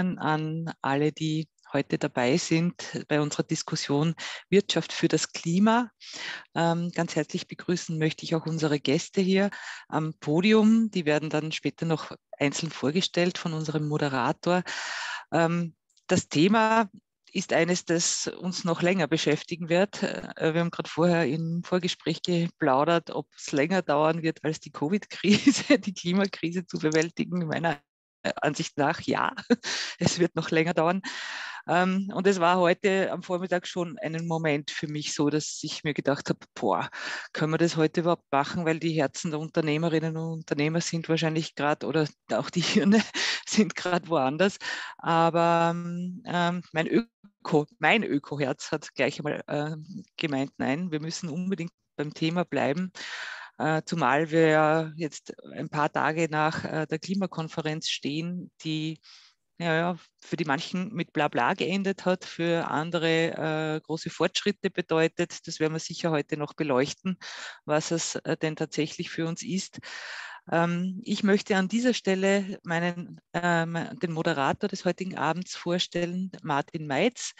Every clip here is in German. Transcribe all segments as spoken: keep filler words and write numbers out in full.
an alle, die heute dabei sind bei unserer Diskussion Wirtschaft für das Klima. Ähm, ganz herzlich begrüßen möchte ich auch unsere Gäste hier am Podium. Die werden dann später noch einzeln vorgestellt von unserem Moderator. Ähm, das Thema ist eines, das uns noch länger beschäftigen wird. Wir haben gerade vorher im Vorgespräch geplaudert, ob es länger dauern wird als die Covid-Krise, die Klimakrise zu bewältigen. Meiner Ansicht nach ja, es wird noch länger dauern. Und es war heute am Vormittag schon ein Moment für mich so, dass ich mir gedacht habe, boah, können wir das heute überhaupt machen, weil die Herzen der Unternehmerinnen und Unternehmer sind wahrscheinlich gerade, oder auch die Hirne sind gerade woanders. Aber ähm, mein Öko, mein Ökoherz hat gleich einmal äh, gemeint, nein, wir müssen unbedingt beim Thema bleiben. Äh, zumal wir ja jetzt ein paar Tage nach äh, der Klimakonferenz stehen, die ja, ja, für die manchen mit Blabla geendet hat, für andere äh, große Fortschritte bedeutet. Das werden wir sicher heute noch beleuchten, was es äh, denn tatsächlich für uns ist. Ähm, ich möchte an dieser Stelle meinen, ähm, den Moderator des heutigen Abends vorstellen, Martin Meitz,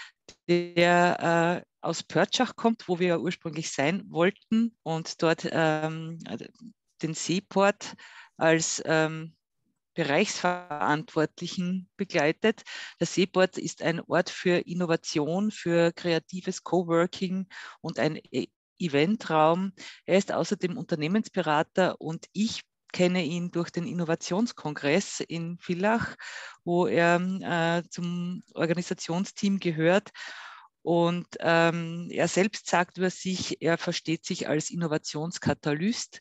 der äh, aus Pörtschach kommt, wo wir ja ursprünglich sein wollten und dort ähm, den Seeport als ähm, Bereichsverantwortlichen begleitet. Der Seeport ist ein Ort für Innovation, für kreatives Coworking und ein Eventraum. Er ist außerdem Unternehmensberater und ich kenne ihn durch den Innovationskongress in Villach, wo er äh, zum Organisationsteam gehört. Und ähm, er selbst sagt über sich, er versteht sich als Innovationskatalyst.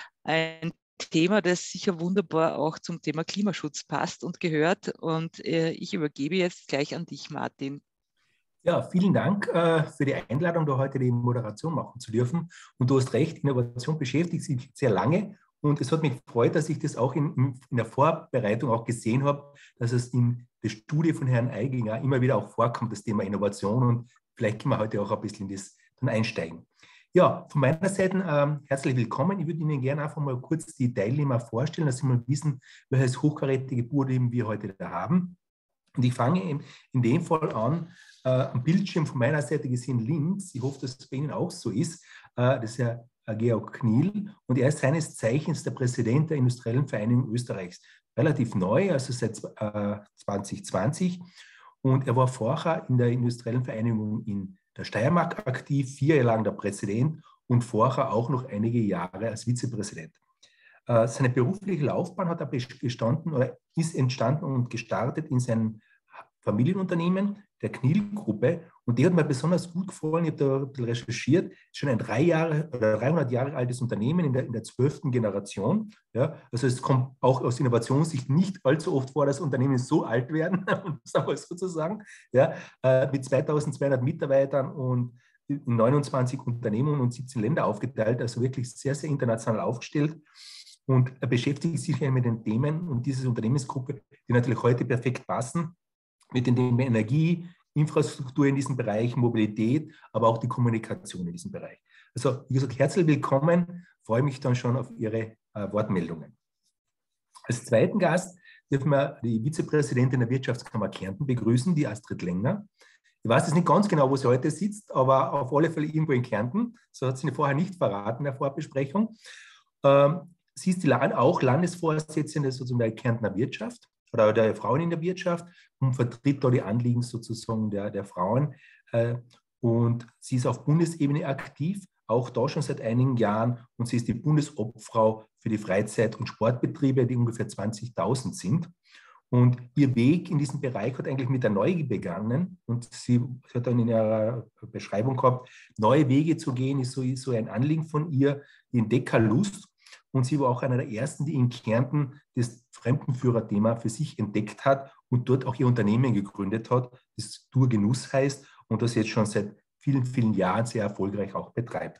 Ein Thema, das sicher wunderbar auch zum Thema Klimaschutz passt und gehört. Und äh, ich übergebe jetzt gleich an dich, Martin. Ja, vielen Dank äh, für die Einladung, da heute die Moderation machen zu dürfen. Und du hast recht, Innovation beschäftigt sich sehr lange. Und es hat mich gefreut, dass ich das auch in, in der Vorbereitung auch gesehen habe, dass es in der Studie von Herrn Eiginger immer wieder auch vorkommt, das Thema Innovation. Und vielleicht können wir heute auch ein bisschen in das dann einsteigen. Ja, von meiner Seite ähm, herzlich willkommen. Ich würde Ihnen gerne einfach mal kurz die Teilnehmer vorstellen, dass Sie mal wissen, welches hochkarätige Podium wir heute da haben. Und ich fange in, in dem Fall an, äh, am Bildschirm von meiner Seite gesehen links. Ich hoffe, dass es bei Ihnen auch so ist. Äh, das ist Herr Georg Kniel und er ist seines Zeichens der Präsident der Industriellen Vereinigung Österreichs. Relativ neu, also seit äh, zwanzig zwanzig. Und er war vorher in der Industriellen Vereinigung in der Steiermark aktiv, vier Jahre lang der Präsident und vorher auch noch einige Jahre als Vizepräsident. Äh, seine berufliche Laufbahn hat er bestanden oder ist entstanden und gestartet in seinem Familienunternehmen, der Kniel-Gruppe. Und die hat mir besonders gut gefallen. Ich habe da ein bisschen recherchiert. Schon ein drei Jahre oder dreihundert Jahre altes Unternehmen in der, in der zwölften Generation. Ja, also es kommt auch aus Innovationssicht nicht allzu oft vor, dass Unternehmen so alt werden, sagen wir sozusagen. Ja, äh, mit zweitausendzweihundert Mitarbeitern und in neunundzwanzig Unternehmen und siebzehn Länder aufgeteilt. Also wirklich sehr, sehr international aufgestellt. Und er beschäftigt sich mit den Themen und diese Unternehmensgruppe, die natürlich heute perfekt passen, mit den Themen Energie, Infrastruktur in diesem Bereich, Mobilität, aber auch die Kommunikation in diesem Bereich. Also, wie gesagt, herzlich willkommen. Freue mich dann schon auf Ihre äh, Wortmeldungen. Als zweiten Gast dürfen wir die Vizepräsidentin der Wirtschaftskammer Kärnten begrüßen, die Astrid Lengner. Ich weiß jetzt nicht ganz genau, wo sie heute sitzt, aber auf alle Fälle irgendwo in Kärnten. So hat sie vorher nicht verraten in der Vorbesprechung. Ähm, Sie ist die, auch Landesvorsitzende sozusagen der Kärntner Wirtschaft oder der Frauen in der Wirtschaft und vertritt da die Anliegen sozusagen der, der Frauen. Und sie ist auf Bundesebene aktiv, auch da schon seit einigen Jahren. Und sie ist die Bundesobfrau für die Freizeit- und Sportbetriebe, die ungefähr zwanzigtausend sind. Und ihr Weg in diesem Bereich hat eigentlich mit der Neugier begonnen. Und sie hat dann in ihrer Beschreibung gehabt, neue Wege zu gehen, ist so, ist so ein Anliegen von ihr, die Entdeckerlust. Und sie war auch einer der ersten, die in Kärnten das Fremdenführerthema für sich entdeckt hat und dort auch ihr Unternehmen gegründet hat, das Dur Genuss heißt und das jetzt schon seit vielen, vielen Jahren sehr erfolgreich auch betreibt.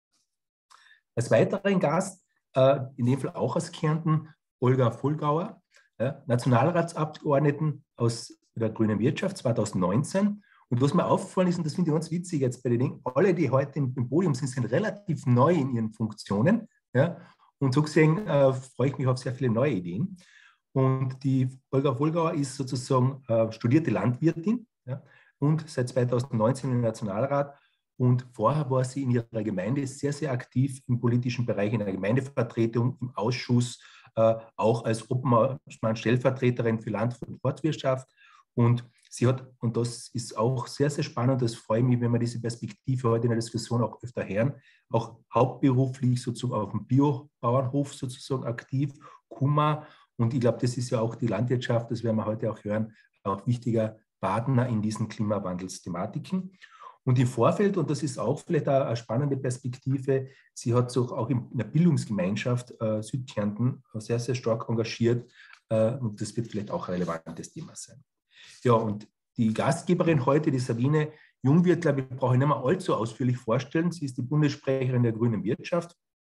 Als weiteren Gast, äh, in dem Fall auch aus Kärnten, Olga Vollgauer, ja, Nationalratsabgeordneten aus der Grünen Wirtschaft zweitausendneunzehn. Und was mir aufgefallen ist, und das finde ich ganz witzig jetzt bei den alle, die heute im, im Podium sind, sind relativ neu in ihren Funktionen. Ja, und so gesehen äh, freue ich mich auf sehr viele neue Ideen. Und die Olga Volgauer ist sozusagen äh, studierte Landwirtin, ja, und seit zweitausendneunzehn im Nationalrat. Und vorher war sie in ihrer Gemeinde sehr, sehr aktiv im politischen Bereich, in der Gemeindevertretung, im Ausschuss, äh, auch als Obmann-Stellvertreterin für Landwirtschaft und Forstwirtschaft. Und sie hat, und das ist auch sehr, sehr spannend, das freut mich, wenn wir diese Perspektive heute in der Diskussion auch öfter hören, auch hauptberuflich sozusagen auf dem Biobauernhof sozusagen aktiv, Kuma. Und ich glaube, das ist ja auch die Landwirtschaft, das werden wir heute auch hören, auch wichtiger Partner in diesen Klimawandelsthematiken. Und im Vorfeld, und das ist auch vielleicht eine, eine spannende Perspektive, sie hat sich auch in der Bildungsgemeinschaft äh, Südkärnten sehr, sehr stark engagiert. Äh, und das wird vielleicht auch ein relevantes Thema sein. Ja, und die Gastgeberin heute, die Sabine Jungwirth, glaube ich, brauche ich nicht mehr allzu ausführlich vorstellen. Sie ist die Bundessprecherin der Grünen Wirtschaft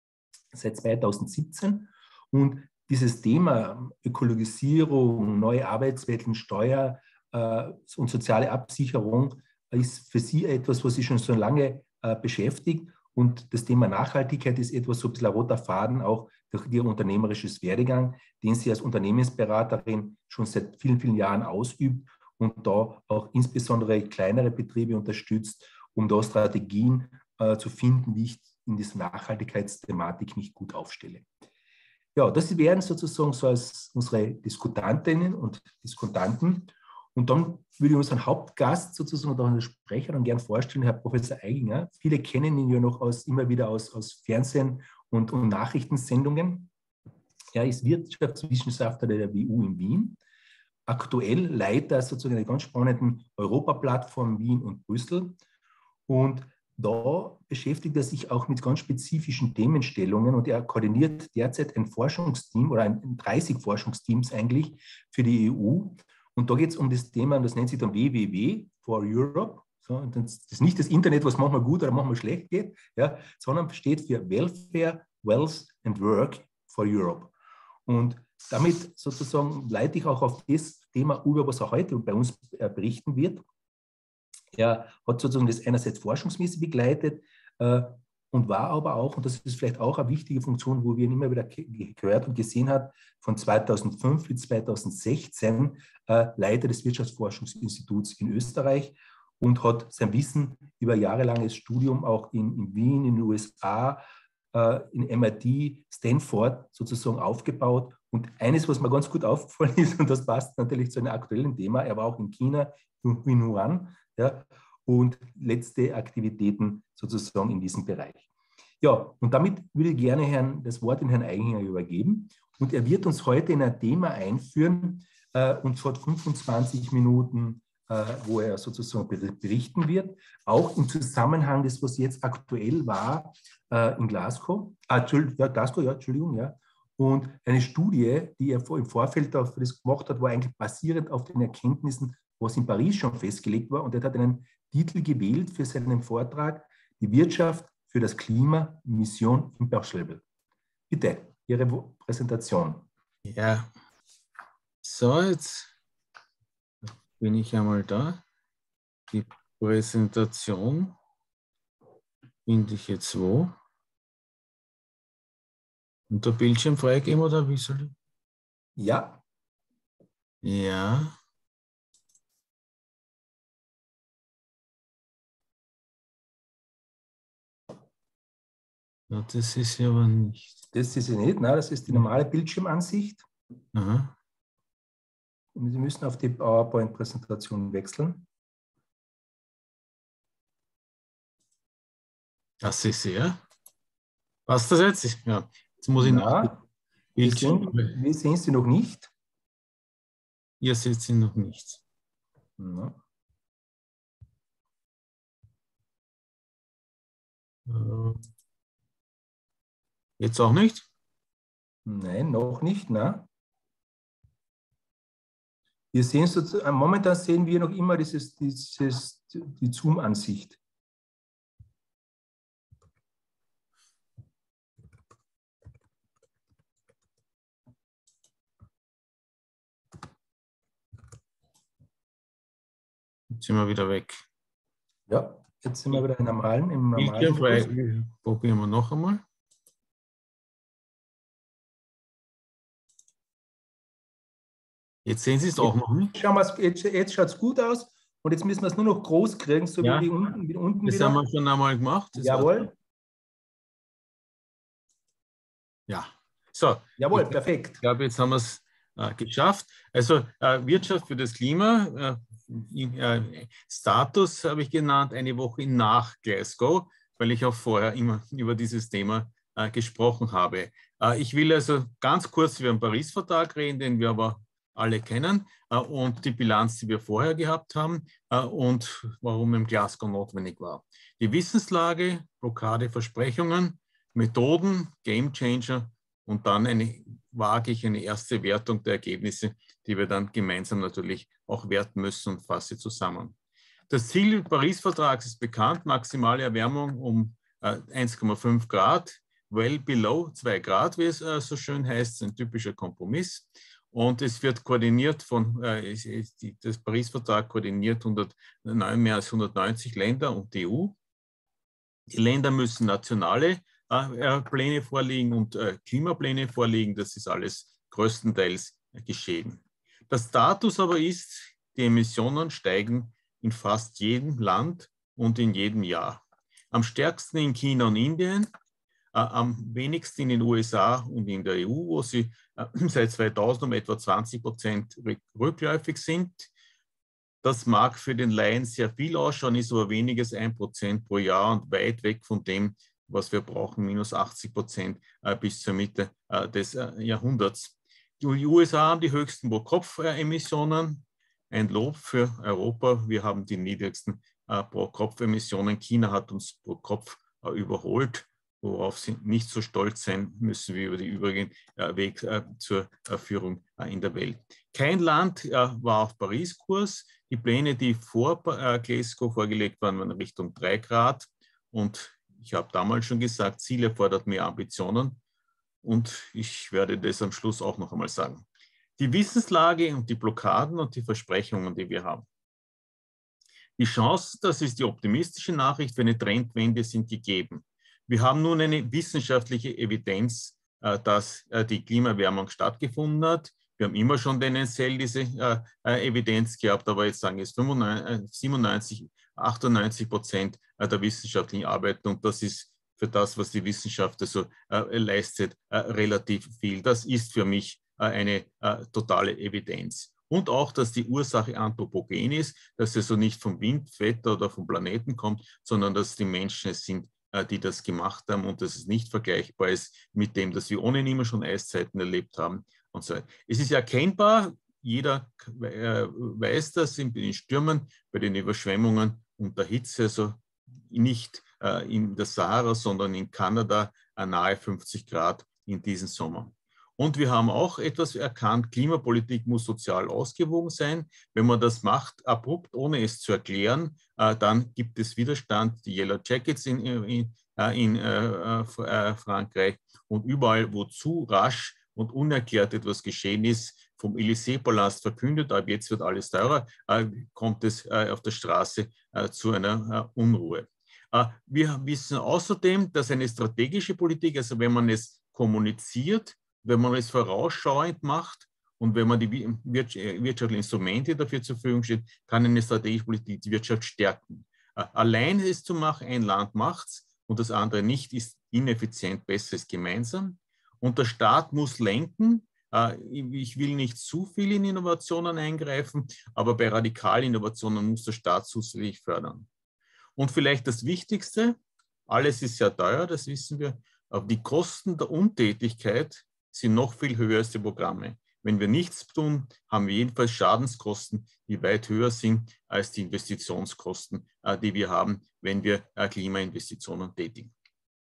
seit zweitausendsiebzehn. Und dieses Thema Ökologisierung, neue Arbeitswelten, Steuer äh, und soziale Absicherung ist für sie etwas, was sie schon so lange äh, beschäftigt. Und das Thema Nachhaltigkeit ist etwas, so ein bisschen ein roter Faden auch durch ihr unternehmerisches Werdegang, den sie als Unternehmensberaterin schon seit vielen, vielen Jahren ausübt und da auch insbesondere kleinere Betriebe unterstützt, um da Strategien äh, zu finden, wie ich in dieser Nachhaltigkeitsthematik mich gut aufstelle. Ja, das wären sozusagen so als unsere Diskutantinnen und Diskutanten. Und dann würde ich unseren Hauptgast sozusagen, oder unseren Sprecher, dann gern vorstellen, Herr Professor Eiginger. Viele kennen ihn ja noch aus, immer wieder aus, aus Fernsehen und, und Nachrichtensendungen. Er ist Wirtschaftswissenschaftler der W U in Wien, aktuell Leiter sozusagen einer ganz spannenden Europaplattform Wien und Brüssel. Und da beschäftigt er sich auch mit ganz spezifischen Themenstellungen und er koordiniert derzeit ein Forschungsteam oder ein dreißig Forschungsteams eigentlich für die E U. Und da geht es um das Thema, das nennt sich dann W W W for Europe. So, das ist nicht das Internet, was manchmal gut oder manchmal schlecht geht, ja, sondern steht für Welfare, Wealth and Work for Europe. Und damit sozusagen leite ich auch auf das Thema über, was er heute bei uns berichten wird. Er hat sozusagen das einerseits forschungsmäßig begleitet äh, und war aber auch, und das ist vielleicht auch eine wichtige Funktion, wo wir ihn immer wieder gehört und gesehen haben, von zweitausendfünf bis zweitausendsechzehn äh, Leiter des Wirtschaftsforschungsinstituts in Österreich und hat sein Wissen über jahrelanges Studium auch in, in Wien, in den U S A, äh, in M I T, Stanford sozusagen aufgebaut. Und eines, was mir ganz gut aufgefallen ist, und das passt natürlich zu einem aktuellen Thema, er war auch in China, in Wuhan, ja, und letzte Aktivitäten sozusagen in diesem Bereich. Ja, und damit würde ich gerne Herrn, das Wort in Herrn Eiginger übergeben. Und er wird uns heute in ein Thema einführen, äh, und zwar fünfundzwanzig Minuten, äh, wo er sozusagen berichten wird, auch im Zusammenhang des, was jetzt aktuell war äh, in Glasgow, ah, ja, Glasgow, ja, Entschuldigung, ja, und eine Studie, die er im Vorfeld für das gemacht hat, war eigentlich basierend auf den Erkenntnissen, was in Paris schon festgelegt war. Und er hat einen Titel gewählt für seinen Vortrag, die Wirtschaft für das Klima, Mission Impossible. Bitte, Ihre Präsentation. Ja, so, jetzt bin ich einmal da. Die Präsentation finde ich jetzt wo? Unter Bildschirm freigeben oder wie soll ich? Ja. Ja. Ja, das ist ja aber nicht. Das ist sie nicht, nein, das ist die normale Bildschirmansicht. Aha. Und Sie müssen auf die PowerPoint-Präsentation wechseln. Das ist ja. Passt das jetzt? Ja. Jetzt muss ich Na, noch wir sehen, wir sehen Sie noch nicht. Ihr seht sie noch nicht. Na. Jetzt auch nicht? Nein, noch nicht. Na. Wir sehen so, momentan sehen wir noch immer dieses, dieses, die Zoom-Ansicht. Jetzt sind wir wieder weg. Ja, jetzt sind wir wieder im normalen. Im Bildschirm frei. normalen Probieren wir noch einmal. Jetzt sehen Sie es auch noch nicht. Schauen wir's, jetzt jetzt schaut es gut aus und jetzt müssen wir es nur noch groß kriegen, so Ja, wie unten, wie unten das wieder. haben wir schon einmal gemacht. Das Jawohl, ja, so. jawohl, Ich perfekt. glaube, jetzt haben wir es äh, geschafft. Also äh, Wirtschaft für das Klima, äh, äh, Status habe ich genannt, eine Woche nach Glasgow, weil ich auch vorher immer über dieses Thema äh, gesprochen habe. Äh, ich will also ganz kurz über den Paris-Vertrag reden, den wir aber alle kennen, äh, und die Bilanz, die wir vorher gehabt haben, äh, und warum im Glasgow notwendig war. Die Wissenslage, Blockade, Versprechungen, Methoden, Gamechanger und dann eine, wage ich eine erste Wertung der Ergebnisse, die wir dann gemeinsam natürlich auch werten müssen, und fasse zusammen. Das Ziel des Paris-Vertrags ist bekannt: maximale Erwärmung um äh, eins Komma fünf Grad, well below zwei Grad, wie es äh, so schön heißt, ein typischer Kompromiss. Und es wird koordiniert von, äh, es, es, die, das Paris-Vertrag koordiniert hundert, mehr als hundertneunzig Länder und die E U. Die Länder müssen nationale äh, Pläne vorlegen und äh, Klimapläne vorlegen. Das ist alles größtenteils äh, geschehen. Der Status aber ist, die Emissionen steigen in fast jedem Land und in jedem Jahr. Am stärksten in China und Indien, äh, am wenigsten in den U S A und in der E U, wo sie äh, seit zweitausend um etwa zwanzig Prozent rückläufig sind. Das mag für den Laien sehr viel ausschauen, ist aber weniger als ein Prozent pro Jahr und weit weg von dem, was wir brauchen, minus achtzig Prozent äh, bis zur Mitte äh, des äh, Jahrhunderts. Die U S A haben die höchsten Pro-Kopf-Emissionen. Ein Lob für Europa. Wir haben die niedrigsten äh, Pro-Kopf-Emissionen. China hat uns pro Kopf äh, überholt, worauf sie nicht so stolz sein müssen wie über die übrigen äh, Weg äh, zur äh, Führung äh, in der Welt. Kein Land äh, war auf Paris-Kurs. Die Pläne, die vor äh, Glasgow vorgelegt waren, waren Richtung drei Grad. Und ich habe damals schon gesagt, Ziel erfordert mehr Ambitionen. Und ich werde das am Schluss auch noch einmal sagen. Die Wissenslage und die Blockaden und die Versprechungen, die wir haben. Die Chancen, das ist die optimistische Nachricht, für eine Trendwende sind gegeben. Wir haben nun eine wissenschaftliche Evidenz, äh, dass äh, die Klimaerwärmung stattgefunden hat. Wir haben immer schon tendenziell diese äh, äh, Evidenz gehabt, aber jetzt sagen es siebenundneunzig, achtundneunzig Prozent der wissenschaftlichen Arbeiten, und das ist für das, was die Wissenschaft also, äh, leistet, äh, relativ viel. Das ist für mich äh, eine äh, totale Evidenz. Und auch, dass die Ursache anthropogen ist, dass es also nicht vom Wind, Wetter oder vom Planeten kommt, sondern dass die Menschen es sind, äh, die das gemacht haben, und dass es nicht vergleichbar ist mit dem, dass wir ohnehin immer schon Eiszeiten erlebt haben. Und so. Es ist erkennbar, jeder äh, weiß das in den Stürmen, bei den Überschwemmungen und der Hitze, also nicht äh, in der Sahara, sondern in Kanada äh, nahe fünfzig Grad in diesem Sommer. Und wir haben auch etwas erkannt: Klimapolitik muss sozial ausgewogen sein. Wenn man das macht, abrupt, ohne es zu erklären, äh, dann gibt es Widerstand. Die Yellow Jackets in, in, in äh, äh, Frankreich und überall, wo zu rasch und unerklärt etwas geschehen ist, vom Élysée-Palast verkündet, aber jetzt wird alles teurer, äh, kommt es äh, auf der Straße äh, zu einer äh, Unruhe. Äh, wir wissen außerdem, dass eine strategische Politik, also wenn man es kommuniziert, wenn man es vorausschauend macht und wenn man die wirtschaftlichen Instrumente dafür zur Verfügung steht, kann eine strategische Politik die Wirtschaft stärken. Äh, allein es zu machen, ein Land macht es und das andere nicht, ist ineffizient, besser ist gemeinsam. Und der Staat muss lenken. Ich will nicht zu viel in Innovationen eingreifen, aber bei radikalen Innovationen muss der Staat zusätzlich fördern. Und vielleicht das Wichtigste: alles ist sehr teuer, das wissen wir, aber die Kosten der Untätigkeit sind noch viel höher als die Programme. Wenn wir nichts tun, haben wir jedenfalls Schadenskosten, die weit höher sind als die Investitionskosten, die wir haben, wenn wir Klimainvestitionen tätigen.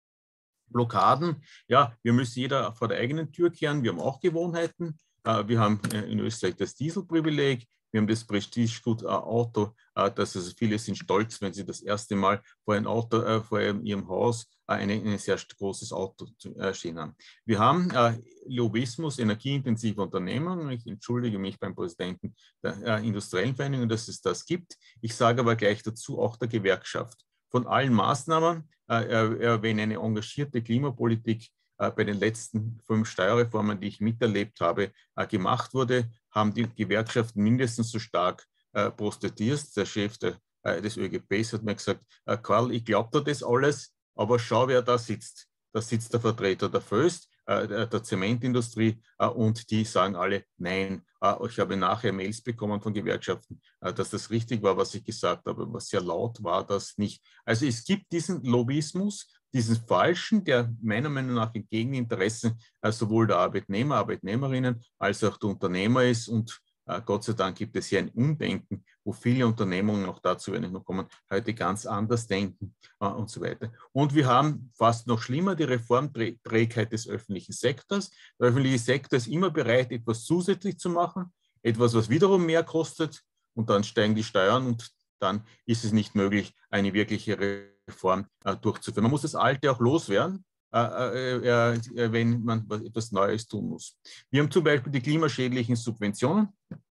Blockaden, ja, wir müssen jeder vor der eigenen Tür kehren. Wir haben auch Gewohnheiten. Wir haben in Österreich das Dieselprivileg. Wir haben das Prestigegut-Auto, dass also viele sind stolz, wenn sie das erste Mal vor, ein Auto, äh, vor ihrem Haus ein, ein sehr großes Auto stehen haben. Wir haben äh, Lobbyismus, energieintensive Unternehmen. Ich entschuldige mich beim Präsidenten der äh, Industriellen Vereinigung, dass es das gibt. Ich sage aber gleich dazu auch der Gewerkschaft. Von allen Maßnahmen, äh, wenn eine engagierte Klimapolitik äh, bei den letzten fünf Steuerreformen, die ich miterlebt habe, äh, gemacht wurde, haben die Gewerkschaften mindestens so stark äh, protestiert. Der Chef der, äh, des ÖGBs hat mir gesagt, äh, Karl, ich glaube dir das alles, aber schau, wer da sitzt. Da sitzt der Vertreter der Föst, äh, der Zementindustrie äh, und die sagen alle nein. Äh, ich habe nachher Mails bekommen von Gewerkschaften, äh, dass das richtig war, was ich gesagt habe, aber sehr laut war das nicht. Also es gibt diesen Lobbyismus, diesen falschen, der meiner Meinung nach entgegen Interessen äh, sowohl der Arbeitnehmer, Arbeitnehmerinnen als auch der Unternehmer ist. Und äh, Gott sei Dank gibt es hier ein Umdenken, wo viele Unternehmungen, auch dazu werden noch kommen, heute ganz anders denken äh, und so weiter. Und wir haben fast noch schlimmer die Reformträgheit des öffentlichen Sektors. Der öffentliche Sektor ist immer bereit, etwas zusätzlich zu machen, etwas, was wiederum mehr kostet, und dann steigen die Steuern und dann ist es nicht möglich, eine wirkliche Reform äh, durchzuführen. Man muss das Alte auch loswerden, äh, äh, äh, wenn man etwas Neues tun muss. Wir haben zum Beispiel die klimaschädlichen Subventionen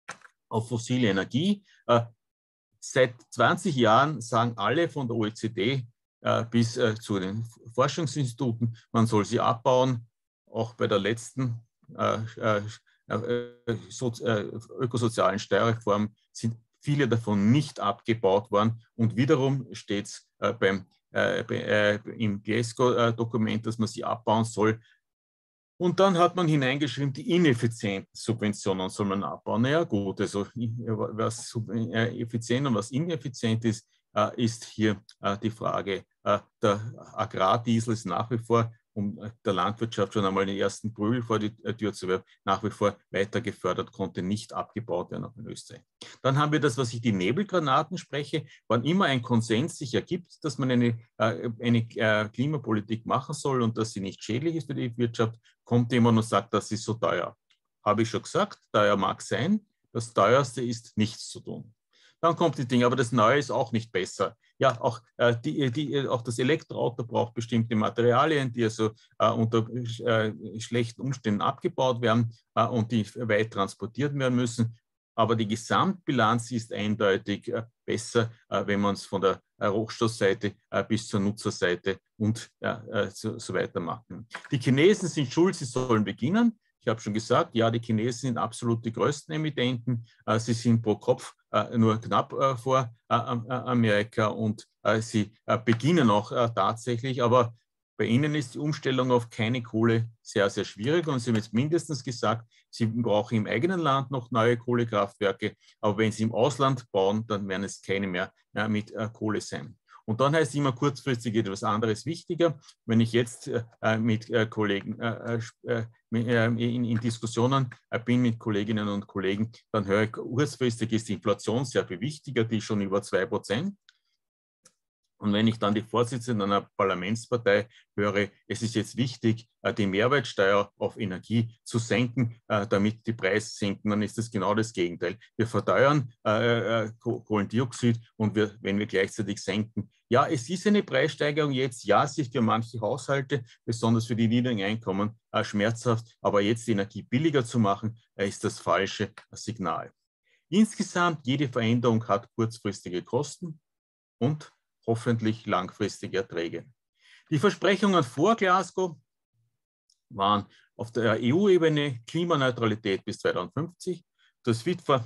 auf fossile Energie. Äh, seit zwanzig Jahren sagen alle von der O E C D äh, bis äh, zu den Forschungsinstituten, man soll sie abbauen. Auch bei der letzten äh, äh, äh, so, äh, ökosozialen Steuerreform sind viele davon nicht abgebaut worden. Und wiederum steht es äh, beim, äh, äh, im Glasgow-Dokument, dass man sie abbauen soll. Und dann hat man hineingeschrieben, die ineffizienten Subventionen soll man abbauen. Naja gut, also was effizient und was ineffizient ist, äh, ist hier äh, die Frage. Äh, der Agrardiesel ist nach wie vor, um der Landwirtschaft schon einmal den ersten Prügel vor die Tür zu werfen, nach wie vor weiter gefördert, konnte nicht abgebaut werden, auch in Österreich. Dann haben wir das, was ich die Nebelgranaten spreche, wann immer ein Konsens sich ergibt, dass man eine, eine Klimapolitik machen soll und dass sie nicht schädlich ist für die Wirtschaft, kommt jemand und sagt, das ist so teuer. Habe ich schon gesagt, teuer mag sein, das teuerste ist, nichts zu tun. Dann kommt die Dinge, aber das Neue ist auch nicht besser. Ja, auch, äh, die, die, auch das Elektroauto braucht bestimmte Materialien, die also äh, unter äh, schlechten Umständen abgebaut werden äh, und die weit transportiert werden müssen. Aber die Gesamtbilanz ist eindeutig äh, besser, äh, wenn man es von der äh, Rohstoffseite äh, bis zur Nutzerseite und äh, so, so weiter machen. Die Chinesen sind schuld, sie sollen beginnen. Ich habe schon gesagt, ja, die Chinesen sind absolut die größten Emittenten. Äh, sie sind pro Kopf äh, nur knapp äh, vor äh, Amerika und äh, sie äh, beginnen auch äh, tatsächlich, aber bei ihnen ist die Umstellung auf keine Kohle sehr, sehr schwierig und sie haben jetzt mindestens gesagt, sie brauchen im eigenen Land noch neue Kohlekraftwerke, aber wenn sie im Ausland bauen, dann werden es keine mehr ja, mit äh, Kohle sein. Und dann heißt immer kurzfristig etwas anderes wichtiger. Wenn ich jetzt äh, mit äh, Kollegen äh, äh, in, in Diskussionen äh, bin mit Kolleginnen und Kollegen, dann höre ich, kurzfristig ist die Inflation sehr viel wichtiger, die ist schon über zwei Prozent. Und wenn ich dann die Vorsitzende einer Parlamentspartei höre, es ist jetzt wichtig, die Mehrwertsteuer auf Energie zu senken, damit die Preise sinken, dann ist das genau das Gegenteil. Wir verteuern äh, Kohlendioxid und wir, wenn wir gleichzeitig senken, ja, es ist eine Preissteigerung jetzt, ja, es ist für manche Haushalte, besonders für die niedrigen Einkommen, äh, schmerzhaft, aber jetzt die Energie billiger zu machen, äh, ist das falsche Signal. Insgesamt, jede Veränderung hat kurzfristige Kosten und hoffentlich langfristige Erträge. Die Versprechungen vor Glasgow waren auf der E U-Ebene Klimaneutralität bis zweitausendfünfzig, das Fit for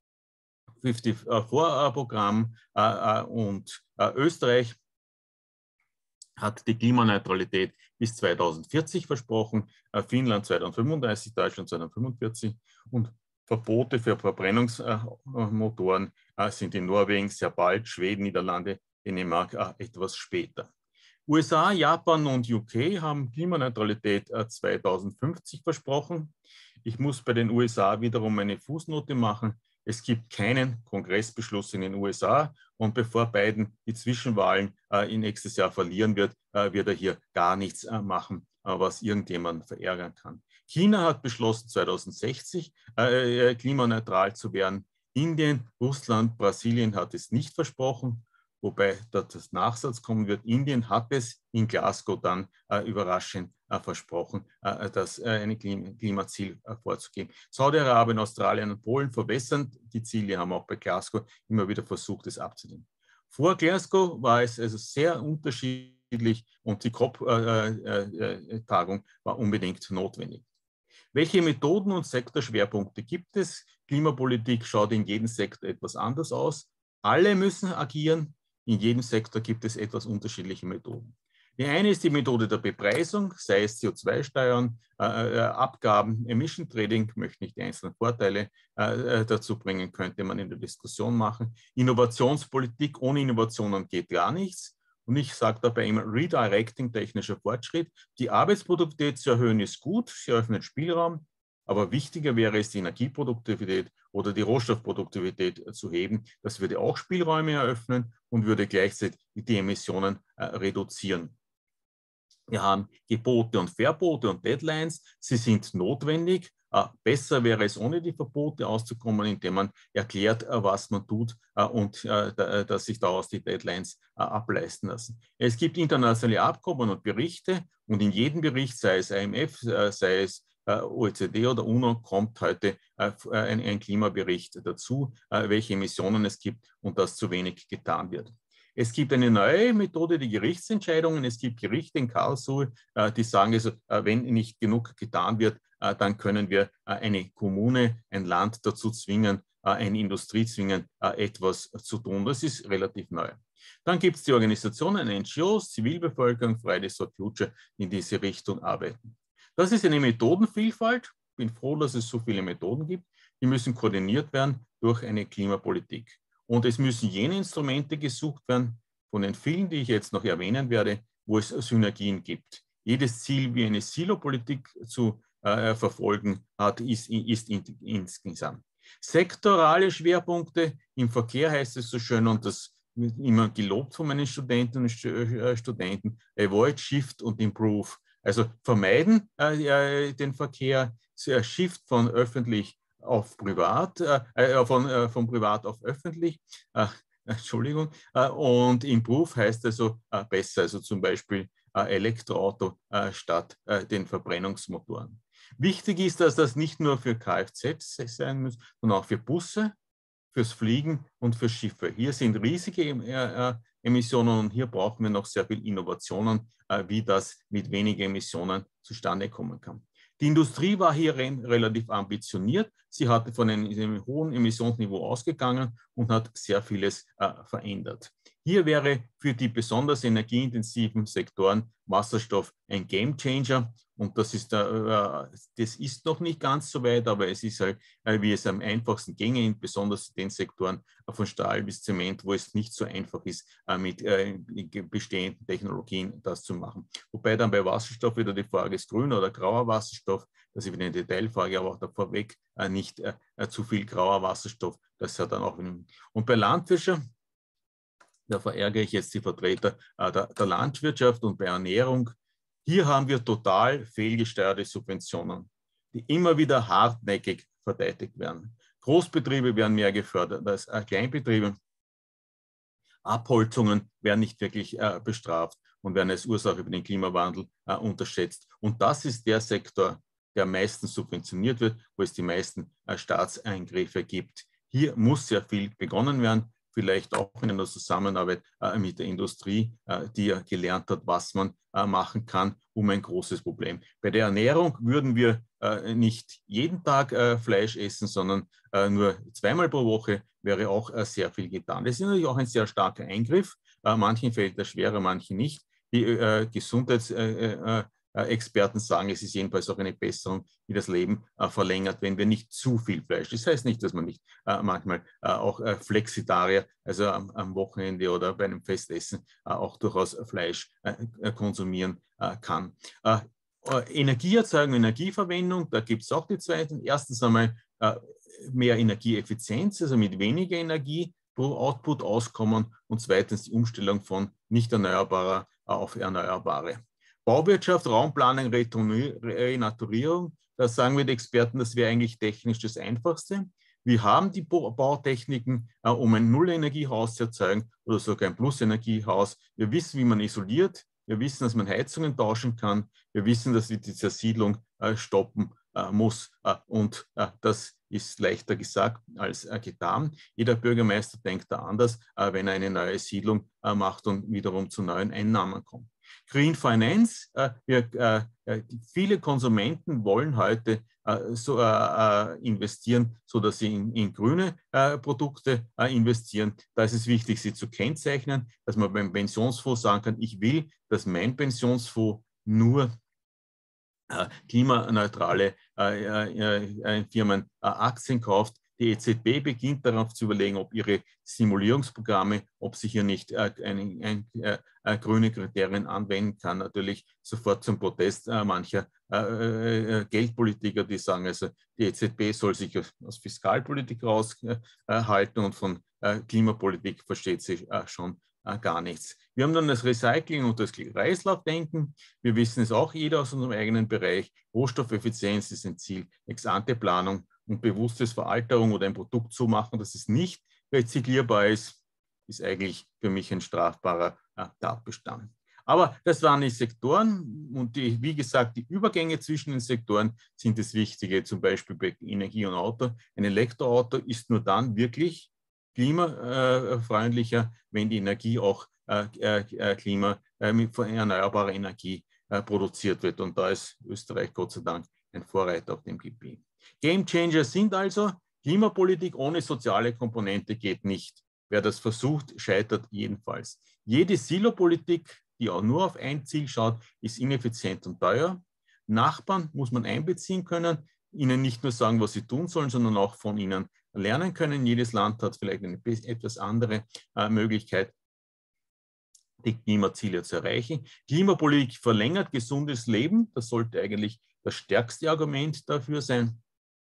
fünfundfünfzig-Programm äh, äh, und äh, Österreich hat die Klimaneutralität bis zweitausendvierzig versprochen, äh, Finnland zweitausendfünfunddreißig, Deutschland zweitausendfünfundvierzig und Verbote für Verbrennungsmotoren äh, sind in Norwegen sehr bald, Schweden, Niederlande, Dänemark äh, etwas später. U S A, Japan und U K haben Klimaneutralität äh, zweitausendfünfzig versprochen. Ich muss bei den U S A wiederum eine Fußnote machen. Es gibt keinen Kongressbeschluss in den U S A und bevor Biden die Zwischenwahlen äh, in nächstes Jahr verlieren wird, äh, wird er hier gar nichts äh, machen, äh, was irgendjemanden verärgern kann. China hat beschlossen, zweitausendsechzig äh, klimaneutral zu werden. Indien, Russland, Brasilien hat es nicht versprochen, wobei dort das Nachsatz kommen wird. Indien hat es in Glasgow dann äh, überraschend äh, versprochen, äh, das äh, ein Klim Klimaziel äh, vorzugeben. Saudi-Arabien, Australien und Polen verbessern die Ziele, haben auch bei Glasgow immer wieder versucht, es abzunehmen. Vor Glasgow war es also sehr unterschiedlich und die COP-Tagung äh, äh, war unbedingt notwendig. Welche Methoden und Sektorschwerpunkte gibt es? Klimapolitik schaut in jedem Sektor etwas anders aus. Alle müssen agieren. In jedem Sektor gibt es etwas unterschiedliche Methoden. Die eine ist die Methode der Bepreisung, sei es C O zwei Steuern, äh, äh, Abgaben, Emission Trading, möchte nicht die einzelnen Vorteile äh, dazu bringen, könnte man in der Diskussion machen. Innovationspolitik, ohne Innovationen geht gar nichts. Und ich sage dabei immer, Redirecting, technischer Fortschritt. Die Arbeitsproduktivität zu erhöhen ist gut, sie eröffnet Spielraum, aber wichtiger wäre es, die Energieproduktivität oder die Rohstoffproduktivität zu heben. Das würde auch Spielräume eröffnen und würde gleichzeitig die Emissionen äh, reduzieren. Wir haben Gebote und Verbote und Deadlines. Sie sind notwendig. Besser wäre es, ohne die Verbote auszukommen, indem man erklärt, was man tut und dass sich daraus die Deadlines ableisten lassen. Es gibt internationale Abkommen und Berichte und in jedem Bericht, sei es I M F, sei es O E C D oder UNO, kommt heute ein Klimabericht dazu, welche Emissionen es gibt und dass zu wenig getan wird. Es gibt eine neue Methode, die Gerichtsentscheidungen. Es gibt Gerichte in Karlsruhe, die sagen, also, wenn nicht genug getan wird, dann können wir eine Kommune, ein Land dazu zwingen, eine Industrie zwingen, etwas zu tun. Das ist relativ neu. Dann gibt es die Organisationen, N G Os, Zivilbevölkerung, Fridays for Future, die in diese Richtung arbeiten. Das ist eine Methodenvielfalt. Ich bin froh, dass es so viele Methoden gibt. Die müssen koordiniert werden durch eine Klimapolitik. Und es müssen jene Instrumente gesucht werden, von den vielen, die ich jetzt noch erwähnen werde, wo es Synergien gibt. Jedes Ziel, wie eine Silopolitik zu äh, verfolgen hat, ist, ist in, insgesamt. Sektorale Schwerpunkte, im Verkehr heißt es so schön, und das wird immer gelobt von meinen Studenten und Studenten, avoid, shift und improve. Also vermeiden äh, den Verkehr, shift von öffentlich auf privat, äh, von, äh, von privat auf öffentlich, äh, Entschuldigung, äh, und improve heißt also äh, besser, also zum Beispiel äh, Elektroauto äh, statt äh, den Verbrennungsmotoren. Wichtig ist, dass das nicht nur für Kfz sein muss, sondern auch für Busse, fürs Fliegen und für Schiffe. Hier sind riesige äh, Emissionen und hier brauchen wir noch sehr viel Innovationen, äh, wie das mit wenigen Emissionen zustande kommen kann. Die Industrie war hier relativ ambitioniert. Sie hatte von einem hohen Emissionsniveau ausgegangen und hat sehr vieles äh, verändert. Hier wäre für die besonders energieintensiven Sektoren Wasserstoff ein Gamechanger. Und das ist, äh, das ist noch nicht ganz so weit, aber es ist halt, äh, wie es am einfachsten ginge, besonders in den Sektoren äh, von Stahl bis Zement, wo es nicht so einfach ist, äh, mit äh, bestehenden Technologien das zu machen. Wobei dann bei Wasserstoff wieder die Frage ist, grüner oder grauer Wasserstoff. Das ist wieder eine Detailfrage, aber auch davor weg äh, nicht äh, zu viel grauer Wasserstoff. Das hat dann auch. Und bei Landwirtschaft, da verärgere ich jetzt die Vertreter äh, der, der Landwirtschaft und bei Ernährung. Hier haben wir total fehlgesteuerte Subventionen, die immer wieder hartnäckig verteidigt werden. Großbetriebe werden mehr gefördert als äh, Kleinbetriebe. Abholzungen werden nicht wirklich äh, bestraft und werden als Ursache für den Klimawandel äh, unterschätzt. Und das ist der Sektor, der am meisten subventioniert wird, wo es die meisten äh, Staatseingriffe gibt. Hier muss sehr viel begonnen werden, vielleicht auch in einer Zusammenarbeit äh, mit der Industrie, äh, die ja gelernt hat, was man äh, machen kann, um ein großes Problem. Bei der Ernährung würden wir äh, nicht jeden Tag äh, Fleisch essen, sondern äh, nur zweimal pro Woche wäre auch äh, sehr viel getan. Das ist natürlich auch ein sehr starker Eingriff. Äh, manchen fällt das schwerer, manchen nicht. Die äh, Gesundheits äh, äh, Experten sagen, es ist jedenfalls auch eine Besserung, die das Leben äh, verlängert, wenn wir nicht zu viel Fleisch. Das heißt nicht, dass man nicht äh, manchmal äh, auch äh, Flexitarier, also am, am Wochenende oder bei einem Festessen äh, auch durchaus Fleisch äh, konsumieren äh, kann. Äh, Energieerzeugung, Energieverwendung, da gibt es auch die zweiten. Erstens einmal äh, mehr Energieeffizienz, also mit weniger Energie pro Output auskommen und zweitens die Umstellung von nicht erneuerbarer auf erneuerbare. Bauwirtschaft, Raumplanung, Renaturierung, da sagen wir die Experten, das wäre eigentlich technisch das Einfachste. Wir haben die Bautechniken, äh, um ein Nullenergiehaus zu erzeugen oder sogar ein Plusenergiehaus. Wir wissen, wie man isoliert. Wir wissen, dass man Heizungen tauschen kann. Wir wissen, dass wir die Zersiedlung äh, stoppen äh, muss. Äh, und äh, das ist leichter gesagt als äh, getan. Jeder Bürgermeister denkt da anders, äh, wenn er eine neue Siedlung äh, macht und wiederum zu neuen Einnahmen kommt. Green Finance, äh, wir, äh, viele Konsumenten wollen heute äh, so, äh, investieren, sodass sie in, in grüne äh, Produkte äh, investieren. Da ist es wichtig, sie zu kennzeichnen, dass man beim Pensionsfonds sagen kann, ich will, dass mein Pensionsfonds nur äh, klimaneutrale äh, äh, Firmen äh, Aktien kauft. Die E Z B beginnt darauf zu überlegen, ob ihre Simulierungsprogramme, ob sie hier nicht äh, ein, ein, äh, äh, grüne Kriterien anwenden kann. Natürlich sofort zum Protest äh, mancher äh, äh, Geldpolitiker, die sagen, also die E Z B soll sich aus, aus Fiskalpolitik raushalten äh, und von äh, Klimapolitik versteht sie äh, schon äh, gar nichts. Wir haben dann das Recycling und das Kreislaufdenken. Wir wissen es auch jeder aus unserem eigenen Bereich. Rohstoffeffizienz ist ein Ziel, Ex-ante-Planung und bewusstes Veralterung oder ein Produkt so machen, dass es nicht rezyklierbar ist, ist eigentlich für mich ein strafbarer äh, Tatbestand. Aber das waren die Sektoren und die, wie gesagt, die Übergänge zwischen den Sektoren sind das Wichtige, zum Beispiel bei Energie und Auto. Ein Elektroauto ist nur dann wirklich klimafreundlicher, wenn die Energie auch äh, äh, klima, äh, mit erneuerbarer Energie äh, produziert wird. Und da ist Österreich Gott sei Dank ein Vorreiter auf dem Gebiet. Game Changer sind also, Klimapolitik ohne soziale Komponente geht nicht. Wer das versucht, scheitert jedenfalls. Jede Silo-Politik, die auch nur auf ein Ziel schaut, ist ineffizient und teuer. Nachbarn muss man einbeziehen können, ihnen nicht nur sagen, was sie tun sollen, sondern auch von ihnen lernen können. Jedes Land hat vielleicht eine etwas andere äh, Möglichkeit, die Klimaziele zu erreichen. Klimapolitik verlängert gesundes Leben. Das sollte eigentlich das stärkste Argument dafür sein.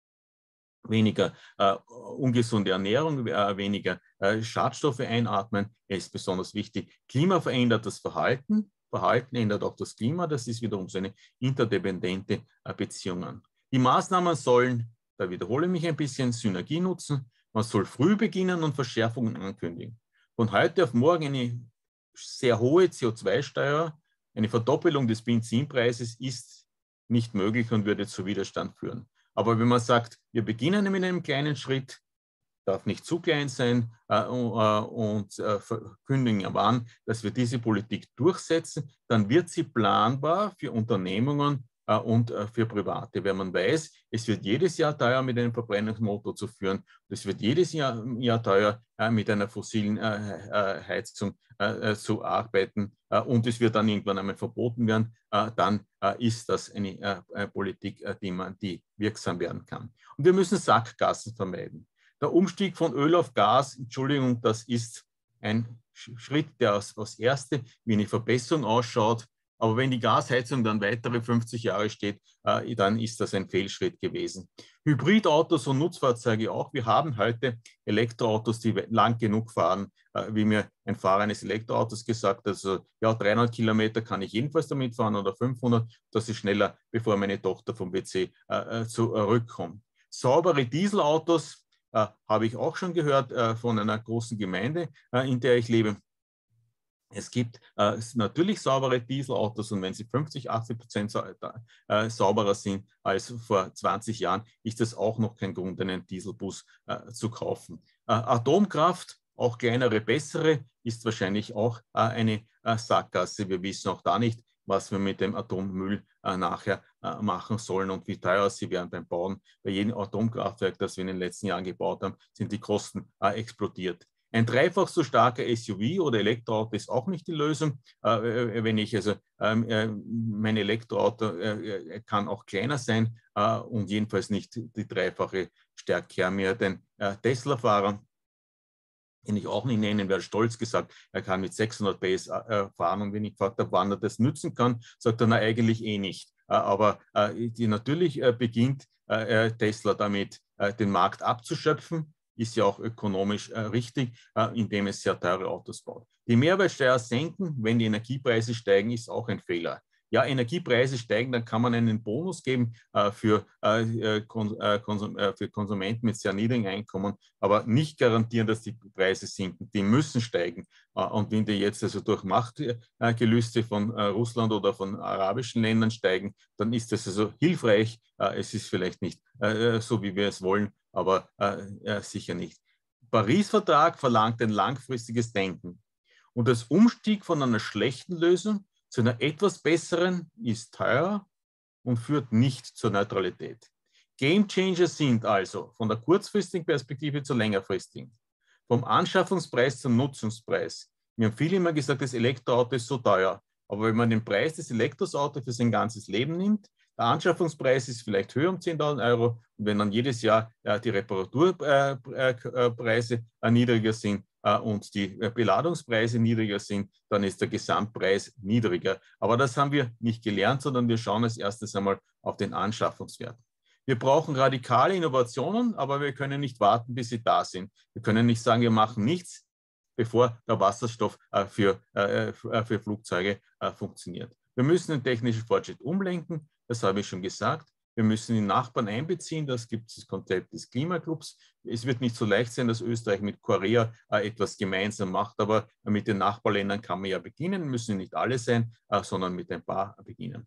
Weniger äh, ungesunde Ernährung, äh, weniger äh, Schadstoffe einatmen, ist besonders wichtig. Klima verändert das Verhalten. Verhalten ändert auch das Klima. Das ist wiederum so eine interdependente äh, Beziehung an. Die Maßnahmen sollen, da wiederhole ich mich ein bisschen, Synergie nutzen. Man soll früh beginnen und Verschärfungen ankündigen. Von heute auf morgen eine sehr hohe C O zwei Steuer, eine Verdoppelung des Benzinpreises ist nicht möglich und würde zu Widerstand führen. Aber wenn man sagt, wir beginnen mit einem kleinen Schritt, darf nicht zu klein sein äh, und äh, verkündigen wann, dass wir diese Politik durchsetzen, dann wird sie planbar für Unternehmungen äh, und äh, für Private. Wenn man weiß, es wird jedes Jahr teuer, mit einem Verbrennungsmotor zu führen, es wird jedes Jahr, Jahr teuer, äh, mit einer fossilen äh, äh, Heizung äh, zu arbeiten äh, und es wird dann irgendwann einmal verboten werden, äh, dann äh, ist das eine äh, Politik, äh, die, man, die wirksam werden kann. Und wir müssen Sackgassen vermeiden. Der Umstieg von Öl auf Gas, Entschuldigung, das ist ein Schritt, der aus, aus erste wie eine Verbesserung ausschaut. Aber wenn die Gasheizung dann weitere fünfzig Jahre steht, äh, dann ist das ein Fehlschritt gewesen. Hybridautos und Nutzfahrzeuge auch. Wir haben heute Elektroautos, die lang genug fahren, äh, wie mir ein Fahrer eines Elektroautos gesagt hat. Also, ja, dreihundert Kilometer kann ich jedenfalls damit fahren oder fünfhundert. Das ist schneller, bevor meine Tochter vom W C äh, zurückkommt. Saubere Dieselautos äh, habe ich auch schon gehört äh, von einer großen Gemeinde, äh, in der ich lebe. Es gibt äh, natürlich saubere Dieselautos und wenn sie fünfzig, achtzig Prozent sa äh, sauberer sind als vor zwanzig Jahren, ist das auch noch kein Grund, einen Dieselbus äh, zu kaufen. Äh, Atomkraft, auch kleinere, bessere, ist wahrscheinlich auch äh, eine äh, Sackgasse. Wir wissen auch da nicht, was wir mit dem Atommüll äh, nachher äh, machen sollen und wie teuer sie werden beim Bauen. Bei jedem Atomkraftwerk, das wir in den letzten Jahren gebaut haben, sind die Kosten äh, explodiert. Ein dreifach so starker S U V oder Elektroauto ist auch nicht die Lösung. Äh, wenn ich also ähm, äh, mein Elektroauto äh, kann auch kleiner sein äh, und jedenfalls nicht die dreifache Stärke haben. Mir den äh, Tesla-Fahrer, den ich auch nicht nennen werde, stolz gesagt, er kann mit sechshundert P S äh, fahren und wenn ich gefragt habe, wann er das nützen kann, sagt er, na eigentlich eh nicht. Äh, aber äh, die, natürlich äh, beginnt äh, Tesla damit, äh, den Markt abzuschöpfen. Ist ja auch ökonomisch äh, richtig, äh, indem es sehr teure Autos baut. Die Mehrwertsteuer senken, wenn die Energiepreise steigen, ist auch ein Fehler. Ja, Energiepreise steigen, dann kann man einen Bonus geben äh, für, äh, Kon äh, Konsum äh, für Konsumenten mit sehr niedrigen Einkommen, aber nicht garantieren, dass die Preise sinken. Die müssen steigen. Äh, und wenn die jetzt also durch Machtgelüste von äh, Russland oder von arabischen Ländern steigen, dann ist das also hilfreich. Äh, es ist vielleicht nicht äh, so, wie wir es wollen, aber äh, äh, sicher nicht. Paris-Vertrag verlangt ein langfristiges Denken. Und als Umstieg von einer schlechten Lösung zu einer etwas besseren ist teurer und führt nicht zur Neutralität. Game Changer sind also von der kurzfristigen Perspektive zur längerfristigen, vom Anschaffungspreis zum Nutzungspreis. Mir haben viele immer gesagt, das Elektroauto ist so teuer. Aber wenn man den Preis des Elektroautos für sein ganzes Leben nimmt, der Anschaffungspreis ist vielleicht höher um zehntausend Euro. Und wenn dann jedes Jahr äh, die Reparaturpreise äh, äh, niedriger sind äh, und die äh, Beladungspreise niedriger sind, dann ist der Gesamtpreis niedriger. Aber das haben wir nicht gelernt, sondern wir schauen als erstes einmal auf den Anschaffungswert. Wir brauchen radikale Innovationen, aber wir können nicht warten, bis sie da sind. Wir können nicht sagen, wir machen nichts, bevor der Wasserstoff äh, für, äh, für Flugzeuge äh, funktioniert. Wir müssen den technischen Fortschritt umlenken, das habe ich schon gesagt. Wir müssen die Nachbarn einbeziehen, das gibt es das Konzept des Klimaclubs. Es wird nicht so leicht sein, dass Österreich mit Korea äh, etwas gemeinsam macht, aber mit den Nachbarländern kann man ja beginnen, müssen nicht alle sein, äh, sondern mit ein paar beginnen.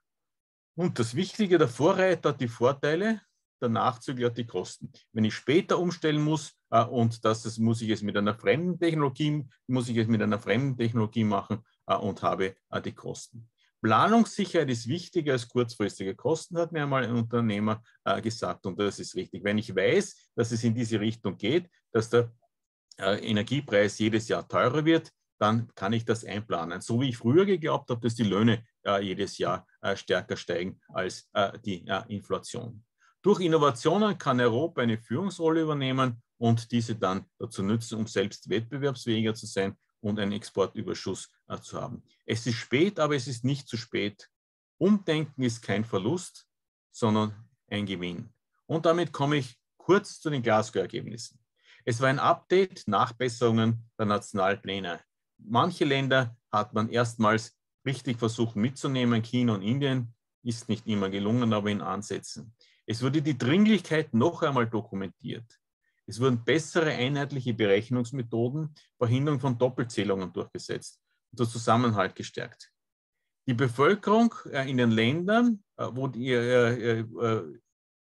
Und das Wichtige, der Vorreiter hat die Vorteile, der Nachzügler hat die Kosten. Wenn ich später umstellen muss, äh, und das, das muss ich es mit einer fremden Technologie, muss ich es mit einer fremden Technologie machen äh, und habe äh, die Kosten. Planungssicherheit ist wichtiger als kurzfristige Kosten, hat mir einmal ein Unternehmer äh, gesagt, und das ist richtig. Wenn ich weiß, dass es in diese Richtung geht, dass der äh, Energiepreis jedes Jahr teurer wird, dann kann ich das einplanen. So wie ich früher geglaubt habe, dass die Löhne äh, jedes Jahr äh, stärker steigen als äh, die äh, Inflation. Durch Innovationen kann Europa eine Führungsrolle übernehmen und diese dann dazu nutzen, um selbst wettbewerbsfähiger zu sein und einen Exportüberschuss äh, zu haben. Es ist spät, aber es ist nicht zu spät. Umdenken ist kein Verlust, sondern ein Gewinn. Und damit komme ich kurz zu den Glasgow-Ergebnissen. Es war ein Update, Nachbesserungen der Nationalpläne. Manche Länder hat man erstmals richtig versucht mitzunehmen. China und Indien ist nicht immer gelungen, aber in Ansätzen. Es wurde die Dringlichkeit noch einmal dokumentiert. Es wurden bessere einheitliche Berechnungsmethoden, Verhinderung von Doppelzählungen durchgesetzt und der Zusammenhalt gestärkt. Die Bevölkerung in den Ländern, wo die, äh, äh,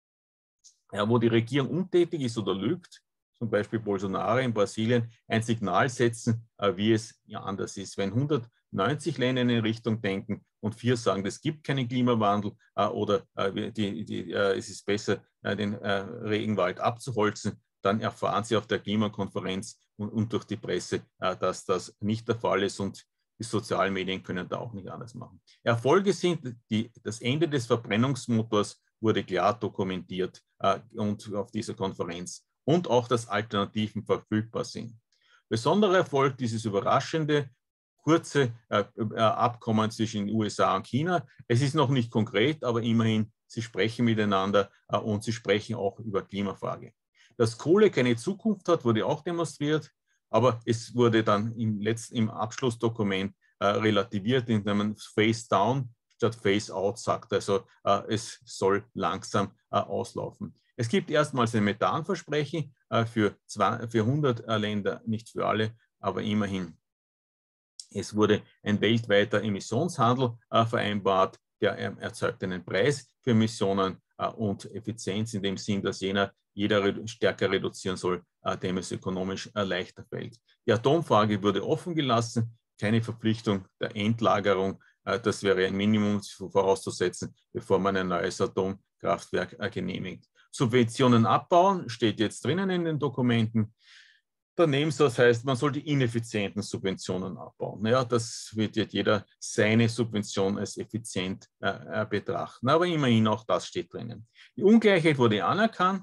äh, wo die Regierung untätig ist oder lügt, zum Beispiel Bolsonaro in Brasilien, ein Signal setzen, äh, wie es ja anders ist. Wenn hundertneunzig Länder in eine Richtung denken und vier sagen, es gibt keinen Klimawandel äh, oder äh, die, die, äh, es ist besser, äh, den äh, Regenwald abzuholzen, dann erfahren sie auf der Klimakonferenz und, und durch die Presse, äh, dass das nicht der Fall ist, und die sozialen Medien können da auch nicht anders machen. Erfolge sind, die, das Ende des Verbrennungsmotors wurde klar dokumentiert äh, und auf dieser Konferenz. Und auch, dass Alternativen verfügbar sind. Besonderer Erfolg dieses überraschende, kurze äh, äh, Abkommen zwischen den U S A und China. Es ist noch nicht konkret, aber immerhin, sie sprechen miteinander äh, und sie sprechen auch über Klimafrage. Dass Kohle keine Zukunft hat, wurde auch demonstriert, aber es wurde dann im, letzten, im Abschlussdokument äh, relativiert, indem man Phase Down statt Phase Out sagt. Also äh, es soll langsam äh, auslaufen. Es gibt erstmals ein Methanversprechen äh, für, für hundert äh, Länder, nicht für alle, aber immerhin. Es wurde ein weltweiter Emissionshandel äh, vereinbart, der äh, erzeugt einen Preis für Emissionen äh, und Effizienz in dem Sinn, dass jener jeder redu stärker reduzieren soll, äh, dem es ökonomisch äh, leichter fällt. Die Atomfrage wurde offen gelassen, keine Verpflichtung der Endlagerung. Äh, das wäre ein Minimum vorauszusetzen, bevor man ein neues Atomkraftwerk äh, genehmigt. Subventionen abbauen, steht jetzt drinnen in den Dokumenten. Der Nebensatz heißt, man soll die ineffizienten Subventionen abbauen. Ja, das wird jetzt jeder seine Subvention als effizient äh, betrachten. Aber immerhin auch das steht drinnen. Die Ungleichheit wurde anerkannt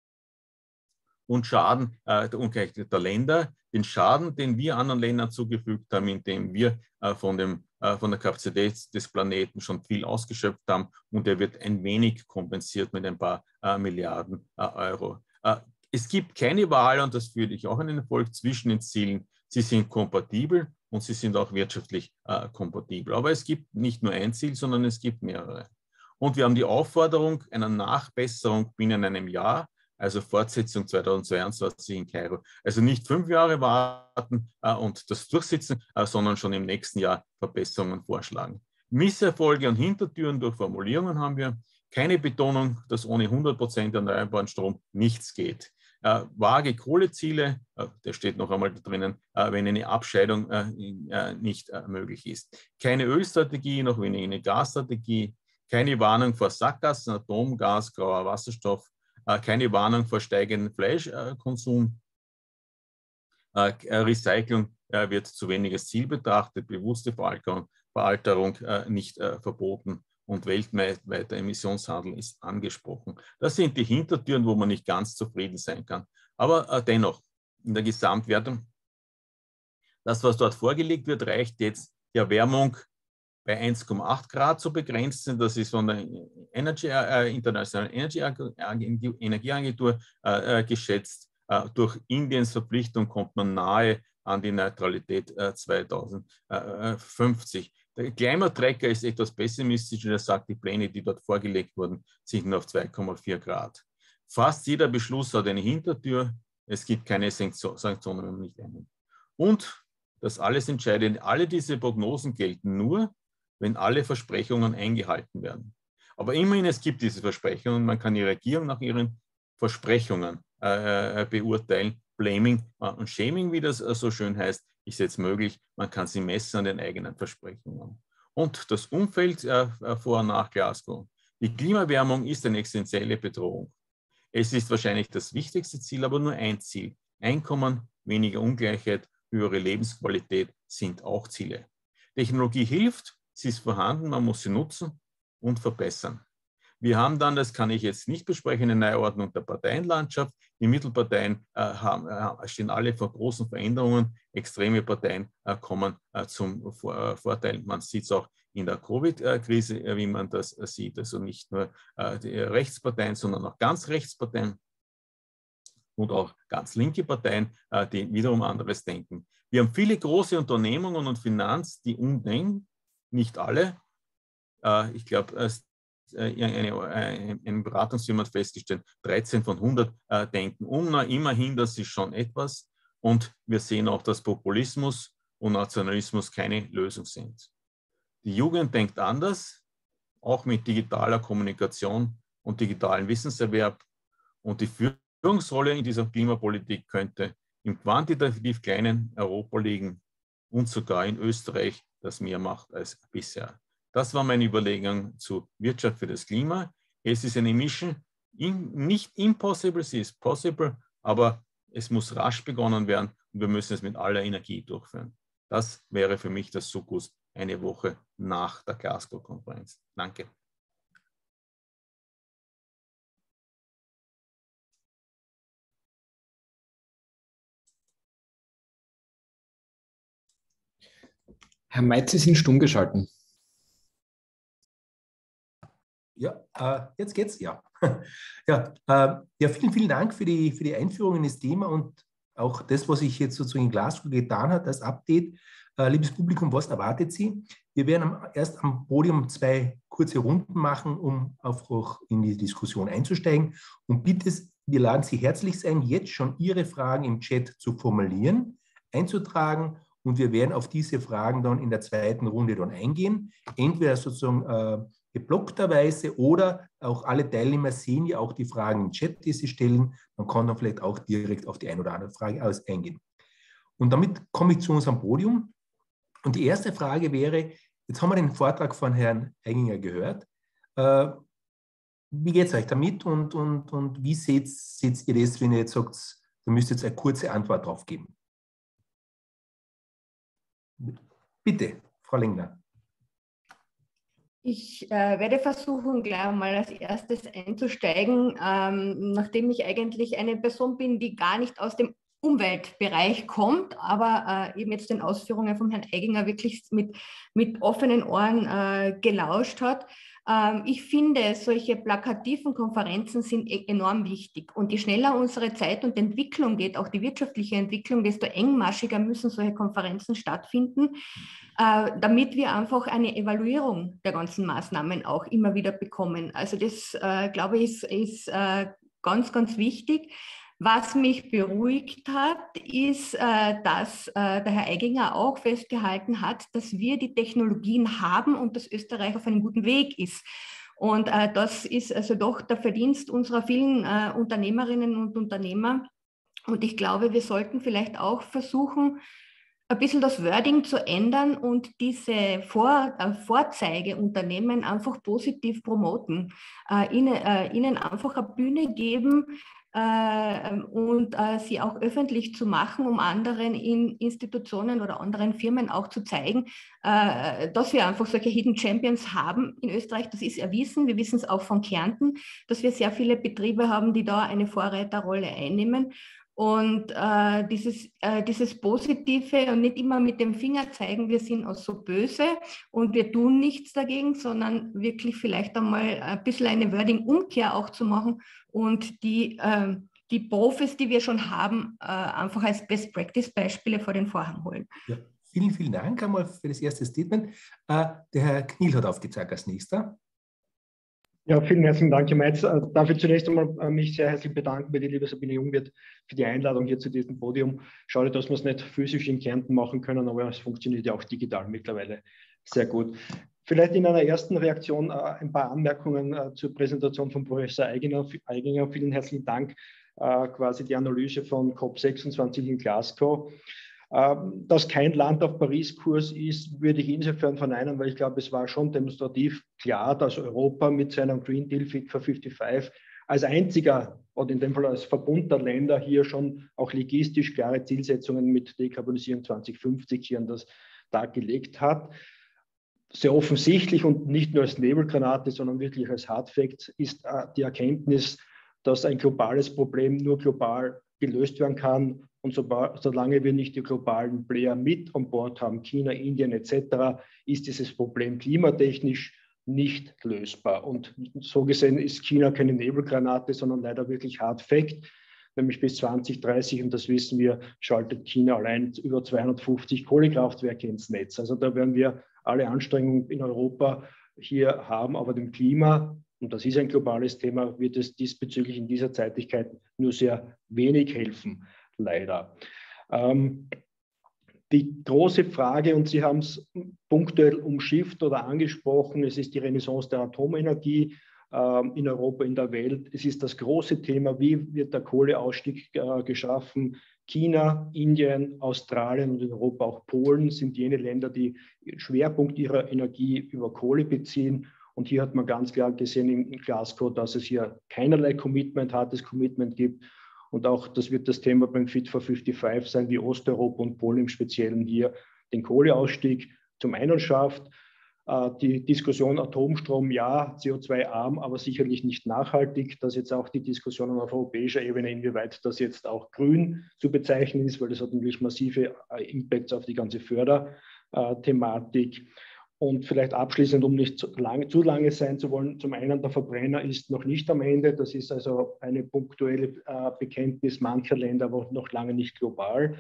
und Schaden, äh, der Ungleichheit der Länder, den Schaden, den wir anderen Ländern zugefügt haben, indem wir äh, von, dem, äh, von der Kapazität des Planeten schon viel ausgeschöpft haben, und der wird ein wenig kompensiert mit ein paar äh, Milliarden äh, Euro. Äh, es gibt keine Wahl, und das führe ich auch in den Erfolg, zwischen den Zielen. Sie sind kompatibel und sie sind auch wirtschaftlich äh, kompatibel. Aber es gibt nicht nur ein Ziel, sondern es gibt mehrere. Und wir haben die Aufforderung einer Nachbesserung binnen einem Jahr, also Fortsetzung zweitausendzweiundzwanzig in Kairo. Also nicht fünf Jahre warten äh, und das durchsetzen, äh, sondern schon im nächsten Jahr Verbesserungen vorschlagen. Misserfolge und Hintertüren durch Formulierungen haben wir. Keine Betonung, dass ohne hundert Prozent erneuerbaren Strom nichts geht. Äh, vage Kohleziele, äh, da steht noch einmal da drinnen, äh, wenn eine Abscheidung äh, äh, nicht äh, möglich ist. Keine Ölstrategie, noch weniger eine Gasstrategie, keine Warnung vor Sackgassen, Atomgas, grauer Wasserstoff, äh, keine Warnung vor steigendem Fleischkonsum. Äh, Recycling äh, wird zu wenig als Ziel betrachtet, bewusste Veralterung, Veralterung äh, nicht äh, verboten. Und weltweiter Emissionshandel ist angesprochen. Das sind die Hintertüren, wo man nicht ganz zufrieden sein kann. Aber äh, dennoch, in der Gesamtwertung, das, was dort vorgelegt wird, reicht jetzt die Erwärmung bei eins Komma acht Grad zu begrenzen. Das ist von der Energy, äh, Internationalen Energieagentur äh, geschätzt. Äh, durch Indiens Verpflichtung kommt man nahe an die Neutralität äh, zweitausendfünfzig. Der Climate Tracker ist etwas pessimistisch und er sagt, die Pläne, die dort vorgelegt wurden, sind nur auf zwei Komma vier Grad. Fast jeder Beschluss hat eine Hintertür. Es gibt keine Sanktionen, wenn man nicht einnimmt. Und das alles Entscheidende, alle diese Prognosen gelten nur, wenn alle Versprechungen eingehalten werden. Aber immerhin, es gibt diese Versprechungen und man kann die Regierung nach ihren Versprechungen äh, beurteilen. Blaming und Shaming, wie das äh, so schön heißt, ist jetzt möglich. Man kann sie messen an den eigenen Versprechungen. Und das Umfeld äh, vor und nach Glasgow. Die Klimaerwärmung ist eine existenzielle Bedrohung. Es ist wahrscheinlich das wichtigste Ziel, aber nur ein Ziel. Einkommen, weniger Ungleichheit, höhere Lebensqualität sind auch Ziele. Technologie hilft, sie ist vorhanden, man muss sie nutzen und verbessern. Wir haben dann, das kann ich jetzt nicht besprechen, eine Neuordnung der Parteienlandschaft. Die Mittelparteien äh, haben, äh, stehen alle vor großen Veränderungen. Extreme Parteien äh, kommen äh, zum Vor äh, Vorteil. Man sieht es auch in der Covid-Krise, äh, wie man das äh, sieht. Also nicht nur äh, die Rechtsparteien, sondern auch ganz Rechtsparteien und auch ganz linke Parteien, äh, die wiederum anderes denken. Wir haben viele große Unternehmungen und Finanz, die umdenken, nicht alle. Äh, ich glaube, Eine, eine, eine Beratungsfirma hat festgestellt, dreizehn von hundert äh, denken um. Na, immerhin, das ist schon etwas. Und wir sehen auch, dass Populismus und Nationalismus keine Lösung sind. Die Jugend denkt anders, auch mit digitaler Kommunikation und digitalem Wissenserwerb. Und die Führungsrolle in dieser Klimapolitik könnte im quantitativ kleinen Europa liegen und sogar in Österreich, das mehr macht als bisher. Das war meine Überlegung zu Wirtschaft für das Klima. Es ist eine Mission, nicht impossible, sie ist possible, aber es muss rasch begonnen werden und wir müssen es mit aller Energie durchführen. Das wäre für mich das Sukkus eine Woche nach der Glasgow-Konferenz. Danke. Herr Meitz, Sie sind stumm geschalten. Ja, äh, jetzt geht's, ja. ja, äh, ja, vielen, vielen Dank für die, für die Einführung in das Thema und auch das, was ich jetzt sozusagen in Glasgow getan habe, das Update. Äh, liebes Publikum, was erwartet Sie? Wir werden am, erst am Podium zwei kurze Runden machen, um auch in die Diskussion einzusteigen. Und bitte, wir laden Sie herzlich ein, jetzt schon Ihre Fragen im Chat zu formulieren, einzutragen. Und wir werden auf diese Fragen dann in der zweiten Runde dann eingehen. Entweder sozusagen äh, geblockterweise oder auch alle Teilnehmer sehen ja auch die Fragen im Chat, die sie stellen. Man kann dann vielleicht auch direkt auf die eine oder andere Frage aus eingehen. Und damit komme ich zu unserem Podium. Und die erste Frage wäre, jetzt haben wir den Vortrag von Herrn Eiginger gehört. Äh, wie geht es euch damit und, und, und wie seht, seht ihr das, wenn ihr jetzt sagt, da müsst ihr jetzt eine kurze Antwort drauf geben? Bitte, Frau Lengner. Ich äh, werde versuchen, gleich mal als erstes einzusteigen, ähm, nachdem ich eigentlich eine Person bin, die gar nicht aus dem Umweltbereich kommt, aber äh, eben jetzt den Ausführungen von Herrn Eiginger wirklich mit, mit offenen Ohren äh, gelauscht hat. Ähm, ich finde, solche plakativen Konferenzen sind e- enorm wichtig. Und je schneller unsere Zeit und Entwicklung geht, auch die wirtschaftliche Entwicklung, desto engmaschiger müssen solche Konferenzen stattfinden, äh, damit wir einfach eine Evaluierung der ganzen Maßnahmen auch immer wieder bekommen. Also das, äh, glaube ich, ist, ist äh, ganz, ganz wichtig. Was mich beruhigt hat, ist, äh, dass äh, der Herr Eiginger auch festgehalten hat, dass wir die Technologien haben und dass Österreich auf einem guten Weg ist. Und äh, das ist also doch der Verdienst unserer vielen äh, Unternehmerinnen und Unternehmer. Und ich glaube, wir sollten vielleicht auch versuchen, ein bisschen das Wording zu ändern und diese Vor äh, Vorzeigeunternehmen einfach positiv promoten, äh, ihnen, äh, ihnen einfach eine Bühne geben äh, und äh, sie auch öffentlich zu machen, um anderen in Institutionen oder anderen Firmen auch zu zeigen, äh, dass wir einfach solche Hidden Champions haben in Österreich. Das ist erwiesen. Wir wissen es auch von Kärnten, dass wir sehr viele Betriebe haben, die da eine Vorreiterrolle einnehmen. Und äh, dieses, äh, dieses Positive und nicht immer mit dem Finger zeigen, wir sind auch so böse und wir tun nichts dagegen, sondern wirklich vielleicht einmal ein bisschen eine Wording-Umkehr auch zu machen und die, äh, die Profis, die wir schon haben, äh, einfach als Best-Practice-Beispiele vor den Vorhang holen. Ja, vielen, vielen Dank einmal für das erste Statement. Äh, der Herr Kniel hat aufgezeigt als nächster. Ja, vielen herzlichen Dank, Herr Meitz. Darf ich zunächst einmal mich sehr herzlich bedanken bei der liebe Sabine Jungwirth für die Einladung hier zu diesem Podium. Schade, dass wir es nicht physisch in Kärnten machen können, aber es funktioniert ja auch digital mittlerweile sehr gut. Vielleicht in einer ersten Reaktion äh, ein paar Anmerkungen äh, zur Präsentation von Professor Aiginger. Aiginger, vielen herzlichen Dank. Äh, quasi die Analyse von COP sechsundzwanzig in Glasgow. Dass kein Land auf Paris-Kurs ist, würde ich insofern verneinen, weil ich glaube, es war schon demonstrativ klar, dass Europa mit seinem Green Deal Fit for fünfundfünfzig als einziger und in dem Fall als Verbund der Länder hier schon auch legistisch klare Zielsetzungen mit Dekarbonisierung zwanzig fünfzig hier an das Tag gelegt hat. Sehr offensichtlich und nicht nur als Nebelgranate, sondern wirklich als Hardfact ist die Erkenntnis, dass ein globales Problem nur global gelöst werden kann. Und so, solange wir nicht die globalen Player mit an Bord haben, China, Indien et cetera, ist dieses Problem klimatechnisch nicht lösbar. Und so gesehen ist China keine Nebelgranate, sondern leider wirklich Hard Fact. Nämlich bis zwanzig dreißig, und das wissen wir, schaltet China allein über zweihundertfünfzig Kohlekraftwerke ins Netz. Also da werden wir alle Anstrengungen in Europa hier haben, aber dem Klima, und das ist ein globales Thema, wird es diesbezüglich in dieser Zeitigkeit nur sehr wenig helfen. Leider. Ähm, die große Frage, und Sie haben es punktuell umschifft oder angesprochen, es ist die Renaissance der Atomenergie ähm, in Europa, in der Welt. Es ist das große Thema, wie wird der Kohleausstieg äh, geschaffen. China, Indien, Australien und in Europa auch Polen sind jene Länder, die Schwerpunkt ihrer Energie über Kohle beziehen. Und hier hat man ganz klar gesehen in Glasgow, dass es hier keinerlei Commitment, hartes Commitment gibt. Und auch das wird das Thema beim Fit for fünfundfünfzig sein, wie Osteuropa und Polen im Speziellen hier den Kohleausstieg zum einen schafft. Die Diskussion Atomstrom, ja, C O zwei arm, aber sicherlich nicht nachhaltig. Das ist jetzt auch die Diskussion auf europäischer Ebene, inwieweit das jetzt auch grün zu bezeichnen ist, weil das hat natürlich massive Impacts auf die ganze Förderthematik. Und vielleicht abschließend, um nicht zu lange, zu lange sein zu wollen, zum einen, der Verbrenner ist noch nicht am Ende. Das ist also eine punktuelle äh, Bekenntnis mancher Länder, aber noch lange nicht global.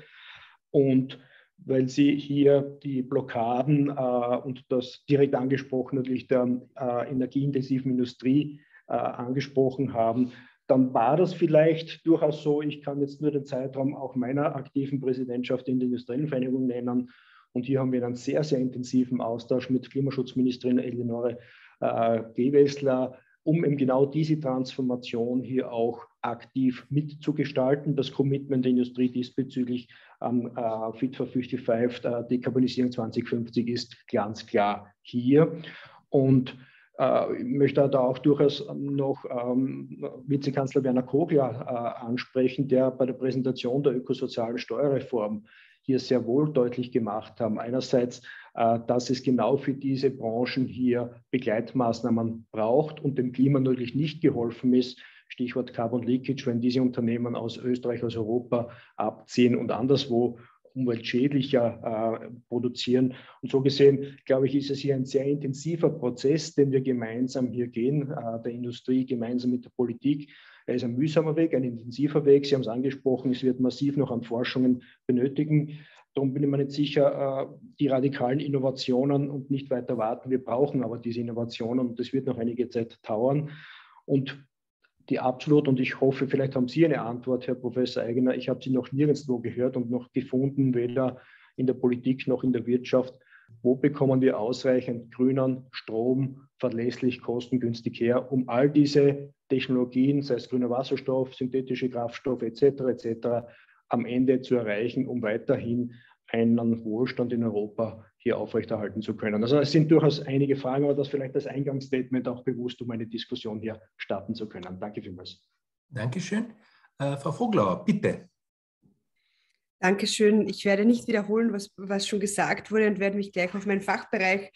Und weil Sie hier die Blockaden äh, und das direkt angesprochen natürlich der äh, energieintensiven Industrie äh, angesprochen haben, dann war das vielleicht durchaus so. Ich kann jetzt nur den Zeitraum auch meiner aktiven Präsidentschaft in der Industriellen Vereinigung nennen. Und hier haben wir einen sehr, sehr intensiven Austausch mit Klimaschutzministerin Eleonore äh, Gewessler, um eben genau diese Transformation hier auch aktiv mitzugestalten. Das Commitment der Industrie diesbezüglich am äh, Fit for fünfundfünfzig, äh, Dekarbonisierung zwanzig fünfzig ist ganz klar hier. Und äh, ich möchte da auch durchaus noch ähm, Vizekanzler Werner Kogler äh, ansprechen, der bei der Präsentation der ökosozialen Steuerreform hier sehr wohl deutlich gemacht haben. Einerseits, äh, dass es genau für diese Branchen hier Begleitmaßnahmen braucht und dem Klima natürlich nicht geholfen ist. Stichwort Carbon Leakage, wenn diese Unternehmen aus Österreich, aus Europa abziehen und anderswo umweltschädlicher äh, produzieren. Und so gesehen, glaube ich, ist es hier ein sehr intensiver Prozess, den wir gemeinsam hier gehen, äh, der Industrie gemeinsam mit der Politik. Er ist ein mühsamer Weg, ein intensiver Weg. Sie haben es angesprochen, es wird massiv noch an Forschungen benötigen. Darum bin ich mir nicht sicher, die radikalen Innovationen und nicht weiter warten. Wir brauchen aber diese Innovationen und das wird noch einige Zeit dauern. Und die absolut, und ich hoffe, vielleicht haben Sie eine Antwort, Herr Professor Aiginger, ich habe sie noch nirgendwo gehört und noch gefunden, weder in der Politik noch in der Wirtschaft, Wo bekommen wir ausreichend grünen Strom verlässlich, kostengünstig her, um all diese Technologien, sei es grüner Wasserstoff, synthetische Kraftstoffe et cetera et cetera, am Ende zu erreichen, um weiterhin einen Wohlstand in Europa hier aufrechterhalten zu können. Also es sind durchaus einige Fragen, aber das vielleicht als Eingangsstatement auch bewusst, um eine Diskussion hier starten zu können. Danke vielmals. Dankeschön. Äh, Frau Voglauer, bitte. Dankeschön. Ich werde nicht wiederholen, was, was schon gesagt wurde und werde mich gleich auf meinen Fachbereich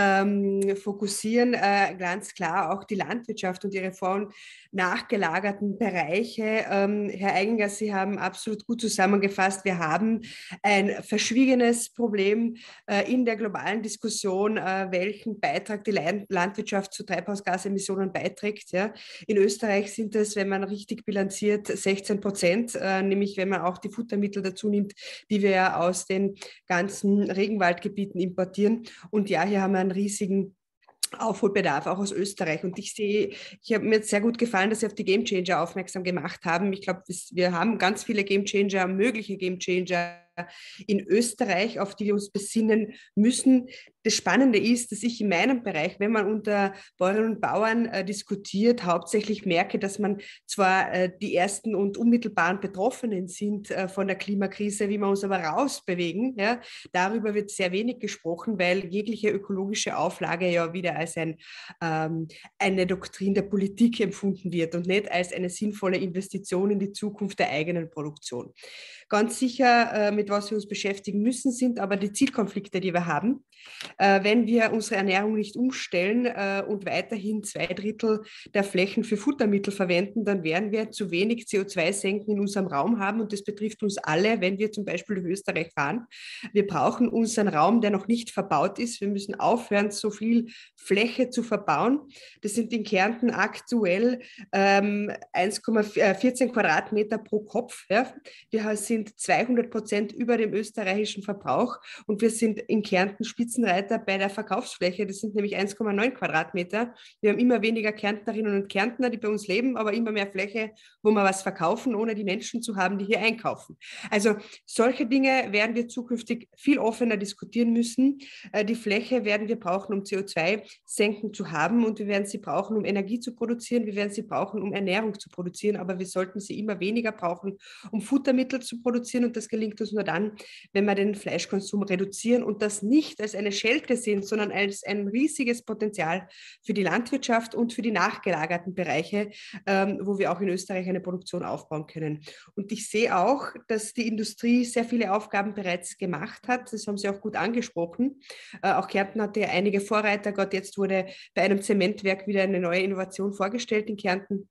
ähm, fokussieren. Äh, ganz klar auch die Landwirtschaft und ihre vor- und nachgelagerten Bereiche. Ähm, Herr Eigenger, Sie haben absolut gut zusammengefasst. Wir haben ein verschwiegenes Problem äh, in der globalen Diskussion, äh, welchen Beitrag die Landwirtschaft zu Treibhausgasemissionen beiträgt. Ja. In Österreich sind es, wenn man richtig bilanziert, sechzehn Prozent, äh, nämlich wenn man auch die Futtermittel dazu nimmt, die wir ja aus den ganzen Regenwaldgebieten importieren. Und ja, hier haben wir einen riesigen Aufholbedarf, auch aus Österreich. Und ich sehe, ich habe mir jetzt sehr gut gefallen, dass Sie auf die Gamechanger aufmerksam gemacht haben. Ich glaube, wir haben ganz viele Gamechanger, mögliche Gamechanger in Österreich, auf die wir uns besinnen müssen. Das Spannende ist, dass ich in meinem Bereich, wenn man unter Bäuerinnen und Bauern äh, diskutiert, hauptsächlich merke, dass man zwar äh, die ersten und unmittelbaren Betroffenen sind äh, von der Klimakrise, wie wir uns aber rausbewegen. Ja, darüber wird sehr wenig gesprochen, weil jegliche ökologische Auflage ja wieder als ein, ähm, eine Doktrin der Politik empfunden wird und nicht als eine sinnvolle Investition in die Zukunft der eigenen Produktion. Ganz sicher, äh, mit was wir uns beschäftigen müssen, sind aber die Zielkonflikte, die wir haben. Äh, wenn wir unsere Ernährung nicht umstellen äh, und weiterhin zwei Drittel der Flächen für Futtermittel verwenden, dann werden wir zu wenig C O zwei Senken in unserem Raum haben und das betrifft uns alle, wenn wir zum Beispiel durch Österreich fahren. Wir brauchen unseren Raum, der noch nicht verbaut ist. Wir müssen aufhören, so viel Fläche zu verbauen. Das sind in Kärnten aktuell ähm, eins Komma vierzehn Quadratmeter pro Kopf. Ja. Wir sind zweihundert Prozent über dem österreichischen Verbrauch und wir sind in Kärnten Spitzenreiter bei der Verkaufsfläche. Das sind nämlich eins Komma neun Quadratmeter. Wir haben immer weniger Kärntnerinnen und Kärntner, die bei uns leben, aber immer mehr Fläche, wo wir was verkaufen, ohne die Menschen zu haben, die hier einkaufen. Also solche Dinge werden wir zukünftig viel offener diskutieren müssen. Die Fläche werden wir brauchen, um C O zwei Senken zu haben und wir werden sie brauchen, um Energie zu produzieren. Wir werden sie brauchen, um Ernährung zu produzieren, aber wir sollten sie immer weniger brauchen, um Futtermittel zu produzieren und das gelingt uns nur dann, wenn wir den Fleischkonsum reduzieren und das nicht als eine Schelte sehen, sondern als ein riesiges Potenzial für die Landwirtschaft und für die nachgelagerten Bereiche, ähm, wo wir auch in Österreich eine Produktion aufbauen können. Und ich sehe auch, dass die Industrie sehr viele Aufgaben bereits gemacht hat. Das haben Sie auch gut angesprochen. Äh, auch Kärnten hatte ja einige Vorreiter. Gott, jetzt wurde bei einem Zementwerk wieder eine neue Innovation vorgestellt in Kärnten.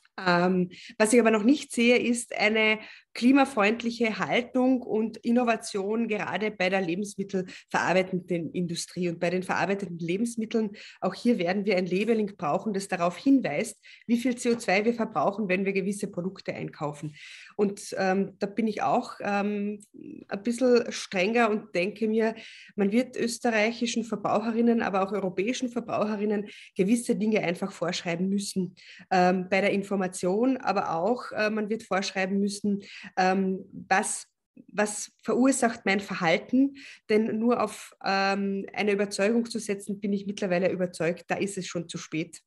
Ähm, was ich aber noch nicht sehe, ist eine klimafreundliche Haltung und Innovation gerade bei der lebensmittelverarbeitenden Industrie. Und bei den verarbeiteten Lebensmitteln, auch hier werden wir ein Labeling brauchen, das darauf hinweist, wie viel C O zwei wir verbrauchen, wenn wir gewisse Produkte einkaufen. Und ähm, da bin ich auch ähm, ein bisschen strenger und denke mir, man wird österreichischen Verbraucherinnen, aber auch europäischen Verbraucherinnen gewisse Dinge einfach vorschreiben müssen ähm, bei der Information, aber auch äh, man wird vorschreiben müssen, ähm, was was verursacht mein Verhalten, denn nur auf ähm, eine Überzeugung zu setzen, bin ich mittlerweile überzeugt, da ist es schon zu spät.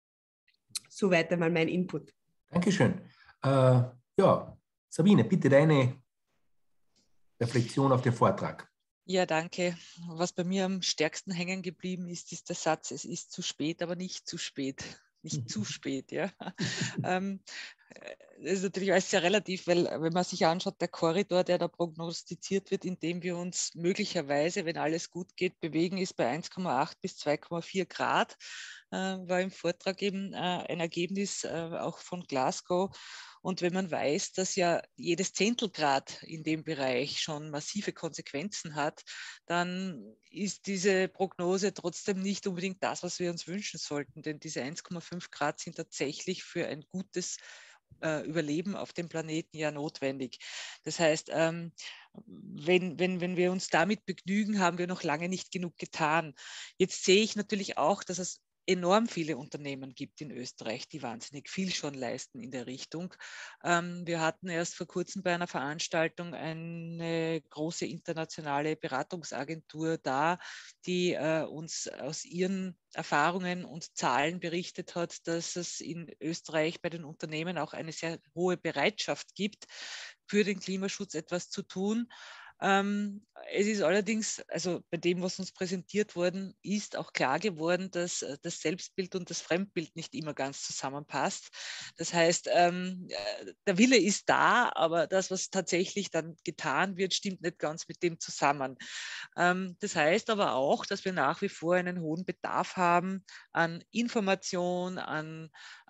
Soweit einmal mein Input. Dankeschön. Äh, ja, Sabine, bitte deine Reflexion auf den Vortrag. Ja, danke. Was bei mir am stärksten hängen geblieben ist, ist der Satz, es ist zu spät, aber nicht zu spät. Nicht zu spät, ja. ähm, das ist natürlich alles sehr relativ, weil wenn man sich anschaut, der Korridor, der da prognostiziert wird, in dem wir uns möglicherweise, wenn alles gut geht, bewegen, ist bei eins Komma acht bis zwei Komma vier Grad, äh, war im Vortrag eben äh, ein Ergebnis äh, auch von Glasgow. Und wenn man weiß, dass ja jedes Zehntelgrad in dem Bereich schon massive Konsequenzen hat, dann ist diese Prognose trotzdem nicht unbedingt das, was wir uns wünschen sollten. Denn diese eins Komma fünf Grad sind tatsächlich für ein gutes äh, Überleben auf dem Planeten ja notwendig. Das heißt, ähm, wenn, wenn, wenn wir uns damit begnügen, haben wir noch lange nicht genug getan. Jetzt sehe ich natürlich auch, dass es enorm viele Unternehmen gibt in Österreich, die wahnsinnig viel schon leisten in der Richtung. Ähm, wir hatten erst vor kurzem bei einer Veranstaltung eine große internationale Beratungsagentur da, die äh, uns aus ihren Erfahrungen und Zahlen berichtet hat, dass es in Österreich bei den Unternehmen auch eine sehr hohe Bereitschaft gibt, für den Klimaschutz etwas zu tun. Ähm, es ist allerdings, also bei dem, was uns präsentiert worden ist, auch klar geworden, dass äh, das Selbstbild und das Fremdbild nicht immer ganz zusammenpasst. Das heißt, ähm, äh, der Wille ist da, aber das, was tatsächlich dann getan wird, stimmt nicht ganz mit dem zusammen. Ähm, das heißt aber auch, dass wir nach wie vor einen hohen Bedarf haben an Information, an,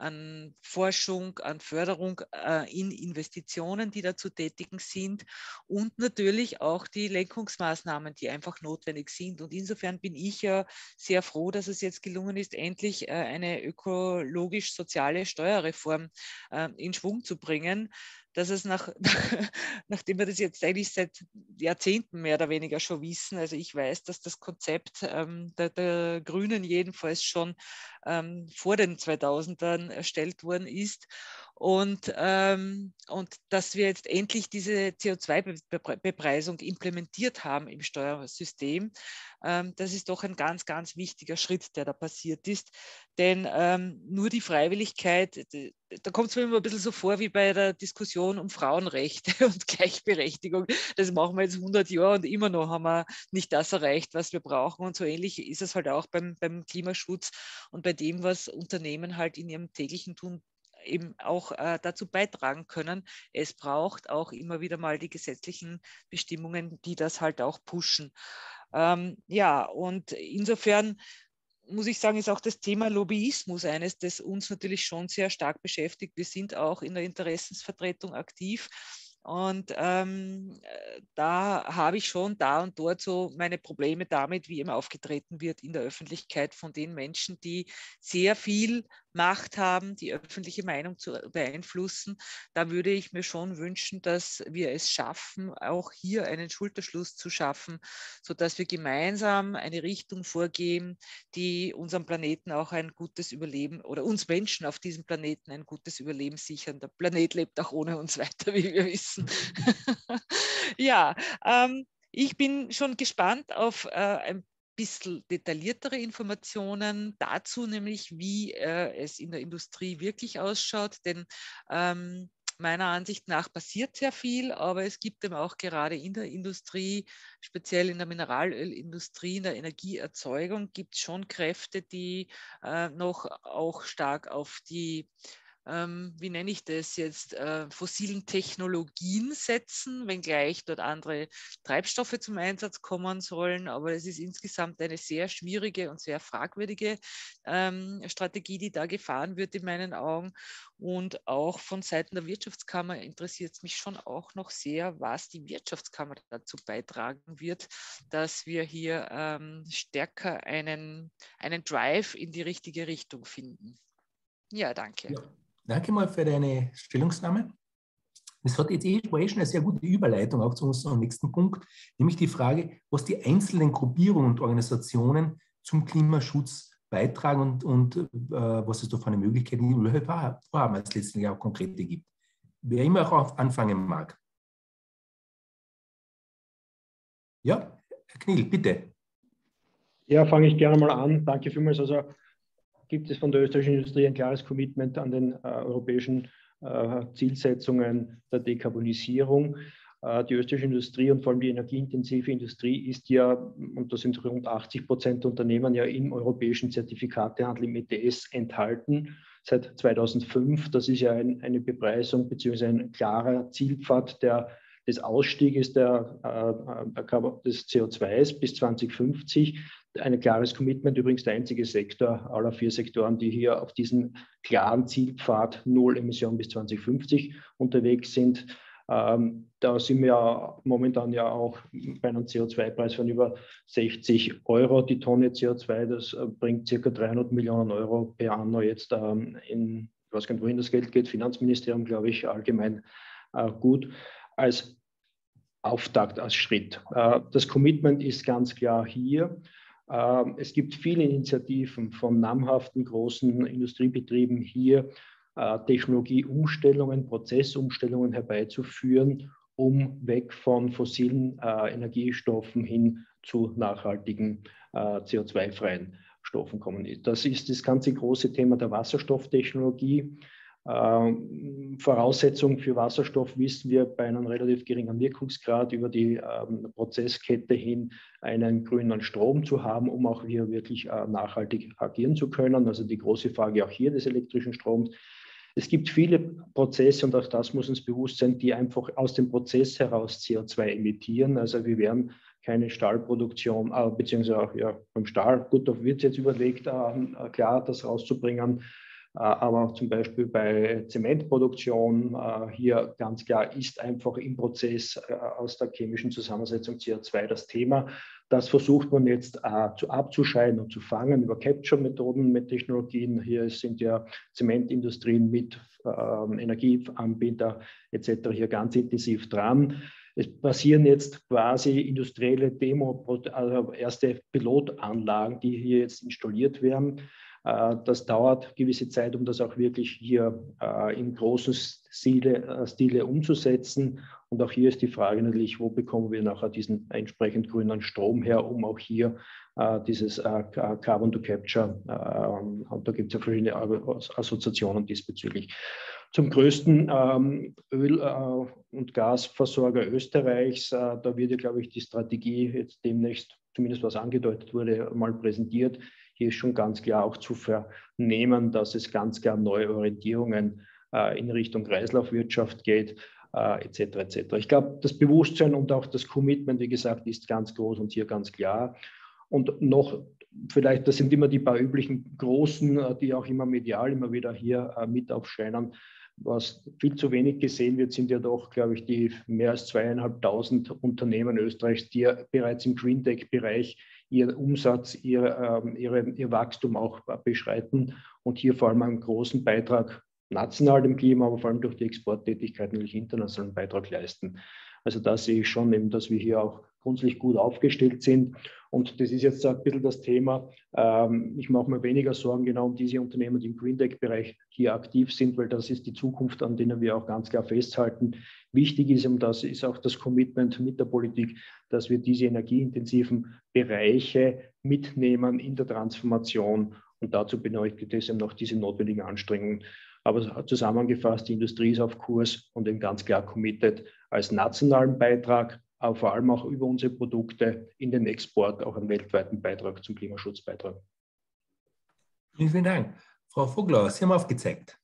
an Forschung, an Förderung äh, in Investitionen, die da zu tätigen sind, und natürlich auch die Lenkungsmaßnahmen, die einfach notwendig sind. Und insofern bin ich ja sehr froh, dass es jetzt gelungen ist, endlich äh, eine ökologisch-soziale Steuerreform äh, in Schwung zu bringen, dass es nach, nachdem wir das jetzt eigentlich seit Jahrzehnten mehr oder weniger schon wissen, also ich weiß, dass das Konzept ähm, der, der Grünen jedenfalls schon ähm, vor den zweitausendern erstellt worden ist, und, ähm, und dass wir jetzt endlich diese C O zwei Bepreisung implementiert haben im Steuersystem. Ähm, das ist doch ein ganz, ganz wichtiger Schritt, der da passiert ist, denn ähm, nur die Freiwilligkeit, da kommt es mir immer ein bisschen so vor wie bei der Diskussion um Frauenrechte und Gleichberechtigung. Das machen wir jetzt hundert Jahre und immer noch haben wir nicht das erreicht, was wir brauchen. Und so ähnlich ist es halt auch beim, beim Klimaschutz und bei dem, was Unternehmen halt in ihrem täglichen Tun eben auch äh, dazu beitragen können. Es braucht auch immer wieder mal die gesetzlichen Bestimmungen, die das halt auch pushen. Ähm, ja, und insofern muss ich sagen, ist auch das Thema Lobbyismus eines, das uns natürlich schon sehr stark beschäftigt. Wir sind auch in der Interessensvertretung aktiv. Und ähm, da habe ich schon da und dort so meine Probleme damit, wie eben aufgetreten wird in der Öffentlichkeit von den Menschen, die sehr viel Macht haben, die öffentliche Meinung zu beeinflussen. Da würde ich mir schon wünschen, dass wir es schaffen, auch hier einen Schulterschluss zu schaffen, sodass wir gemeinsam eine Richtung vorgeben, die unserem Planeten auch ein gutes Überleben oder uns Menschen auf diesem Planeten ein gutes Überleben sichern. Der Planet lebt auch ohne uns weiter, wie wir wissen. Ja, ähm, ich bin schon gespannt auf äh, ein bisschen detailliertere Informationen dazu, nämlich wie äh, es in der Industrie wirklich ausschaut, denn ähm, meiner Ansicht nach passiert sehr viel, aber es gibt eben auch gerade in der Industrie, speziell in der Mineralölindustrie, in der Energieerzeugung, gibt es schon Kräfte, die äh, noch auch stark auf die Ähm, wie nenne ich das jetzt, äh, fossilen Technologien setzen, wenngleich dort andere Treibstoffe zum Einsatz kommen sollen. Aber es ist insgesamt eine sehr schwierige und sehr fragwürdige ähm, Strategie, die da gefahren wird in meinen Augen. Und auch von Seiten der Wirtschaftskammer interessiert es mich schon auch noch sehr, was die Wirtschaftskammer dazu beitragen wird, dass wir hier ähm, stärker einen, einen Drive in die richtige Richtung finden. Ja, danke. Ja. Danke mal für deine Stellungnahme. Das hat jetzt eh, war eh schon eine sehr gute Überleitung auch zu unserem nächsten Punkt, nämlich die Frage, was die einzelnen Gruppierungen und Organisationen zum Klimaschutz beitragen und, und äh, was es da für eine Möglichkeit in welche Vorhaben es letztlich auch konkrete gibt. Wer immer auch anfangen mag. Ja, Herr Knill, bitte. Ja, fange ich gerne mal an. Danke vielmals. Also gibt es von der österreichischen Industrie ein klares Commitment an den äh, europäischen äh, Zielsetzungen der Dekarbonisierung. Äh, die österreichische Industrie und vor allem die energieintensive Industrie ist ja, und da sind rund achtzig Prozent der Unternehmen ja im europäischen Zertifikatehandel im E T S enthalten seit zweitausendfünf. Das ist ja ein, eine Bepreisung bzw. ein klarer Zielpfad der, des Ausstieges der, äh, des C O zwei bis zweitausendfünfzig. Ein klares Commitment, übrigens der einzige Sektor aller vier Sektoren, die hier auf diesem klaren Zielpfad Null Emissionen bis zweitausendfünfzig unterwegs sind. Ähm, da sind wir ja momentan ja auch bei einem C O zwei Preis von über sechzig Euro die Tonne C O zwei. Das äh, bringt circa dreihundert Millionen Euro per Anno jetzt ähm, in, ich weiß gar nicht, wohin das Geld geht, Finanzministerium, glaube ich, allgemein äh, gut als Auftakt, als Schritt. Äh, das Commitment ist ganz klar hier. Es gibt viele Initiativen von namhaften großen Industriebetrieben hier, Technologieumstellungen, Prozessumstellungen herbeizuführen, um weg von fossilen Energiestoffen hin zu nachhaltigen C O zwei freien Stoffen kommen. Das ist das ganze große Thema der Wasserstofftechnologie. Ähm, Voraussetzung für Wasserstoff wissen wir bei einem relativ geringen Wirkungsgrad über die ähm, Prozesskette hin einen grünen Strom zu haben, um auch hier wirklich äh, nachhaltig agieren zu können. Also die große Frage auch hier des elektrischen Stroms. Es gibt viele Prozesse, und auch das muss uns bewusst sein, die einfach aus dem Prozess heraus C O zwei emittieren. Also wir werden keine Stahlproduktion, äh, beziehungsweise auch ja, beim Stahl, gut, da wird jetzt überlegt, äh, klar, das rauszubringen. Aber zum Beispiel bei Zementproduktion, hier ganz klar ist einfach im Prozess aus der chemischen Zusammensetzung C O zwei das Thema. Das versucht man jetzt abzuscheiden und zu fangen über Capture-Methoden mit Technologien. Hier sind ja Zementindustrien mit Energieanbieter et cetera hier ganz intensiv dran. Es passieren jetzt quasi industrielle Demo, also erste Pilotanlagen, die hier jetzt installiert werden. Das dauert gewisse Zeit, um das auch wirklich hier äh, im großen Stile, äh, Stile umzusetzen. Und auch hier ist die Frage natürlich, wo bekommen wir nachher diesen entsprechend grünen Strom her, um auch hier äh, dieses äh, Carbon to Capture, äh, und da gibt es ja verschiedene Assoziationen diesbezüglich. Zum größten ähm, Öl- äh, und Gasversorger Österreichs, äh, da wird ja, glaube ich, die Strategie jetzt demnächst, zumindest was angedeutet wurde, mal präsentiert. Hier ist schon ganz klar auch zu vernehmen, dass es ganz klar neue Orientierungen äh, in Richtung Kreislaufwirtschaft geht, äh, et cetera et cetera. Ich glaube, das Bewusstsein und auch das Commitment, wie gesagt, ist ganz groß und hier ganz klar. Und noch vielleicht, das sind immer die paar üblichen Großen, die auch immer medial immer wieder hier äh, mit aufscheinen. Was viel zu wenig gesehen wird, sind ja doch, glaube ich, die mehr als zweieinhalbtausend Unternehmen Österreichs, die ja bereits im Green Tech-Bereich ihren Umsatz, ihr, ihre, ihr Wachstum auch beschreiten und hier vor allem einen großen Beitrag national im Klima, aber vor allem durch die Exporttätigkeit natürlich internationalen Beitrag leisten. Also da sehe ich schon eben, dass wir hier auch grundsätzlich gut aufgestellt sind. Und das ist jetzt ein bisschen das Thema. Ähm, ich mache mir weniger Sorgen genau um diese Unternehmen, die im Green Tech-Bereich hier aktiv sind, weil das ist die Zukunft, an denen wir auch ganz klar festhalten. Wichtig ist, und das ist auch das Commitment mit der Politik, dass wir diese energieintensiven Bereiche mitnehmen in der Transformation. Und dazu benötigt es eben noch diese notwendigen Anstrengungen. Aber zusammengefasst, die Industrie ist auf Kurs und eben ganz klar committed als nationalen Beitrag, aber vor allem auch über unsere Produkte in den Export auch einen weltweiten Beitrag zum Klimaschutz beitragen. Vielen, vielen Dank. Frau Vogler, Sie haben aufgezeigt.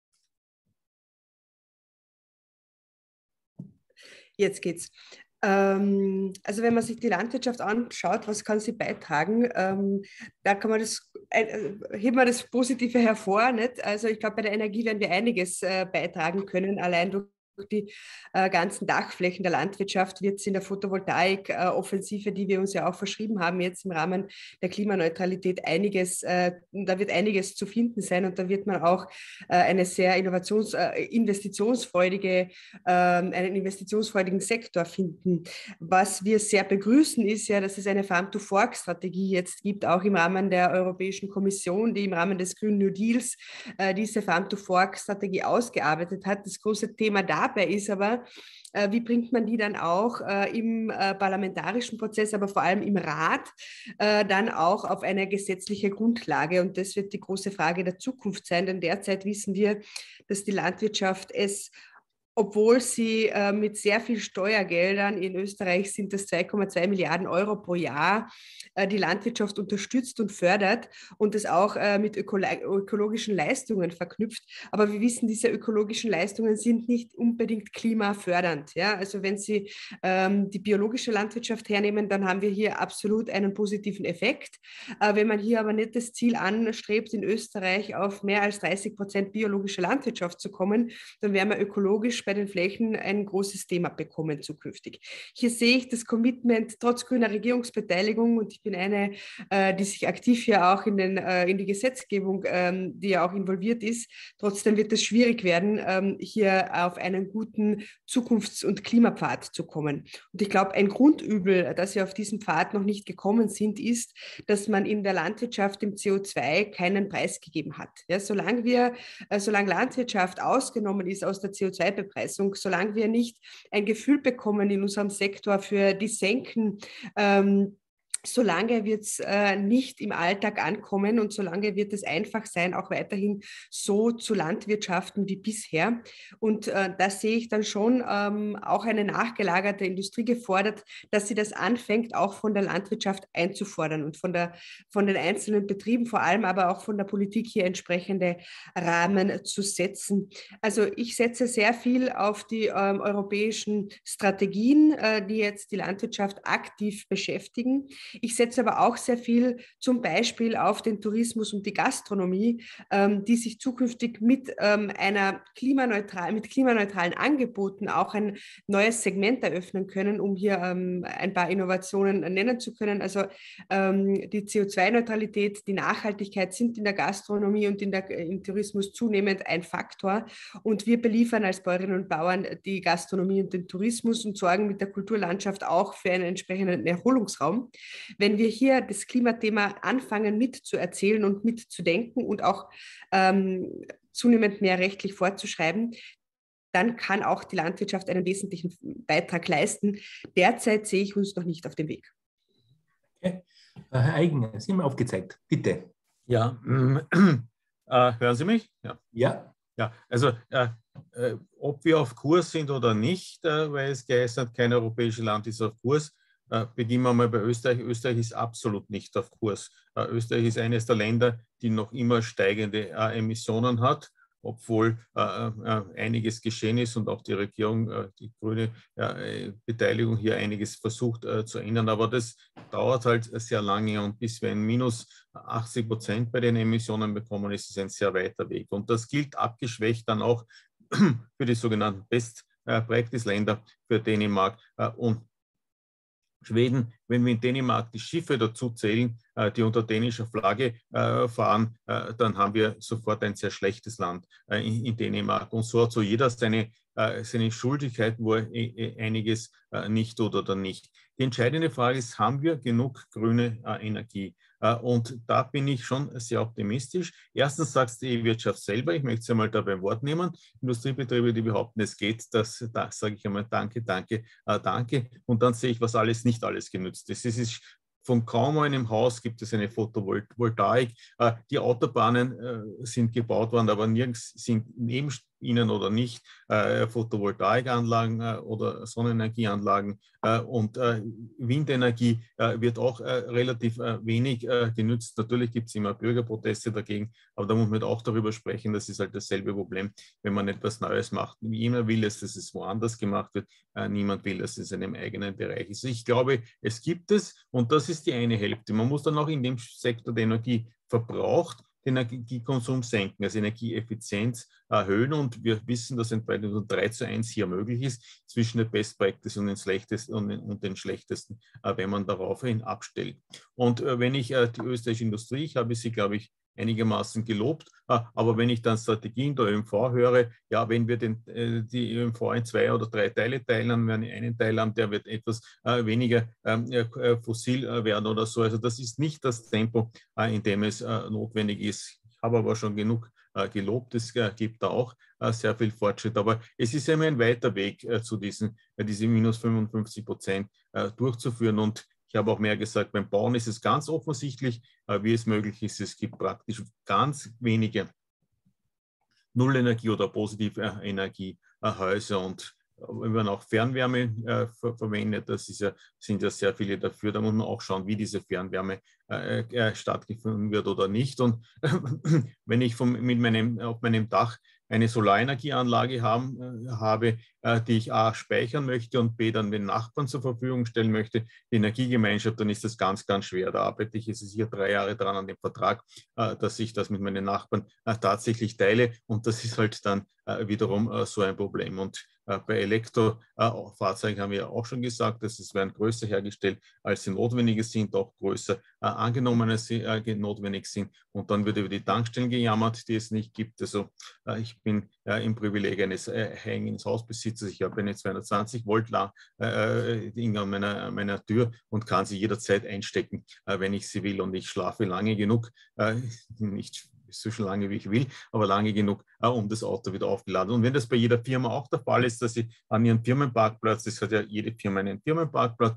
Jetzt geht's. Ähm, also wenn man sich die Landwirtschaft anschaut, was kann sie beitragen, ähm, da kann man das, äh, heben wir das Positive hervor. Nicht? Also ich glaube, bei der Energie werden wir einiges äh, beitragen können, allein durch die äh, ganzen Dachflächen der Landwirtschaft wird es in der Photovoltaik-Offensive, äh, die wir uns ja auch verschrieben haben, jetzt im Rahmen der Klimaneutralität einiges, äh, da wird einiges zu finden sein und da wird man auch äh, eine sehr innovations-, äh, investitionsfreudige, äh, einen investitionsfreudigen Sektor finden. Was wir sehr begrüßen, ist ja, dass es eine Farm-to-Fork-Strategie jetzt gibt, auch im Rahmen der Europäischen Kommission, die im Rahmen des Grünen New Deals äh, diese Farm-to-Fork-Strategie ausgearbeitet hat. Das große Thema da Dabei ist aber, äh, wie bringt man die dann auch äh, im äh, parlamentarischen Prozess, aber vor allem im Rat, äh, dann auch auf eine gesetzliche Grundlage. Und das wird die große Frage der Zukunft sein, denn derzeit wissen wir, dass die Landwirtschaft es, obwohl sie äh, mit sehr viel Steuergeldern, in Österreich sind das zwei Komma zwei Milliarden Euro pro Jahr, äh, die Landwirtschaft unterstützt und fördert und das auch äh, mit ökolo- ökologischen Leistungen verknüpft. Aber wir wissen, diese ökologischen Leistungen sind nicht unbedingt klimafördernd. Ja? Also wenn Sie ähm, die biologische Landwirtschaft hernehmen, dann haben wir hier absolut einen positiven Effekt. Äh, wenn man hier aber nicht das Ziel anstrebt, in Österreich auf mehr als dreißig Prozent biologische Landwirtschaft zu kommen, dann werden wir ökologisch Tausch bei den Flächen ein großes Thema bekommen zukünftig. Hier sehe ich das Commitment trotz grüner Regierungsbeteiligung, und ich bin eine, äh, die sich aktiv hier auch in, den, äh, in die Gesetzgebung, ähm, die ja auch involviert ist. Trotzdem wird es schwierig werden, ähm, hier auf einen guten Zukunfts- und Klimapfad zu kommen. Und ich glaube, ein Grundübel, dass wir auf diesen Pfad noch nicht gekommen sind, ist, dass man in der Landwirtschaft dem C O zwei keinen Preis gegeben hat. Ja, solange wir, äh, solange Landwirtschaft ausgenommen ist aus der C O zwei Bepreisung, solange wir nicht ein Gefühl bekommen in unserem Sektor für die Senken, ähm, solange wird es äh, nicht im Alltag ankommen und solange wird es einfach sein, auch weiterhin so zu landwirtschaften wie bisher. Und äh, da sehe ich dann schon ähm, auch eine nachgelagerte Industrie gefordert, dass sie das anfängt, auch von der Landwirtschaft einzufordern und von, der, von den einzelnen Betrieben, vor allem aber auch von der Politik hier entsprechende Rahmen zu setzen. Also ich setze sehr viel auf die ähm, europäischen Strategien, äh, die jetzt die Landwirtschaft aktiv beschäftigen. Ich setze aber auch sehr viel zum Beispiel auf den Tourismus und die Gastronomie, ähm, die sich zukünftig mit ähm, einer klimaneutral, mit klimaneutralen Angeboten auch ein neues Segment eröffnen können, um hier ähm, ein paar Innovationen nennen zu können. Also ähm, die C O zwei Neutralität, die Nachhaltigkeit sind in der Gastronomie und in der, im Tourismus zunehmend ein Faktor. Und wir beliefern als Bäuerinnen und Bauern die Gastronomie und den Tourismus und sorgen mit der Kulturlandschaft auch für einen entsprechenden Erholungsraum. Wenn wir hier das Klimathema anfangen mitzuerzählen und mitzudenken und auch ähm, zunehmend mehr rechtlich vorzuschreiben, dann kann auch die Landwirtschaft einen wesentlichen Beitrag leisten. Derzeit sehe ich uns noch nicht auf dem Weg. Okay. Herr Eigen, Sie haben aufgezeigt. Bitte. Ja, äh, hören Sie mich? Ja. Ja. Ja, also äh, äh, ob wir auf Kurs sind oder nicht, äh, weil es geheißen hat, kein europäisches Land ist auf Kurs. Äh, beginnen wir mal bei Österreich. Österreich ist absolut nicht auf Kurs. Äh, Österreich ist eines der Länder, die noch immer steigende äh, Emissionen hat, obwohl äh, äh, einiges geschehen ist und auch die Regierung, äh, die grüne äh, Beteiligung hier einiges versucht äh, zu ändern. Aber das dauert halt sehr lange, und bis wir ein minus achtzig Prozent bei den Emissionen bekommen, ist es ein sehr weiter Weg. Und das gilt abgeschwächt dann auch für die sogenannten Best Practice Länder, für Dänemark äh, und Schweden. Wenn wir in Dänemark die Schiffe dazu zählen, die unter dänischer Flagge fahren, dann haben wir sofort ein sehr schlechtes Land in Dänemark. Und so hat so jeder seine, seine Schuldigkeiten, wo er einiges nicht tut oder nicht. Die entscheidende Frage ist, haben wir genug grüne Energie? Und da bin ich schon sehr optimistisch. Erstens sagt die E-Wirtschaft selber, ich möchte sie einmal da beim Wort nehmen, Industriebetriebe, die behaupten, es geht, das, das sage ich einmal danke, danke, äh, danke. Und dann sehe ich, was alles nicht alles genützt ist. Es ist von kaum einem Haus gibt es eine Photovoltaik. Die Autobahnen sind gebaut worden, aber nirgends sind neben ihnen oder nicht Photovoltaikanlagen oder Sonnenenergieanlagen. Und Windenergie wird auch relativ wenig genützt. Natürlich gibt es immer Bürgerproteste dagegen, aber da muss man auch darüber sprechen. Das ist halt dasselbe Problem, wenn man etwas Neues macht. Niemand will es, dass es woanders gemacht wird. Niemand will, dass es in einem eigenen Bereich ist. Ich glaube, es gibt es, und das ist die eine Hälfte. Man muss dann auch in dem Sektor, der Energie verbraucht, den Energiekonsum senken, also Energieeffizienz erhöhen, und wir wissen, dass ein drei zu eins hier möglich ist, zwischen der Best Practice und den schlechtesten und den, und den schlechtesten, wenn man daraufhin abstellt. Und wenn ich die österreichische Industrie, ich habe sie, glaube ich, einigermaßen gelobt, aber wenn ich dann Strategien der Ö M V höre, ja, wenn wir den, die Ö M V in zwei oder drei Teile teilen, dann werden wir einen Teil haben, der wird etwas weniger fossil werden oder so. Also das ist nicht das Tempo, in dem es notwendig ist. Ich habe aber schon genug gelobt, es gibt da auch sehr viel Fortschritt, aber es ist immer ein weiter Weg zu diesen, diese minus fünfundfünfzig Prozent durchzuführen. Und ich habe auch mehr gesagt, beim Bauen ist es ganz offensichtlich, wie es möglich ist. Es gibt praktisch ganz wenige Nullenergie- oder positive Energiehäuser, und wenn man auch Fernwärme äh, ver verwendet, das ist ja, sind ja sehr viele dafür. Da muss man auch schauen, wie diese Fernwärme äh, äh, stattgefunden wird oder nicht. Und wenn ich vom, mit meinem, auf meinem Dach eine Solarenergieanlage haben, äh, habe, die ich A speichern möchte und B dann den Nachbarn zur Verfügung stellen möchte, die Energiegemeinschaft, dann ist das ganz, ganz schwer. Da arbeite ich jetzt hier drei Jahre dran an dem Vertrag, dass ich das mit meinen Nachbarn tatsächlich teile, und das ist halt dann wiederum so ein Problem. Und bei Elektrofahrzeugen haben wir auch schon gesagt, dass es werden größer hergestellt, als sie notwendig sind, auch größer angenommen, als sie notwendig sind. Und dann wird über die Tankstellen gejammert, die es nicht gibt. Also ich bin im Privileg eines eigenes Hausbesitzers. Ich habe eine zweihundertzwanzig Volt Ding an meiner, meiner Tür und kann sie jederzeit einstecken, wenn ich sie will. Und ich schlafe lange genug, nicht so schon lange wie ich will, aber lange genug, uh, um das Auto wieder aufgeladen. Und wenn das bei jeder Firma auch der Fall ist, dass sie an ihrem Firmenparkplatz, das hat ja jede Firma einen Firmenparkplatz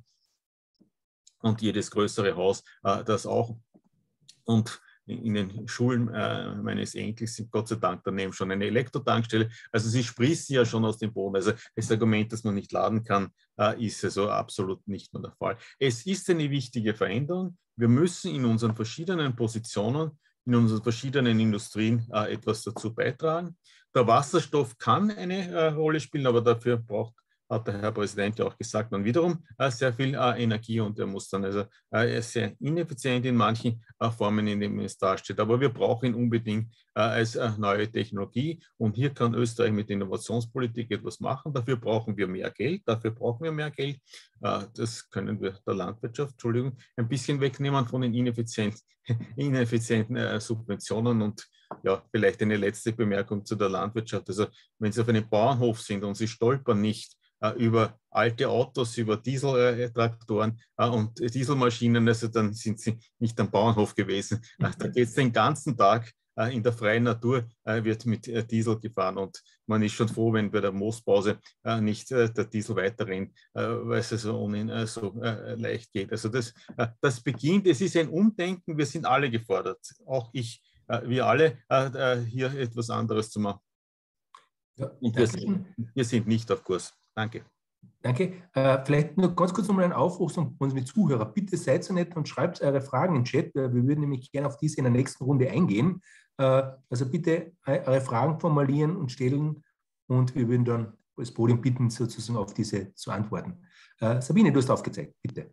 und jedes größere Haus uh, das auch. Und in den Schulen äh, meines Enkels sind Gott sei Dank daneben schon eine Elektrotankstelle. Also sie sprießen ja schon aus dem Boden. Also das Argument, dass man nicht laden kann, äh, ist also absolut nicht mehr der Fall. Es ist eine wichtige Veränderung. Wir müssen in unseren verschiedenen Positionen, in unseren verschiedenen Industrien äh, etwas dazu beitragen. Der Wasserstoff kann eine äh, Rolle spielen, aber dafür braucht, hat der Herr Präsident ja auch gesagt, dann wiederum äh, sehr viel äh, Energie, und er muss dann also äh, sehr ineffizient in manchen äh, Formen, in denen es dasteht. Aber wir brauchen ihn unbedingt äh, als äh, neue Technologie, und hier kann Österreich mit Innovationspolitik etwas machen. Dafür brauchen wir mehr Geld, dafür brauchen wir mehr Geld. Äh, das können wir der Landwirtschaft, Entschuldigung, ein bisschen wegnehmen von den ineffizienten, ineffizienten äh, Subventionen. Und ja, vielleicht eine letzte Bemerkung zu der Landwirtschaft. Also wenn Sie auf einem Bauernhof sind und Sie stolpern nicht äh, über alte Autos, über Dieseltraktoren äh, und Dieselmaschinen, also dann sind Sie nicht am Bauernhof gewesen. Äh, da geht es den ganzen Tag äh, in der freien Natur, äh, wird mit äh, Diesel gefahren, und man ist schon froh, wenn bei der Moostpause äh, nicht äh, der Diesel weiterrennt, äh, weil es so ohnehin äh, so äh, leicht geht. Also das, äh, das beginnt, es ist ein Umdenken, wir sind alle gefordert, auch ich, wir alle, äh, hier etwas anderes zu machen. Ja, und wir sind, wir sind nicht auf Kurs. Danke. Danke. Äh, vielleicht nur ganz kurz nochmal ein Aufruf an unsere Zuhörer. Bitte seid so nett und schreibt eure Fragen im Chat. Wir würden nämlich gerne auf diese in der nächsten Runde eingehen. Äh, also bitte eure Fragen formulieren und stellen, und wir würden dann das Podium bitten, sozusagen auf diese zu antworten. Äh, Sabine, du hast aufgezeigt. Bitte.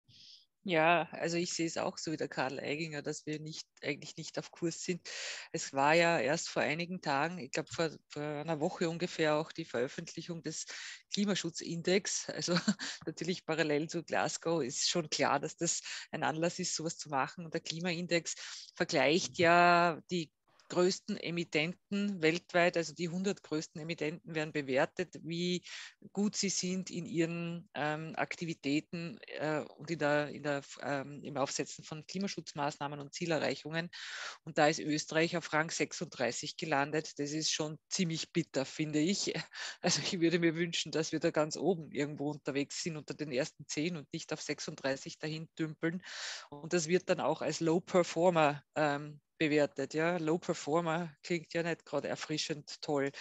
Ja, also ich sehe es auch so wie der Karl Eiginger, dass wir nicht, eigentlich nicht auf Kurs sind. Es war ja erst vor einigen Tagen, ich glaube vor, vor einer Woche ungefähr, auch die Veröffentlichung des Klimaschutzindex. Also natürlich parallel zu Glasgow ist schon klar, dass das ein Anlass ist, sowas zu machen. Und der Klimaindex vergleicht ja die größten Emittenten weltweit, also die hundert größten Emittenten werden bewertet, wie gut sie sind in ihren ähm, Aktivitäten äh, und in der, in der, ähm, im Aufsetzen von Klimaschutzmaßnahmen und Zielerreichungen. Und da ist Österreich auf Rang sechsunddreißig gelandet. Das ist schon ziemlich bitter, finde ich. Also ich würde mir wünschen, dass wir da ganz oben irgendwo unterwegs sind, unter den ersten zehn, und nicht auf sechsunddreißig dahin dümpeln. Und das wird dann auch als Low Performer ähm, bewertet. Ja, Low Performer klingt ja nicht gerade erfrischend toll.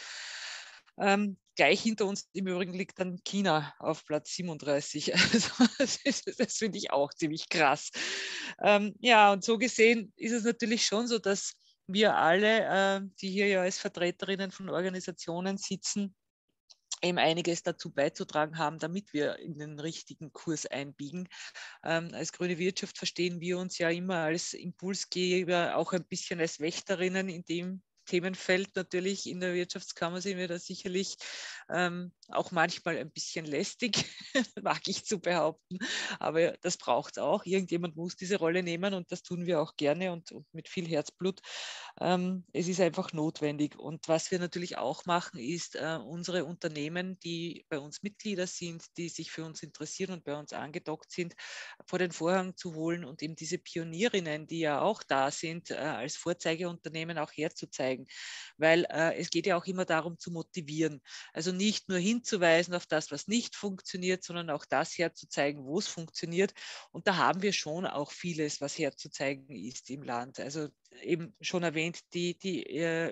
Ähm, gleich hinter uns im Übrigen liegt dann China auf Platz siebenunddreißig. Also das, das finde ich auch ziemlich krass. Ähm, ja, und so gesehen ist es natürlich schon so, dass wir alle, äh, die hier ja als Vertreterinnen von Organisationen sitzen, eben einiges dazu beizutragen haben, damit wir in den richtigen Kurs einbiegen. Ähm, als grüne Wirtschaft verstehen wir uns ja immer als Impulsgeber, auch ein bisschen als Wächterinnen in dem Themenfeld. Natürlich in der Wirtschaftskammer sind wir da sicherlich ähm, auch manchmal ein bisschen lästig, mag ich zu behaupten, aber das braucht es auch. Irgendjemand muss diese Rolle nehmen, und das tun wir auch gerne und, und mit viel Herzblut. Ähm, es ist einfach notwendig. Und was wir natürlich auch machen, ist äh, unsere Unternehmen, die bei uns Mitglieder sind, die sich für uns interessieren und bei uns angedockt sind, vor den Vorhang zu holen und eben diese Pionierinnen, die ja auch da sind, äh, als Vorzeigeunternehmen auch herzuzeigen. Weil äh, es geht ja auch immer darum zu motivieren. Also nicht nur hinzuweisen auf das, was nicht funktioniert, sondern auch das herzuzeigen, wo es funktioniert. Und da haben wir schon auch vieles, was herzuzeigen ist im Land. Also eben schon erwähnt, die, die äh,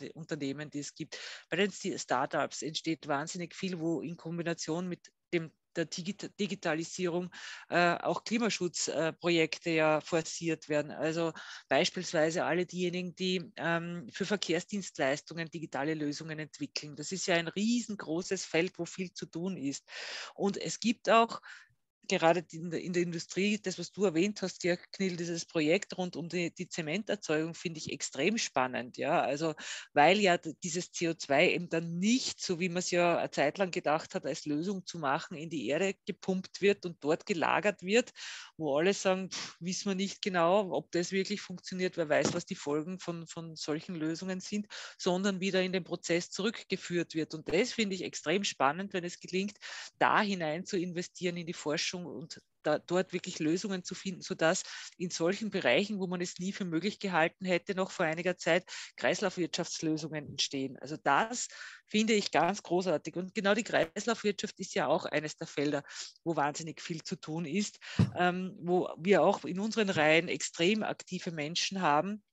Ökotech-Unternehmen, die es gibt. Bei den Startups entsteht wahnsinnig viel, wo in Kombination mit dem der Digitalisierung äh, auch Klimaschutzprojekte äh, ja forciert werden. Also beispielsweise alle diejenigen, die ähm, für Verkehrsdienstleistungen digitale Lösungen entwickeln. Das ist ja ein riesengroßes Feld, wo viel zu tun ist. Und es gibt auch gerade in der, in der Industrie, das, was du erwähnt hast, Georg Knill, dieses Projekt rund um die, die Zementerzeugung, finde ich extrem spannend. Ja? Also, weil ja dieses C O zwei eben dann nicht, so wie man es ja eine Zeit lang gedacht hat, als Lösung zu machen, in die Erde gepumpt wird und dort gelagert wird, wo alle sagen, pff, wissen wir nicht genau, ob das wirklich funktioniert, wer weiß, was die Folgen von, von solchen Lösungen sind, sondern wieder in den Prozess zurückgeführt wird. Und das finde ich extrem spannend, wenn es gelingt, da hinein zu investieren in die Forschung und da, dort wirklich Lösungen zu finden, sodass in solchen Bereichen, wo man es nie für möglich gehalten hätte, noch vor einiger Zeit Kreislaufwirtschaftslösungen entstehen. Also das finde ich ganz großartig. Und genau die Kreislaufwirtschaft ist ja auch eines der Felder, wo wahnsinnig viel zu tun ist, ähm, wo wir auch in unseren Reihen extrem aktive Menschen haben.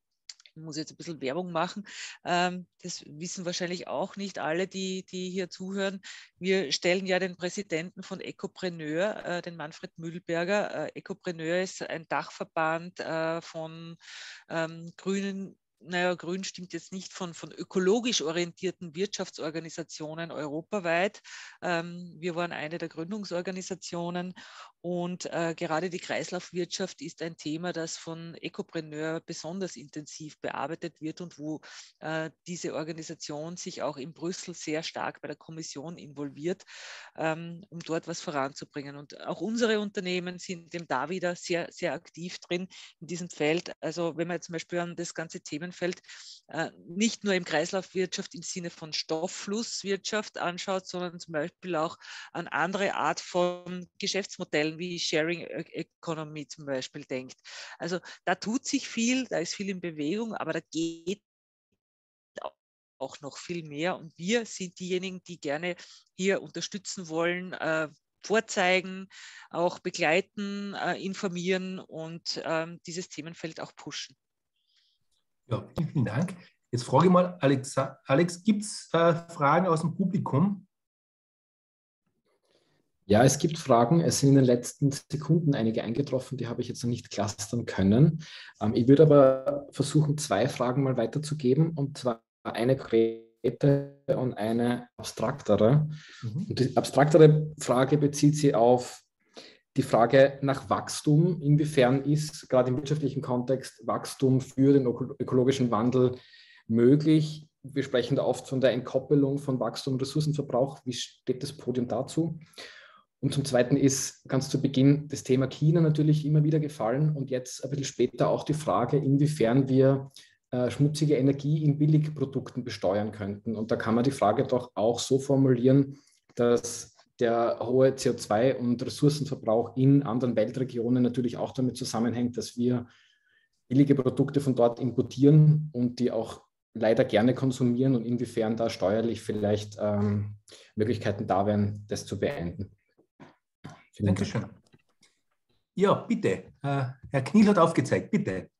Ich muss jetzt ein bisschen Werbung machen. Ähm, das wissen wahrscheinlich auch nicht alle, die, die hier zuhören. Wir stellen ja den Präsidenten von Ecopreneur, äh, den Manfred Mühlberger. Äh, Ecopreneur ist ein Dachverband äh, von ähm, grünen, naja, grün stimmt jetzt nicht, von, von ökologisch orientierten Wirtschaftsorganisationen europaweit. Ähm, wir waren eine der Gründungsorganisationen und äh, gerade die Kreislaufwirtschaft ist ein Thema, das von Ecopreneur besonders intensiv bearbeitet wird und wo äh, diese Organisation sich auch in Brüssel sehr stark bei der Kommission involviert, ähm, um dort was voranzubringen. Und auch unsere Unternehmen sind eben da wieder sehr, sehr aktiv drin in diesem Feld. Also wenn man jetzt zum Beispiel an das ganze Themenfeld äh, nicht nur im Kreislaufwirtschaft im Sinne von Stoffflusswirtschaft anschaut, sondern zum Beispiel auch an andere Art von Geschäftsmodellen wie Sharing Economy zum Beispiel denkt. Also da tut sich viel, da ist viel in Bewegung, aber da geht auch noch viel mehr. Und wir sind diejenigen, die gerne hier unterstützen wollen, äh, vorzeigen, auch begleiten, äh, informieren und ähm, dieses Themenfeld auch pushen. Ja, vielen, vielen Dank. Jetzt frage ich mal, Alex, Alex gibt es äh, Fragen aus dem Publikum? Ja, es gibt Fragen. Es sind in den letzten Sekunden einige eingetroffen, die habe ich jetzt noch nicht clustern können. Ähm, ich würde aber versuchen, zwei Fragen mal weiterzugeben, und zwar eine konkrete und eine abstraktere. Mhm. Und die abstraktere Frage bezieht sich auf die Frage nach Wachstum. Inwiefern ist gerade im wirtschaftlichen Kontext Wachstum für den ökologischen Wandel möglich? Wir sprechen da oft von der Entkoppelung von Wachstum und Ressourcenverbrauch. Wie steht das Podium dazu? Und zum Zweiten ist ganz zu Beginn das Thema China natürlich immer wieder gefallen und jetzt ein bisschen später auch die Frage, inwiefern wir äh, schmutzige Energie in Billigprodukten besteuern könnten. Und da kann man die Frage doch auch so formulieren, dass der hohe C O zwei- und Ressourcenverbrauch in anderen Weltregionen natürlich auch damit zusammenhängt, dass wir billige Produkte von dort importieren und die auch leider gerne konsumieren, und inwiefern da steuerlich vielleicht ähm, Möglichkeiten da wären, das zu beenden. Dankeschön. Ja, bitte. Äh, Herr Knill hat aufgezeigt, bitte.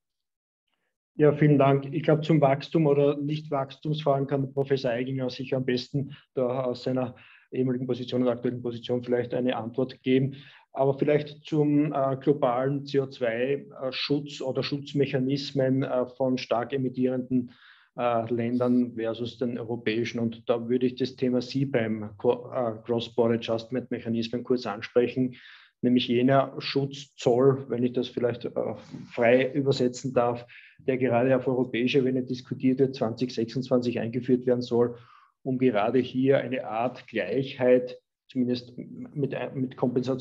Ja, vielen Dank. Ich glaube, zum Wachstum oder Nicht-Wachstumsfragen kann Professor Eiginger sicher am besten da aus seiner ehemaligen Position und aktuellen Position vielleicht eine Antwort geben. Aber vielleicht zum äh, globalen C O zwei Schutz oder Schutzmechanismen äh, von stark emittierenden äh, Ländern versus den europäischen. Und da würde ich das Thema C B A M, äh, Cross-Border Adjustment Mechanismen, kurz ansprechen, nämlich jener Schutzzoll, wenn ich das vielleicht äh, frei übersetzen darf, der gerade auf europäischer Ebene diskutiert wird, zwanzig sechsundzwanzig eingeführt werden soll, um gerade hier eine Art Gleichheit, zumindest mit, mit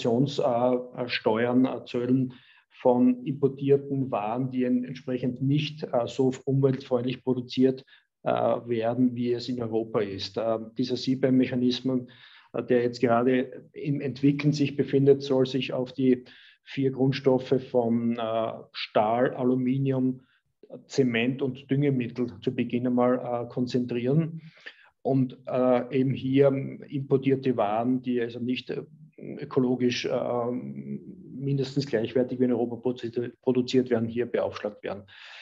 Kompensationssteuern, äh, Zöllen von importierten Waren, die entsprechend nicht äh, so umweltfreundlich produziert äh, werden, wie es in Europa ist. Äh, dieser C B A M-Mechanismus, äh, der jetzt gerade im Entwickeln sich befindet, soll sich auf die vier Grundstoffe von äh, Stahl, Aluminium, Zement und Düngemittel zu Beginn einmal äh, konzentrieren. Und äh, eben hier importierte Waren, die also nicht äh, ökologisch äh, mindestens gleichwertig wie in Europa produziert werden, hier beaufschlagt werden.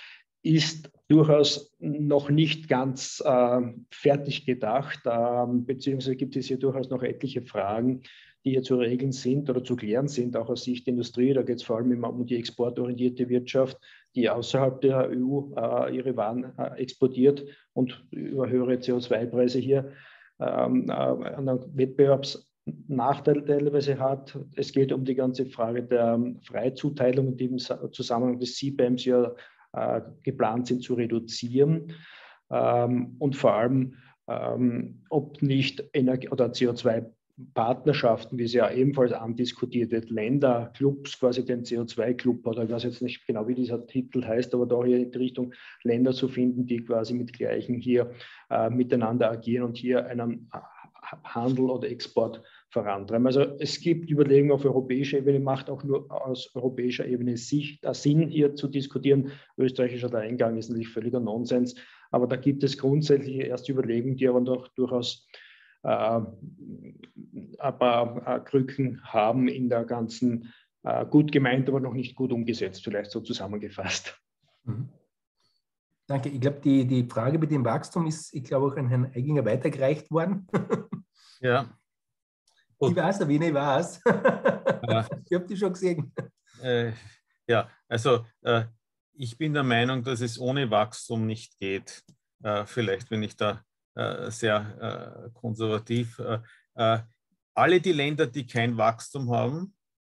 Ist durchaus noch nicht ganz äh, fertig gedacht, äh, beziehungsweise gibt es hier durchaus noch etliche Fragen, die hier zu regeln sind oder zu klären sind, auch aus Sicht der Industrie. Da geht es vor allem immer um die exportorientierte Wirtschaft, die außerhalb der E U äh, ihre Waren äh, exportiert und über höhere C O zwei Preise hier ähm, äh, einen Wettbewerbsnachteil teilweise hat. Es geht um die ganze Frage der ähm, Freizuteilung, die im Zusammenhang des C BAMs ja äh, geplant sind zu reduzieren. Ähm, und vor allem, ähm, ob nicht Energie- oder C O zwei Partnerschaften, wie sie ja ebenfalls andiskutiert wird, Länder, Clubs, quasi den C O zwei Club, oder ich weiß jetzt nicht genau, wie dieser Titel heißt, aber da hier in die Richtung Länder zu finden, die quasi mit Gleichen hier äh, miteinander agieren und hier einen Handel oder Export vorantreiben. Also es gibt Überlegungen auf europäischer Ebene, macht auch nur aus europäischer Ebene Sinn, hier zu diskutieren. Österreichischer Eingang ist natürlich völliger Nonsens, aber da gibt es grundsätzliche erste Überlegungen, die aber doch durchaus äh, ein paar äh, Krücken haben in der ganzen, äh, gut gemeint, aber noch nicht gut umgesetzt, vielleicht so zusammengefasst. Mhm. Danke. Ich glaube, die, die Frage mit dem Wachstum ist, ich glaube, auch an Herrn Eiginger weitergereicht worden. Ja. Gut. Ich weiß, Sabine, ich weiß. Ja. Ich habe die schon gesehen. Äh, ja, also äh, ich bin der Meinung, dass es ohne Wachstum nicht geht. Äh, vielleicht bin ich da äh, sehr äh, konservativ. Äh, äh, alle die Länder, die kein Wachstum haben,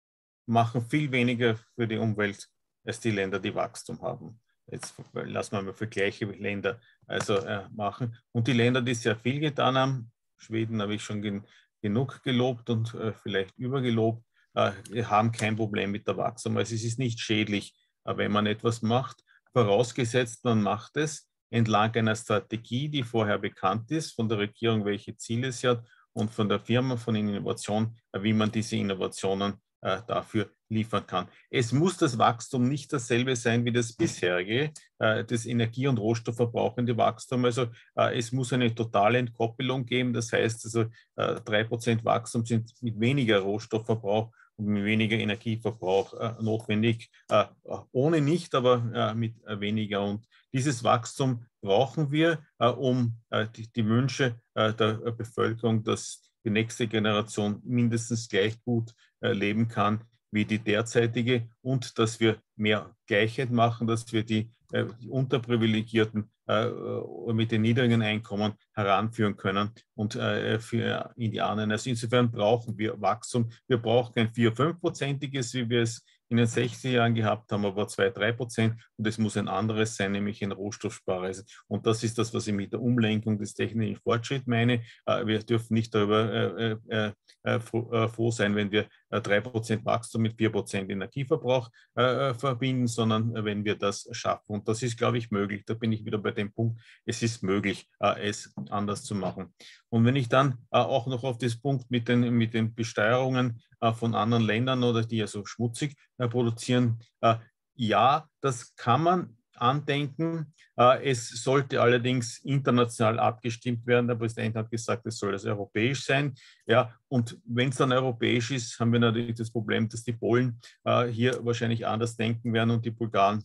machen viel weniger für die Umwelt als die Länder, die Wachstum haben. Jetzt lassen wir mal vergleiche Länder also äh, machen. Und die Länder, die sehr viel getan haben, Schweden habe ich schon gen genug gelobt und äh, vielleicht übergelobt, äh, haben kein Problem mit der Wachstum. Also es ist nicht schädlich, äh, wenn man etwas macht, vorausgesetzt man macht es entlang einer Strategie, die vorher bekannt ist, von der Regierung, welche Ziele sie hat, und von der Firma, von Innovation, äh, wie man diese Innovationen äh, dafür liefern kann. Es muss das Wachstum nicht dasselbe sein wie das bisherige, äh, das Energie- und Rohstoffverbrauchende Wachstum. Also äh, es muss eine totale Entkoppelung geben. Das heißt, also äh, drei Prozent Wachstum sind mit weniger Rohstoffverbrauch und mit weniger Energieverbrauch äh, notwendig. Äh, ohne nicht, aber äh, mit äh, weniger. Und dieses Wachstum brauchen wir, äh, um äh, die, die Wünsche äh, der Bevölkerung, dass die nächste Generation mindestens gleich gut äh, leben kann wie die derzeitige, und dass wir mehr Gleichheit machen, dass wir die, äh, die Unterprivilegierten äh, mit den niedrigen Einkommen heranführen können und äh, für in die anderen. Also insofern brauchen wir Wachstum. Wir brauchen kein vier-, fünf-prozentiges, wie wir es in den sechziger Jahren gehabt haben, aber zwei, drei Prozent, und es muss ein anderes sein, nämlich ein Rohstoffsparreise. Und das ist das, was ich mit der Umlenkung des technischen Fortschritts meine. Wir dürfen nicht darüber äh, äh, äh, froh sein, wenn wir äh, drei Prozent Wachstum mit vier Prozent Energieverbrauch äh, verbinden, sondern wenn wir das schaffen. Und das ist, glaube ich, möglich. Da bin ich wieder bei dem Punkt, es ist möglich, äh, es anders zu machen. Und wenn ich dann äh, auch noch auf das Punkt mit den, mit den Besteuerungen äh, von anderen Ländern oder die ja so schmutzig äh, produzieren, äh, ja, das kann man andenken. Äh, es sollte allerdings international abgestimmt werden. Der Präsident hat gesagt, es soll das europäisch sein. Ja, und wenn es dann europäisch ist, haben wir natürlich das Problem, dass die Polen äh, hier wahrscheinlich anders denken werden und die Bulgaren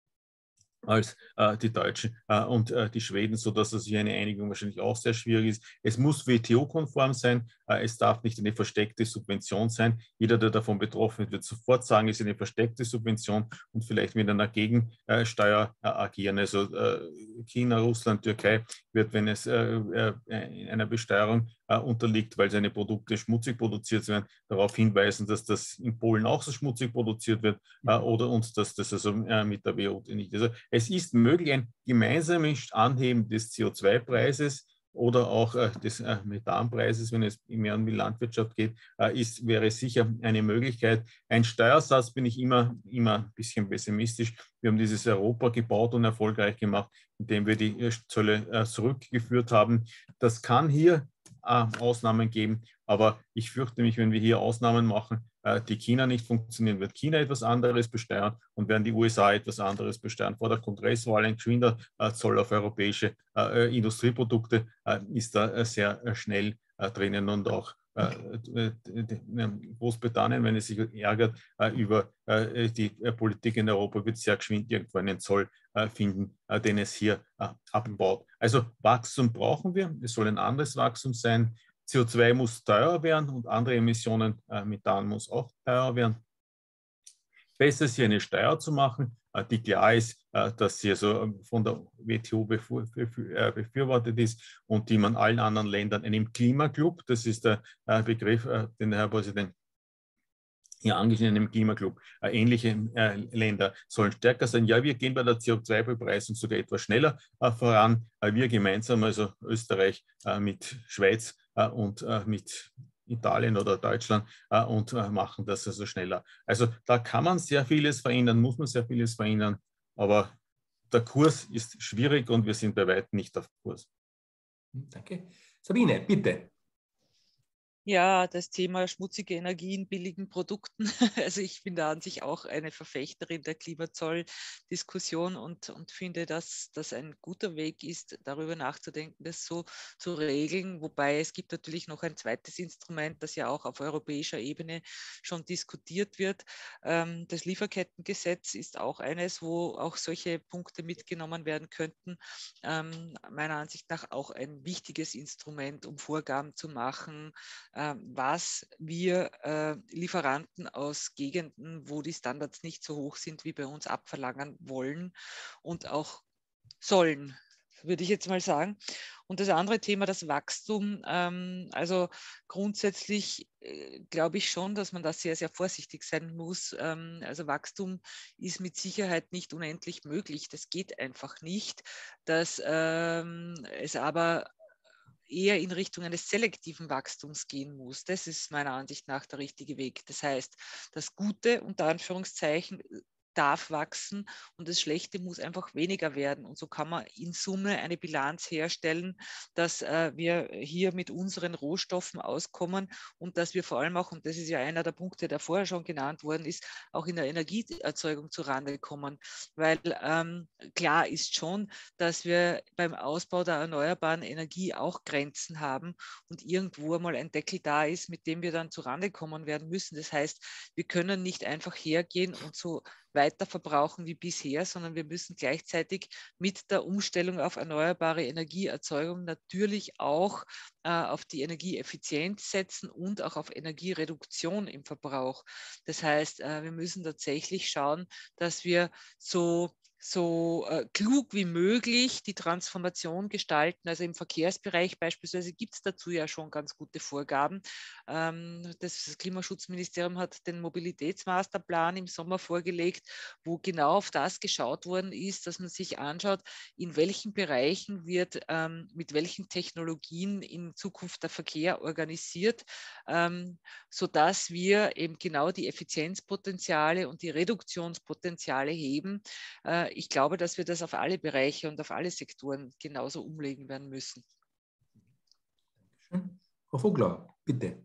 als äh, die Deutschen äh, und äh, die Schweden, sodass also hier eine Einigung wahrscheinlich auch sehr schwierig ist. Es muss W T O-konform sein, äh, es darf nicht eine versteckte Subvention sein. Jeder, der davon betroffen ist, wird sofort sagen, es ist eine versteckte Subvention und vielleicht mit einer Gegensteuer äh, agieren. Also äh, China, Russland, Türkei wird, wenn es äh, äh, einer Besteuerung äh, unterliegt, weil seine Produkte schmutzig produziert werden, darauf hinweisen, dass das in Polen auch so schmutzig produziert wird äh, oder und dass das also äh, mit der W T O nicht ist. Also es ist möglich, ein gemeinsames Anheben des C O zwei Preises oder auch äh, des äh, Methanpreises, wenn es mehr um die Landwirtschaft geht, äh, ist, wäre sicher eine Möglichkeit. Ein Steuersatz bin ich immer, immer ein bisschen pessimistisch. Wir haben dieses Europa gebaut und erfolgreich gemacht, indem wir die Zölle äh, zurückgeführt haben. Das kann hier äh, Ausnahmen geben, aber ich fürchte mich, wenn wir hier Ausnahmen machen, äh, die China nicht funktionieren, wird China etwas anderes besteuern und werden die U S A etwas anderes besteuern. Vor der Kongresswahl ein geschwinder äh, Zoll auf europäische äh, Industrieprodukte äh, ist da äh, sehr äh, schnell äh, drinnen, und auch äh, Großbritannien, wenn es sich ärgert äh, über äh, die äh, Politik in Europa, wird sehr geschwind irgendwo einen Zoll äh, finden, äh, den es hier äh, abbaut. Also Wachstum brauchen wir, es soll ein anderes Wachstum sein. C O zwei muss teurer werden und andere Emissionen, äh, Methan muss auch teurer werden. Besser ist hier eine Steuer zu machen, äh, die klar ist, äh, dass sie also von der W T O befür, befür, äh, befürwortet ist und die man allen anderen Ländern, einem Klimaclub, das ist der äh, Begriff, äh, den der Herr Präsident hier angeschnitten, im Klimaclub, äh, ähnliche äh, Länder sollen stärker sein. Ja, wir gehen bei der C O zwei Bepreisung sogar etwas schneller äh, voran. Äh, wir gemeinsam, also Österreich äh, mit Schweiz äh, und äh, mit Italien oder Deutschland äh, und äh, machen das also schneller. Also da kann man sehr vieles verändern, muss man sehr vieles verändern, aber der Kurs ist schwierig und wir sind bei weitem nicht auf Kurs. Danke. Sabine, bitte. Ja, das Thema schmutzige Energien, billigen Produkten. Also ich bin da an sich auch eine Verfechterin der Klimazolldiskussion und, und finde, dass das ein guter Weg ist, darüber nachzudenken, das so zu regeln. Wobei es gibt natürlich noch ein zweites Instrument, das ja auch auf europäischer Ebene schon diskutiert wird. Das Lieferkettengesetz ist auch eines, wo auch solche Punkte mitgenommen werden könnten. Meiner Ansicht nach auch ein wichtiges Instrument, um Vorgaben zu machen, was wir äh, Lieferanten aus Gegenden, wo die Standards nicht so hoch sind, wie bei uns abverlangen wollen und auch sollen, würde ich jetzt mal sagen. Und das andere Thema, das Wachstum. Ähm, also grundsätzlich äh, glaube ich schon, dass man da sehr, sehr vorsichtig sein muss. Ähm, also Wachstum ist mit Sicherheit nicht unendlich möglich. Das geht einfach nicht. Dass ähm, es aber eher in Richtung eines selektiven Wachstums gehen muss. Das ist meiner Ansicht nach der richtige Weg. Das heißt, das Gute, unter Anführungszeichen, darf wachsen und das Schlechte muss einfach weniger werden. Und so kann man in Summe eine Bilanz herstellen, dass äh, wir hier mit unseren Rohstoffen auskommen und dass wir vor allem auch, und das ist ja einer der Punkte, der vorher schon genannt worden ist, auch in der Energieerzeugung zurande kommen. Weil ähm, klar ist schon, dass wir beim Ausbau der erneuerbaren Energie auch Grenzen haben und irgendwo mal ein Deckel da ist, mit dem wir dann zurande kommen werden müssen. Das heißt, wir können nicht einfach hergehen und so weiter verbrauchen wie bisher, sondern wir müssen gleichzeitig mit der Umstellung auf erneuerbare Energieerzeugung natürlich auch äh, auf die Energieeffizienz setzen und auch auf Energiereduktion im Verbrauch. Das heißt, äh, wir müssen tatsächlich schauen, dass wir so so äh, klug wie möglich die Transformation gestalten. Also im Verkehrsbereich beispielsweise gibt es dazu ja schon ganz gute Vorgaben. Ähm, das Klimaschutzministerium hat den Mobilitätsmasterplan im Sommer vorgelegt, wo genau auf das geschaut worden ist, dass man sich anschaut, in welchen Bereichen wird ähm, mit welchen Technologien in Zukunft der Verkehr organisiert, ähm, sodass wir eben genau die Effizienzpotenziale und die Reduktionspotenziale heben. Äh, Ich glaube, dass wir das auf alle Bereiche und auf alle Sektoren genauso umlegen werden müssen. Dankeschön. Frau Vogler, bitte.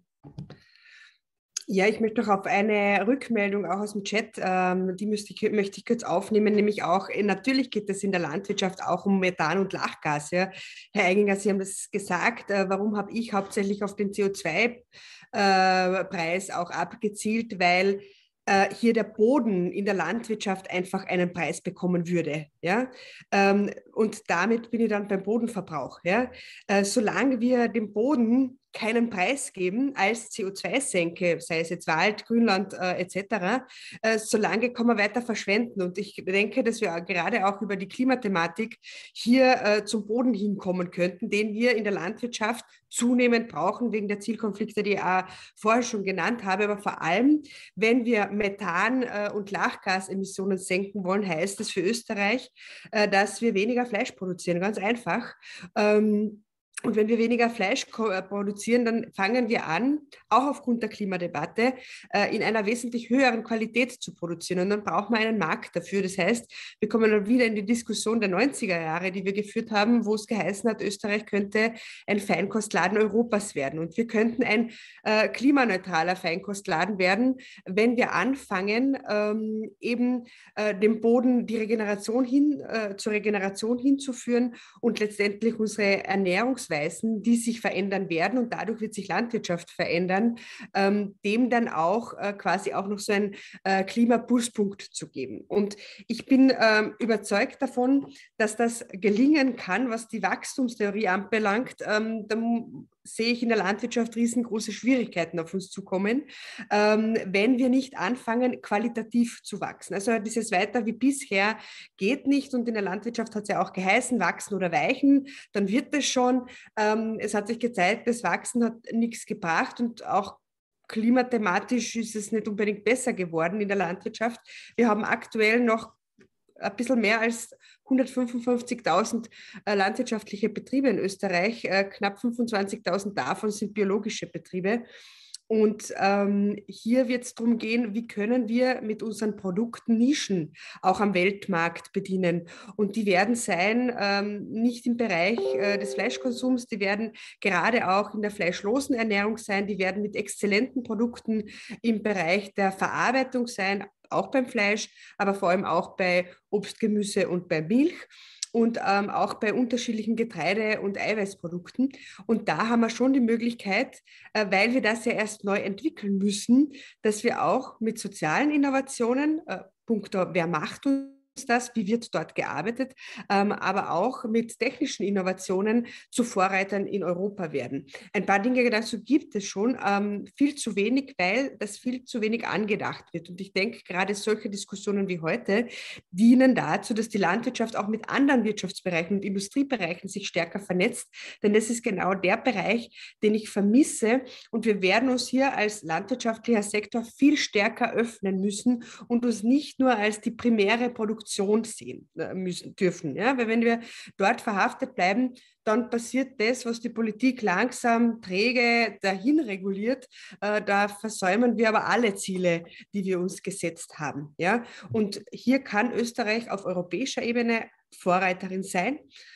Ja, ich möchte noch auf eine Rückmeldung auch aus dem Chat, ähm, die müsste ich, möchte ich kurz aufnehmen, nämlich auch, natürlich geht es in der Landwirtschaft auch um Methan und Lachgas. Ja. Herr Eiginger, Sie haben das gesagt, äh, warum habe ich hauptsächlich auf den C O zwei Preis auch abgezielt, weil äh, hier der Boden in der Landwirtschaft einfach einen Preis bekommen würde. Ja? Ähm, und damit bin ich dann beim Bodenverbrauch. Ja? Äh, solange wir dem Boden keinen Preis geben als C O zwei Senke, sei es jetzt Wald, Grünland äh, et cetera, äh, solange kann man weiter verschwenden. Und ich denke, dass wir gerade auch über die Klimathematik hier äh, zum Boden hinkommen könnten, den wir in der Landwirtschaft zunehmend brauchen, wegen der Zielkonflikte, die ich auch vorher schon genannt habe. Aber vor allem, wenn wir Methan- äh, und Lachgasemissionen senken wollen, heißt es für Österreich, äh, dass wir weniger Fleisch produzieren. Ganz einfach. Ähm, Und wenn wir weniger Fleisch produzieren, dann fangen wir an, auch aufgrund der Klimadebatte, in einer wesentlich höheren Qualität zu produzieren. Und dann brauchen wir einen Markt dafür. Das heißt, wir kommen dann wieder in die Diskussion der neunziger Jahre, die wir geführt haben, wo es geheißen hat, Österreich könnte ein Feinkostladen Europas werden. Und wir könnten ein äh, klimaneutraler Feinkostladen werden, wenn wir anfangen, ähm, eben äh, dem Boden die Regeneration hin, äh, zur Regeneration hinzuführen und letztendlich unsere Ernährungsweise, die sich verändern werden und dadurch wird sich Landwirtschaft verändern, ähm, dem dann auch äh, quasi auch noch so einen äh, Klimapluspunkt zu geben. Und ich bin ähm, überzeugt davon, dass das gelingen kann, was die Wachstumstheorie anbelangt. Ähm, da sehe ich in der Landwirtschaft riesengroße Schwierigkeiten auf uns zukommen, ähm, wenn wir nicht anfangen, qualitativ zu wachsen. Also dieses Weiter wie bisher geht nicht und in der Landwirtschaft hat es ja auch geheißen, wachsen oder weichen, dann wird es schon. Ähm, es hat sich gezeigt, das Wachsen hat nichts gebracht und auch klimathematisch ist es nicht unbedingt besser geworden in der Landwirtschaft. Wir haben aktuell noch ein bisschen mehr als hundertfünfundfünfzigtausend äh, landwirtschaftliche Betriebe in Österreich. Äh, knapp fünfundzwanzigtausend davon sind biologische Betriebe. Und ähm, hier wird es darum gehen, wie können wir mit unseren Produkten Nischen auch am Weltmarkt bedienen. Und die werden sein, ähm, nicht im Bereich äh, des Fleischkonsums, die werden gerade auch in der fleischlosen Ernährung sein, die werden mit exzellenten Produkten im Bereich der Verarbeitung sein, auch beim Fleisch, aber vor allem auch bei Obst, Gemüse und bei Milch. Und ähm, auch bei unterschiedlichen Getreide- und Eiweißprodukten. Und da haben wir schon die Möglichkeit, äh, weil wir das ja erst neu entwickeln müssen, dass wir auch mit sozialen Innovationen, äh, punkto, wer macht uns das, wie wird dort gearbeitet, ähm, aber auch mit technischen Innovationen zu Vorreitern in Europa werden. Ein paar Dinge dazu gibt es schon, ähm, viel zu wenig, weil das viel zu wenig angedacht wird. Und ich denke, gerade solche Diskussionen wie heute dienen dazu, dass die Landwirtschaft auch mit anderen Wirtschaftsbereichen und Industriebereichen sich stärker vernetzt, denn das ist genau der Bereich, den ich vermisse und wir werden uns hier als landwirtschaftlicher Sektor viel stärker öffnen müssen und uns nicht nur als die primäre Produktion sehen müssen dürfen. Ja? Weil wenn wir dort verhaftet bleiben, dann passiert das, was die Politik langsam, träge dahin reguliert. Äh, da versäumen wir aber alle Ziele, die wir uns gesetzt haben. Ja? Und hier kann Österreich auf europäischer Ebene Vorreiterin sein.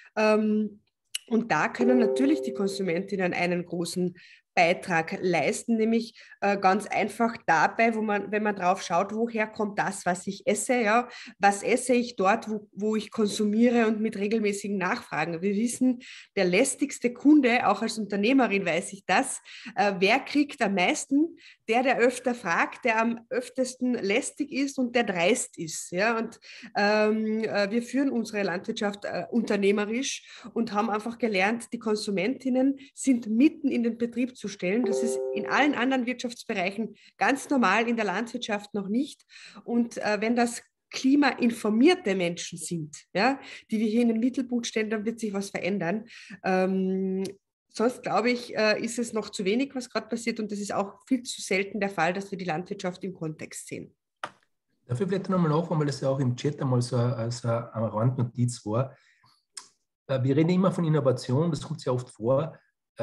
Ähm, und da können natürlich die Konsumentinnen einen großen Beitrag leisten, nämlich äh, ganz einfach dabei, wo man, wenn man drauf schaut, woher kommt das, was ich esse, ja, was esse ich dort, wo, wo ich konsumiere und mit regelmäßigen Nachfragen. Wir wissen, der lästigste Kunde, auch als Unternehmerin weiß ich das, äh, wer kriegt am meisten? Der, der öfter fragt, der am öftesten lästig ist und der dreist ist. Ja? Und ähm, äh, wir führen unsere Landwirtschaft äh, unternehmerisch und haben einfach gelernt, die Konsumentinnen sind mitten in den Betrieb zu stellen. Das ist in allen anderen Wirtschaftsbereichen ganz normal, in der Landwirtschaft noch nicht. Und äh, wenn das klimainformierte Menschen sind, ja, die wir hier in den Mittelpunkt stellen, dann wird sich was verändern. Ähm, Sonst glaube ich, ist es noch zu wenig, was gerade passiert und das ist auch viel zu selten der Fall, dass wir die Landwirtschaft im Kontext sehen. Dafür vielleicht nochmal nachfragen, weil das ja auch im Chat einmal so eine, so eine Randnotiz war. Wir reden immer von Innovation, das kommt sehr oft vor.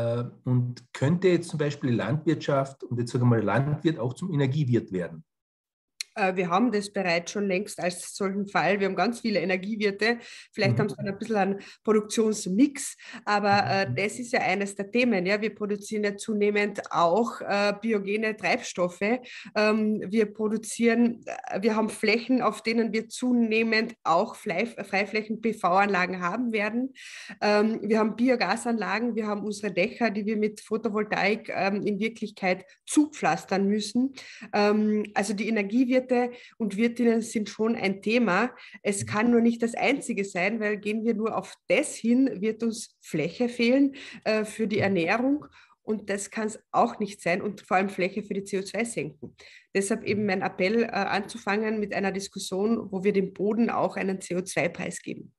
Und könnte jetzt zum Beispiel die Landwirtschaft und jetzt sagen wir mal der Landwirt auch zum Energiewirt werden? Wir haben das bereits schon längst als solchen Fall. Wir haben ganz viele Energiewirte. Vielleicht mhm. haben sie dann ein bisschen einen Produktionsmix, aber äh, das ist ja eines der Themen. Ja? Wir produzieren ja zunehmend auch äh, biogene Treibstoffe. Ähm, wir produzieren, wir haben Flächen, auf denen wir zunehmend auch Freiflächen-P V-Anlagen haben werden. Ähm, wir haben Biogasanlagen, wir haben unsere Dächer, die wir mit Photovoltaik ähm, in Wirklichkeit zupflastern müssen. Ähm, also die Energiewirte und Wirtinnen sind schon ein Thema. Es kann nur nicht das Einzige sein, weil gehen wir nur auf das hin, wird uns Fläche fehlen äh, für die Ernährung. Und das kann es auch nicht sein und vor allem Fläche für die C O zwei senken. Deshalb eben mein Appell äh, anzufangen mit einer Diskussion, wo wir dem Boden auch einen C O zwei Preis geben.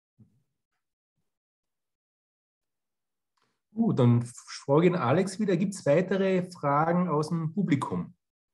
Gut, dann frage ich Alex wieder, gibt es weitere Fragen aus dem Publikum?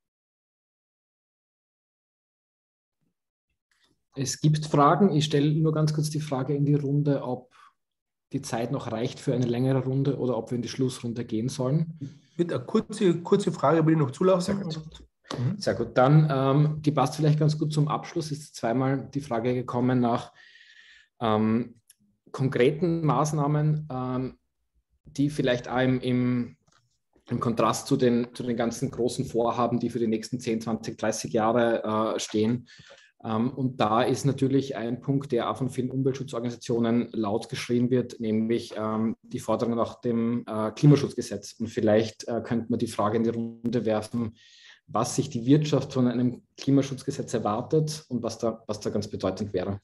Es gibt Fragen. Ich stelle nur ganz kurz die Frage in die Runde, ob die Zeit noch reicht für eine längere Runde oder ob wir in die Schlussrunde gehen sollen. Bitte eine kurze, kurze Frage, würde ich noch zulassen. Sehr gut. Mhm. Sehr gut. Dann, ähm, die passt vielleicht ganz gut zum Abschluss, ist zweimal die Frage gekommen nach ähm, konkreten Maßnahmen, ähm, die vielleicht einem im, im Kontrast zu den, zu den ganzen großen Vorhaben, die für die nächsten zehn, zwanzig, dreißig Jahre äh, stehen. Und da ist natürlich ein Punkt, der auch von vielen Umweltschutzorganisationen laut geschrien wird, nämlich ähm, die Forderung nach dem äh, Klimaschutzgesetz. Und vielleicht äh, könnte man die Frage in die Runde werfen, was sich die Wirtschaft von einem Klimaschutzgesetz erwartet und was da, was da ganz bedeutend wäre.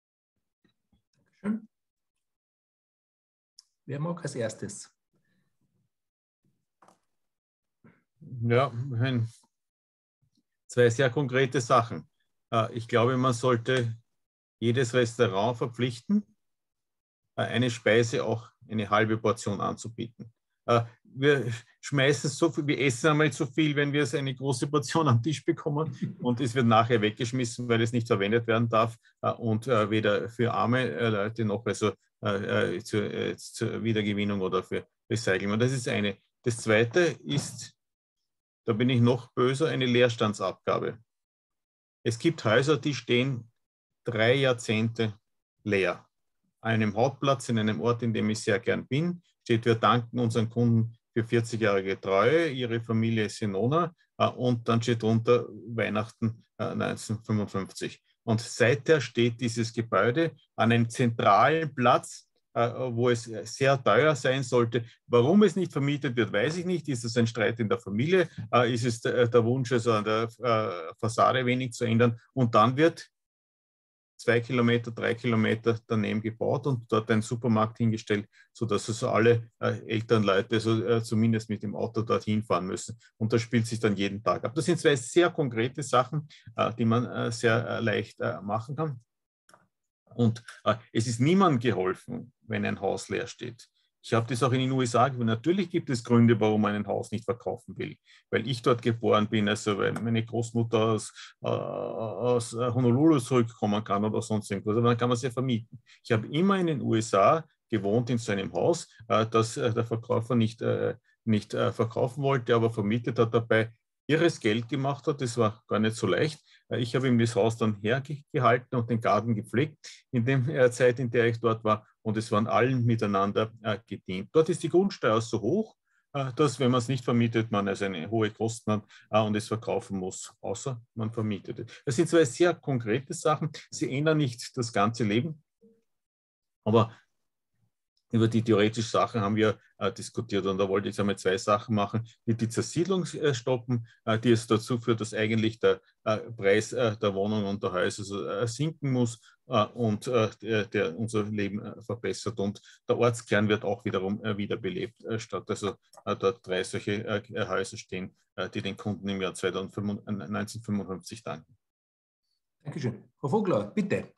Schön. Wer mag als erstes? Ja, ein, zwei sehr konkrete Sachen. Ich glaube, man sollte jedes Restaurant verpflichten, eine Speise auch eine halbe Portion anzubieten. Wir schmeißen so viel, wir essen einmal so viel, wenn wir eine große Portion am Tisch bekommen und es wird nachher weggeschmissen, weil es nicht verwendet werden darf und weder für arme Leute noch also zur, zur Wiedergewinnung oder für Recycling. Und das ist eine. Das zweite ist, da bin ich noch böser, eine Leerstandsabgabe. Es gibt Häuser, die stehen drei Jahrzehnte leer. An einem Hauptplatz in einem Ort, in dem ich sehr gern bin, steht, wir danken unseren Kunden für vierzig-jährige Treue, ihre Familie ist Sinona und dann steht drunter Weihnachten neunzehnhundertfünfundfünfzig. Und seither steht dieses Gebäude an einem zentralen Platz, wo es sehr teuer sein sollte. Warum es nicht vermietet wird, weiß ich nicht. Ist es ein Streit in der Familie? Ist es der Wunsch, also an der Fassade wenig zu ändern? Und dann wird zwei Kilometer, drei Kilometer daneben gebaut und dort ein Supermarkt hingestellt, sodass also alle äh, älteren Leute so, äh, zumindest mit dem Auto dorthin fahren müssen. Und das spielt sich dann jeden Tag ab. Das sind zwei sehr konkrete Sachen, äh, die man äh, sehr äh, leicht äh, machen kann. Und äh, es ist niemandem geholfen, wenn ein Haus leer steht. Ich habe das auch in den U S A gesagt. Natürlich gibt es Gründe, warum man ein Haus nicht verkaufen will. Weil ich dort geboren bin, also weil meine Großmutter aus, äh, aus Honolulu zurückkommen kann oder sonst irgendwas. Aber dann kann man sie vermieten. Ich habe immer in den U S A gewohnt in so einem Haus, äh, das äh, der Verkäufer nicht, äh, nicht äh, verkaufen wollte, aber vermietet hat, dabei irres Geld gemacht hat. Das war gar nicht so leicht. Ich habe ihm das Haus dann hergehalten und den Garten gepflegt in der Zeit, in der ich dort war. Und es waren allen miteinander äh, gedient. Dort ist die Grundsteuer so hoch, äh, dass, wenn man es nicht vermietet, man also eine hohe Kosten hat äh, und es verkaufen muss, außer man vermietet es. Das sind zwei sehr konkrete Sachen. Sie ändern nicht das ganze Leben, aber über die theoretischen Sachen haben wir äh, diskutiert und da wollte ich einmal zwei Sachen machen, die die Zersiedlung äh, stoppen, äh, die es dazu führt, dass eigentlich der äh, Preis äh, der Wohnung und der Häuser so, äh, sinken muss äh, und äh, der, der unser Leben äh, verbessert und der Ortskern wird auch wiederum äh, wiederbelebt, äh, statt also äh, dort drei solche äh, Häuser stehen, äh, die den Kunden im Jahr neunzehnhundertfünfundfünfzig danken. Dankeschön. Frau Vogler, bitte.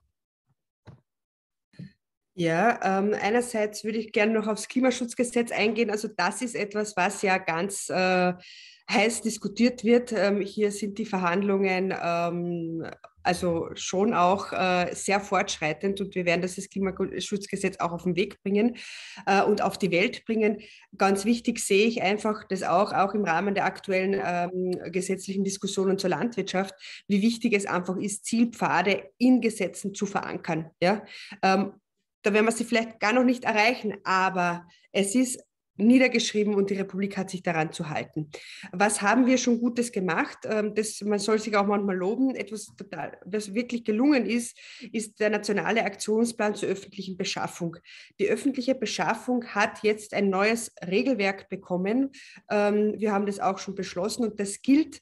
Ja, ähm, einerseits würde ich gerne noch aufs Klimaschutzgesetz eingehen. Also das ist etwas, was ja ganz äh, heiß diskutiert wird. Ähm, hier sind die Verhandlungen ähm, also schon auch äh, sehr fortschreitend und wir werden das Klimaschutzgesetz auch auf den Weg bringen äh, und auf die Welt bringen. Ganz wichtig sehe ich einfach das auch, auch im Rahmen der aktuellen ähm, gesetzlichen Diskussionen zur Landwirtschaft, wie wichtig es einfach ist, Zielpfade in Gesetzen zu verankern. Ja? Ähm, Da werden wir sie vielleicht gar noch nicht erreichen, aber es ist niedergeschrieben und die Republik hat sich daran zu halten. Was haben wir schon Gutes gemacht? Das, man soll sich auch manchmal loben. Etwas, total, was wirklich gelungen ist, ist der nationale Aktionsplan zur öffentlichen Beschaffung. Die öffentliche Beschaffung hat jetzt ein neues Regelwerk bekommen. Wir haben das auch schon beschlossen und das gilt.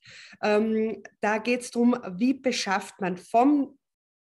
Da geht es darum, wie beschafft man vom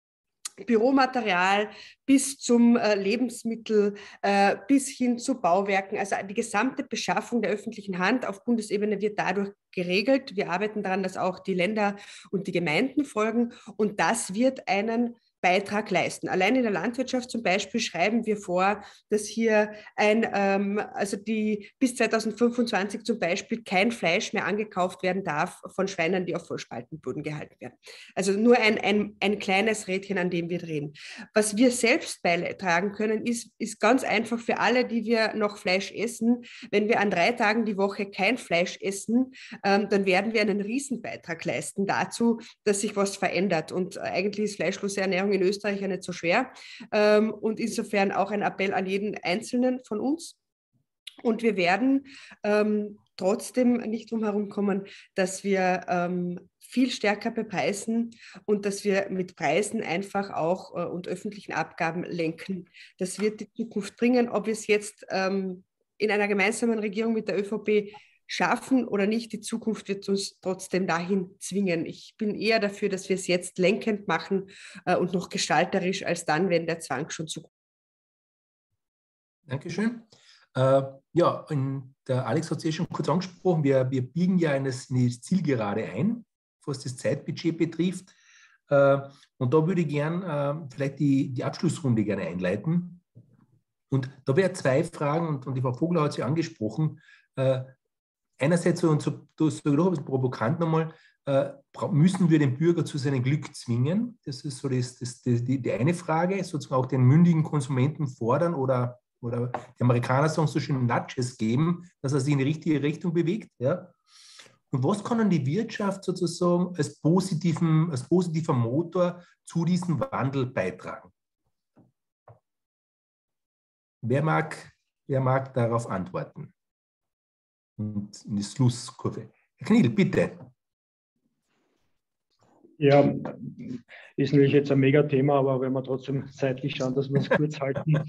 Büromaterial bis zum äh, Lebensmittel, äh, bis hin zu Bauwerken. Also die gesamte Beschaffung der öffentlichen Hand auf Bundesebene wird dadurch geregelt. Wir arbeiten daran, dass auch die Länder und die Gemeinden folgen und das wird einen Beitrag leisten. Allein in der Landwirtschaft zum Beispiel schreiben wir vor, dass hier ein, ähm, also die bis zweitausendfünfundzwanzig zum Beispiel kein Fleisch mehr angekauft werden darf von Schweinen, die auf Vollspaltenboden gehalten werden. Also nur ein, ein, ein kleines Rädchen, an dem wir drehen. Was wir selbst beitragen können, ist, ist ganz einfach für alle, die wir noch Fleisch essen. Wenn wir an drei Tagen die Woche kein Fleisch essen, ähm, dann werden wir einen Riesenbeitrag leisten dazu, dass sich was verändert. Und eigentlich ist fleischlose Ernährung in Österreich ja nicht so schwer ähm, und insofern auch ein Appell an jeden Einzelnen von uns. Und wir werden ähm, trotzdem nicht drum herum kommen, dass wir ähm, viel stärker bepreisen und dass wir mit Preisen einfach auch äh, und öffentlichen Abgaben lenken. Das wird die Zukunft bringen, ob wir es jetzt ähm, in einer gemeinsamen Regierung mit der ÖVP schaffen oder nicht, die Zukunft wird uns trotzdem dahin zwingen. Ich bin eher dafür, dass wir es jetzt lenkend machen äh, und noch gestalterisch, als dann, wenn der Zwang schon zu. Dankeschön. Äh, ja, in der Alex hat es ja schon kurz angesprochen, wir, wir biegen ja eine, eine Zielgerade ein, was das Zeitbudget betrifft. Äh, und da würde ich gern äh, vielleicht die, die Abschlussrunde gerne einleiten. Und da wäre zwei Fragen, und, und die Frau Vogler hat sie angesprochen. Äh, einerseits, so, und so, so, so ein bisschen provokant nochmal, äh, müssen wir den Bürger zu seinem Glück zwingen? Das ist so das, das, das, die, die eine Frage, sozusagen auch den mündigen Konsumenten fordern oder, oder die Amerikaner sagen so schön Nudges geben, dass er sich in die richtige Richtung bewegt. Ja? Und was kann dann die Wirtschaft sozusagen als, positiven, als positiver Motor zu diesem Wandel beitragen? Wer mag, wer mag darauf antworten? Und in die Schlusskurve. Herr Kniedl, bitte. Ja, ist natürlich jetzt ein Megathema, aber wenn wir trotzdem zeitlich schauen, dass wir es kurz halten.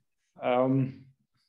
Ähm,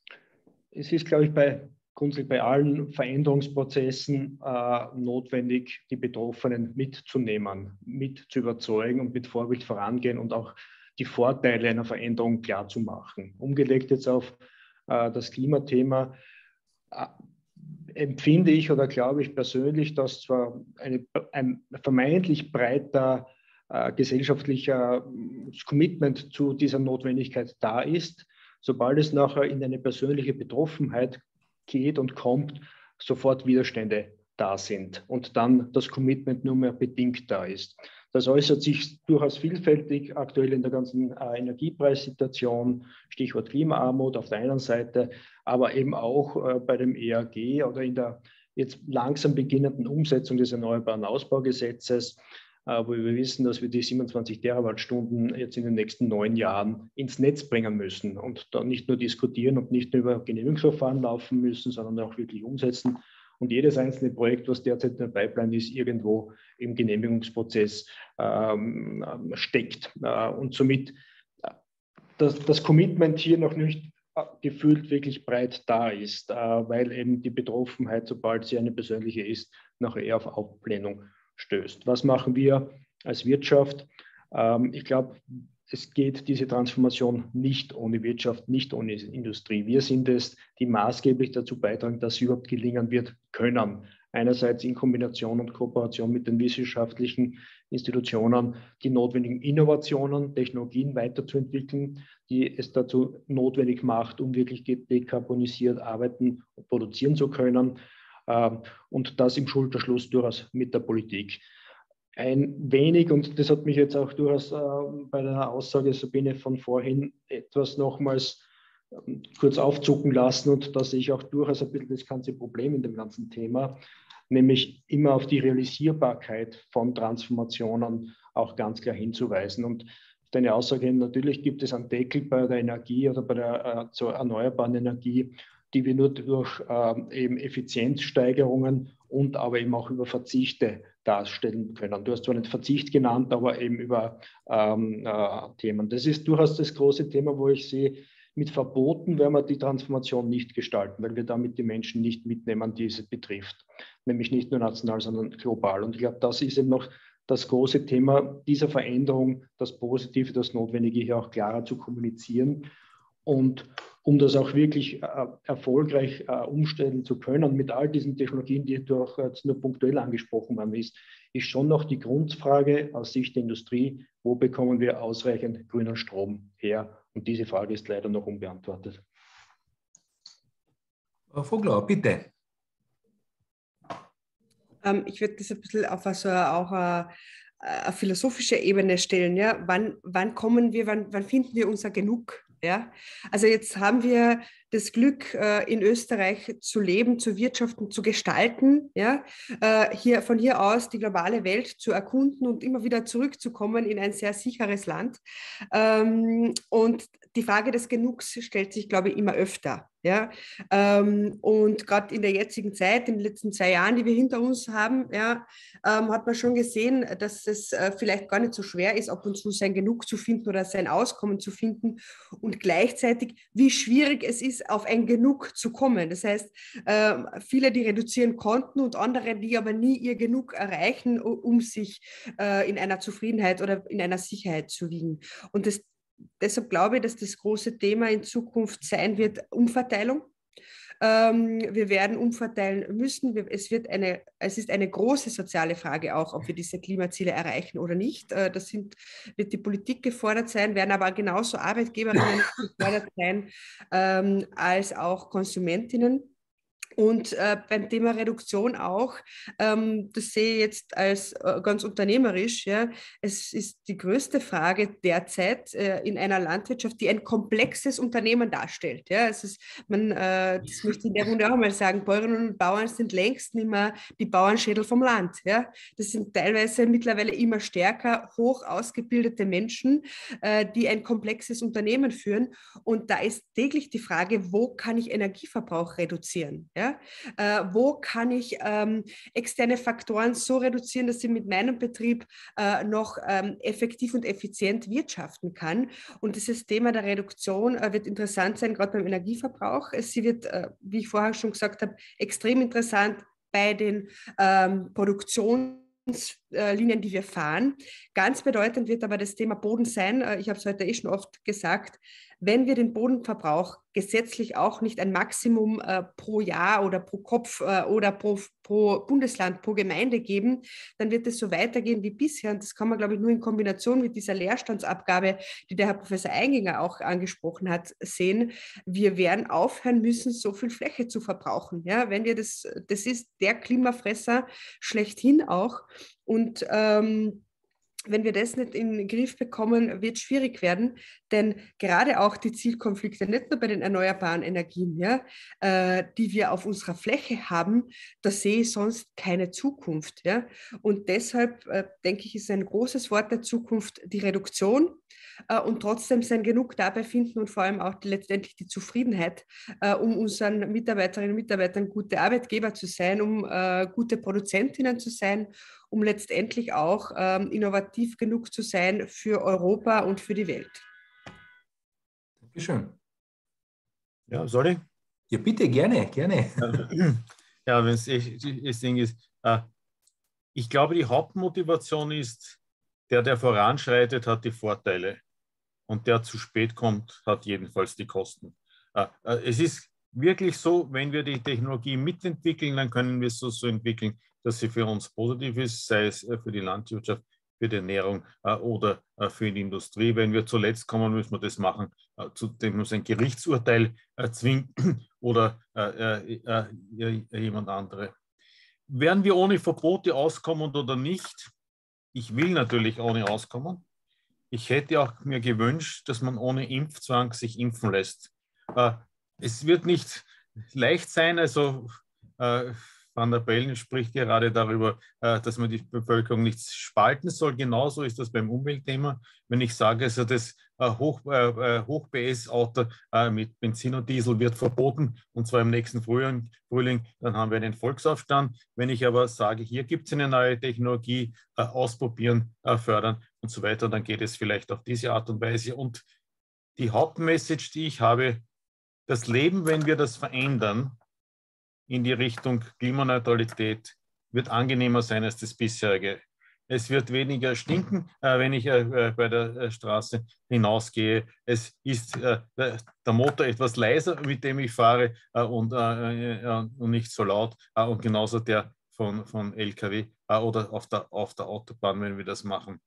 es ist, glaube ich, bei, grundsätzlich bei allen Veränderungsprozessen äh, notwendig, die Betroffenen mitzunehmen, mit zu überzeugen und mit Vorbild vorangehen und auch die Vorteile einer Veränderung klarzumachen. Umgelegt jetzt auf äh, das Klimathema, äh, empfinde ich oder glaube ich persönlich, dass zwar eine, ein vermeintlich breiter äh, gesellschaftlicher Commitment zu dieser Notwendigkeit da ist, sobald es nachher in eine persönliche Betroffenheit geht und kommt, sofort Widerstände da sind und dann das Commitment nur mehr bedingt da ist. Das äußert sich durchaus vielfältig aktuell in der ganzen äh, Energiepreissituation, Stichwort Klimaarmut auf der einen Seite, aber eben auch äh, bei dem E A G oder in der jetzt langsam beginnenden Umsetzung des Erneuerbaren Ausbaugesetzes, äh, wo wir wissen, dass wir die siebenundzwanzig Terawattstunden jetzt in den nächsten neun Jahren ins Netz bringen müssen und da nicht nur diskutieren und nicht nur über Genehmigungsverfahren laufen müssen, sondern auch wirklich umsetzen. Und jedes einzelne Projekt, was derzeit in der Pipeline ist, irgendwo im Genehmigungsprozess ähm, steckt. Äh, und somit äh, das, das Commitment hier noch nicht äh, gefühlt wirklich breit da ist, äh, weil eben die Betroffenheit, sobald sie eine persönliche ist, nachher eher auf Ablehnung stößt. Was machen wir als Wirtschaft? Ähm, ich glaube, es geht diese Transformation nicht ohne Wirtschaft, nicht ohne Industrie. Wir sind es, die maßgeblich dazu beitragen, dass sie überhaupt gelingen wird können. Einerseits in Kombination und Kooperation mit den wissenschaftlichen Institutionen die notwendigen Innovationen, Technologien weiterzuentwickeln, die es dazu notwendig macht, um wirklich dekarbonisiert arbeiten und produzieren zu können. Und das im Schulterschluss durchaus mit der Politik. Ein wenig, und das hat mich jetzt auch durchaus äh, bei der Aussage Sabine von vorhin etwas nochmals äh, kurz aufzucken lassen, und da sehe ich auch durchaus ein bisschen das ganze Problem in dem ganzen Thema, nämlich immer auf die Realisierbarkeit von Transformationen auch ganz klar hinzuweisen. Und deine Aussage hin, natürlich gibt es einen Deckel bei der Energie oder bei der äh, zur erneuerbaren Energie, die wir nur durch äh, eben Effizienzsteigerungen und aber eben auch über Verzichte darstellen können. Du hast zwar nicht Verzicht genannt, aber eben über ähm, äh, Themen. Das ist durchaus das große Thema, wo ich sehe, mit Verboten werden wir die Transformation nicht gestalten, weil wir damit die Menschen nicht mitnehmen, die es betrifft. Nämlich nicht nur national, sondern global. Und ich glaube, das ist eben noch das große Thema dieser Veränderung, das Positive, das Notwendige hier auch klarer zu kommunizieren. Und um das auch wirklich äh, erfolgreich äh, umstellen zu können mit all diesen Technologien, die du auch jetzt nur punktuell angesprochen haben, ist, ist schon noch die Grundfrage aus Sicht der Industrie, wo bekommen wir ausreichend grünen Strom her? Und diese Frage ist leider noch unbeantwortet. Frau Vogler, bitte. Ähm, ich würde das ein bisschen auf also auch eine, eine philosophische Ebene stellen. Ja? Wann, wann kommen wir, wann, wann finden wir unser Genug? Ja, also jetzt haben wir das Glück, in Österreich zu leben, zu wirtschaften, zu gestalten, ja, hier, von hier aus die globale Welt zu erkunden und immer wieder zurückzukommen in ein sehr sicheres Land. Und die Frage des Genugs stellt sich, glaube ich, immer öfter. Ja, ähm, und gerade in der jetzigen Zeit, in den letzten zwei Jahren, die wir hinter uns haben, ja, ähm, hat man schon gesehen, dass es äh, vielleicht gar nicht so schwer ist, ab und zu sein Genug zu finden oder sein Auskommen zu finden, und gleichzeitig, wie schwierig es ist, auf ein Genug zu kommen. Das heißt, äh, viele, die reduzieren konnten, und andere, die aber nie ihr Genug erreichen, um sich äh, in einer Zufriedenheit oder in einer Sicherheit zu wiegen. Und das Deshalb glaube ich, dass das große Thema in Zukunft sein wird Umverteilung. Ähm, wir werden umverteilen müssen. Wir, es, wird eine, es ist eine große soziale Frage auch, ob wir diese Klimaziele erreichen oder nicht. Äh, das sind, wird die Politik gefordert sein, werden aber genauso Arbeitgeberinnen gefordert sein ähm, als auch Konsumentinnen. Und äh, beim Thema Reduktion auch, ähm, das sehe ich jetzt als äh, ganz unternehmerisch, ja, es ist die größte Frage derzeit äh, in einer Landwirtschaft, die ein komplexes Unternehmen darstellt. Ja. Es ist, man, äh, das möchte ich in der Runde auch mal sagen, Bäuerinnen und Bauern sind längst nicht mehr die Bauernschädel vom Land. Ja. Das sind teilweise mittlerweile immer stärker, hoch ausgebildete Menschen, äh, die ein komplexes Unternehmen führen. Und da ist täglich die Frage, wo kann ich Energieverbrauch reduzieren? Ja? Äh, wo kann ich ähm, externe Faktoren so reduzieren, dass ich mit meinem Betrieb äh, noch ähm, effektiv und effizient wirtschaften kann? Und dieses Thema der Reduktion äh, wird interessant sein, gerade beim Energieverbrauch. Sie wird, äh, wie ich vorher schon gesagt habe, extrem interessant bei den ähm, Produktionslinien, die wir fahren. Ganz bedeutend wird aber das Thema Boden sein. Ich habe es heute eh schon oft gesagt. Wenn wir den Bodenverbrauch gesetzlich auch nicht ein Maximum äh, pro Jahr oder pro Kopf äh, oder pro, pro Bundesland, pro Gemeinde geben, dann wird es so weitergehen wie bisher. Und das kann man, glaube ich, nur in Kombination mit dieser Leerstandsabgabe, die der Herr Professor Einginger auch angesprochen hat, sehen. Wir werden aufhören müssen, so viel Fläche zu verbrauchen. Ja, wenn wir das, das ist der Klimafresser schlechthin auch. Und ähm, wenn wir das nicht in den Griff bekommen, wird es schwierig werden, denn gerade auch die Zielkonflikte, nicht nur bei den erneuerbaren Energien, ja, äh, die wir auf unserer Fläche haben, da sehe ich sonst keine Zukunft. Ja. Und deshalb äh, denke ich, ist ein großes Wort der Zukunft die Reduktion äh, und trotzdem sein Genug dabei finden und vor allem auch die, letztendlich die Zufriedenheit, äh, um unseren Mitarbeiterinnen und Mitarbeitern gute Arbeitgeber zu sein, um äh, gute Produzentinnen zu sein, um letztendlich auch ähm, innovativ genug zu sein für Europa und für die Welt. Dankeschön. Ja, sorry? Ja, bitte, gerne, gerne. Ja, wenn es das Ding ist, äh, ich glaube, die Hauptmotivation ist, der, der voranschreitet, hat die Vorteile und der zu spät kommt, hat jedenfalls die Kosten. Äh, äh, es ist wirklich so, wenn wir die Technologie mitentwickeln, dann können wir es so, so entwickeln, dass sie für uns positiv ist, sei es für die Landwirtschaft, für die Ernährung äh, oder äh, für die Industrie. Wenn wir zuletzt kommen, müssen wir das machen, äh, zu dem muss ein Gerichtsurteil äh, zwingen oder äh, äh, äh, jemand andere. Werden wir ohne Verbote auskommen oder nicht? Ich will natürlich ohne auskommen. Ich hätte auch mir gewünscht, dass man ohne Impfzwang sich impfen lässt. Äh, es wird nicht leicht sein, also äh, Van der Bellen spricht gerade darüber, dass man die Bevölkerung nicht spalten soll. Genauso ist das beim Umweltthema. Wenn ich sage, also das Hoch-P S-Auto mit Benzin und Diesel wird verboten, und zwar im nächsten Frühling, Frühling, dann haben wir einen Volksaufstand. Wenn ich aber sage, hier gibt es eine neue Technologie, ausprobieren, fördern und so weiter, dann geht es vielleicht auf diese Art und Weise. Und die Hauptmessage, die ich habe, das Leben, wenn wir das verändern, in die Richtung Klimaneutralität, wird angenehmer sein als das bisherige. Es wird weniger stinken, äh, wenn ich äh, bei der äh, Straße hinausgehe. Es ist äh, der Motor etwas leiser, mit dem ich fahre äh, und, äh, und nicht so laut. Äh, und genauso der von, von L K W äh, oder auf der, auf der Autobahn, wenn wir das machen.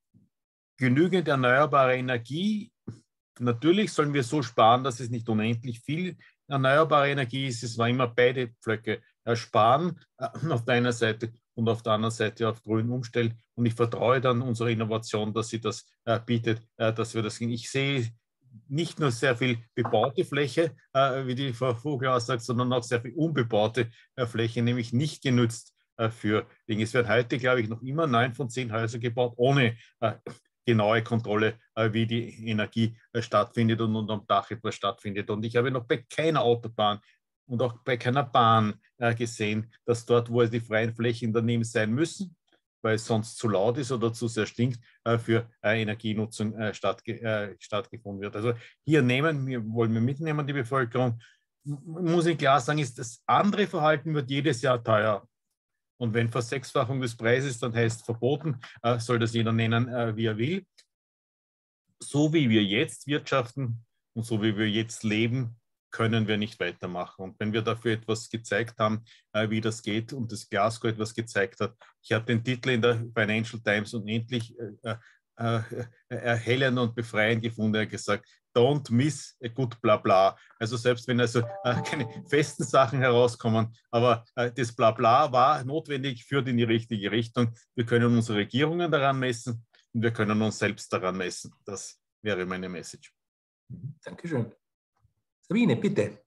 Genügend erneuerbare Energie. Natürlich sollen wir so sparen, dass es nicht unendlich viel erneuerbare Energie ist. Es war immer beide Pflöcke sparen auf der einen Seite und auf der anderen Seite auf grün umstellen. Und ich vertraue dann unserer Innovation, dass sie das äh, bietet, äh, dass wir das. Ich sehe nicht nur sehr viel bebaute Fläche, äh, wie die Frau Vogel sagt, sondern auch sehr viel unbebaute äh, Fläche, nämlich nicht genutzt äh, für Dinge. Es werden heute, glaube ich, noch immer neun von zehn Häuser gebaut, ohne äh, genaue Kontrolle, äh, wie die Energie äh, stattfindet und, und am Dach etwas stattfindet. Und ich habe noch bei keiner Autobahn und auch bei keiner Bahn äh, gesehen, dass dort, wo die freien Flächen daneben sein müssen, weil es sonst zu laut ist oder zu sehr stinkt, äh, für äh, Energienutzung äh, stattge äh, stattgefunden wird. Also hier nehmen wir, wollen wir mitnehmen, die Bevölkerung. M muss ich klar sagen, ist das andere Verhalten wird jedes Jahr teuer. Und wenn Versechsfachung des Preises dann heißt verboten, äh, soll das jeder nennen, äh, wie er will. So wie wir jetzt wirtschaften und so wie wir jetzt leben, können wir nicht weitermachen. Und wenn wir dafür etwas gezeigt haben, äh, wie das geht und das Glasgow etwas gezeigt hat, ich habe den Titel in der Financial Times unendlich äh, äh, erhellend und befreiend gefunden. Er hat gesagt, don't miss a good Blabla. Also selbst wenn also äh, keine festen Sachen herauskommen, aber äh, das Blabla war notwendig, führt in die richtige Richtung. Wir können unsere Regierungen daran messen und wir können uns selbst daran messen. Das wäre meine Message. Dankeschön. Sabine, bitte.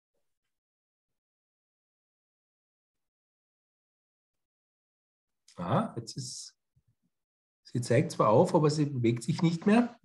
Ah, jetzt ist, sie zeigt zwar auf, aber sie bewegt sich nicht mehr.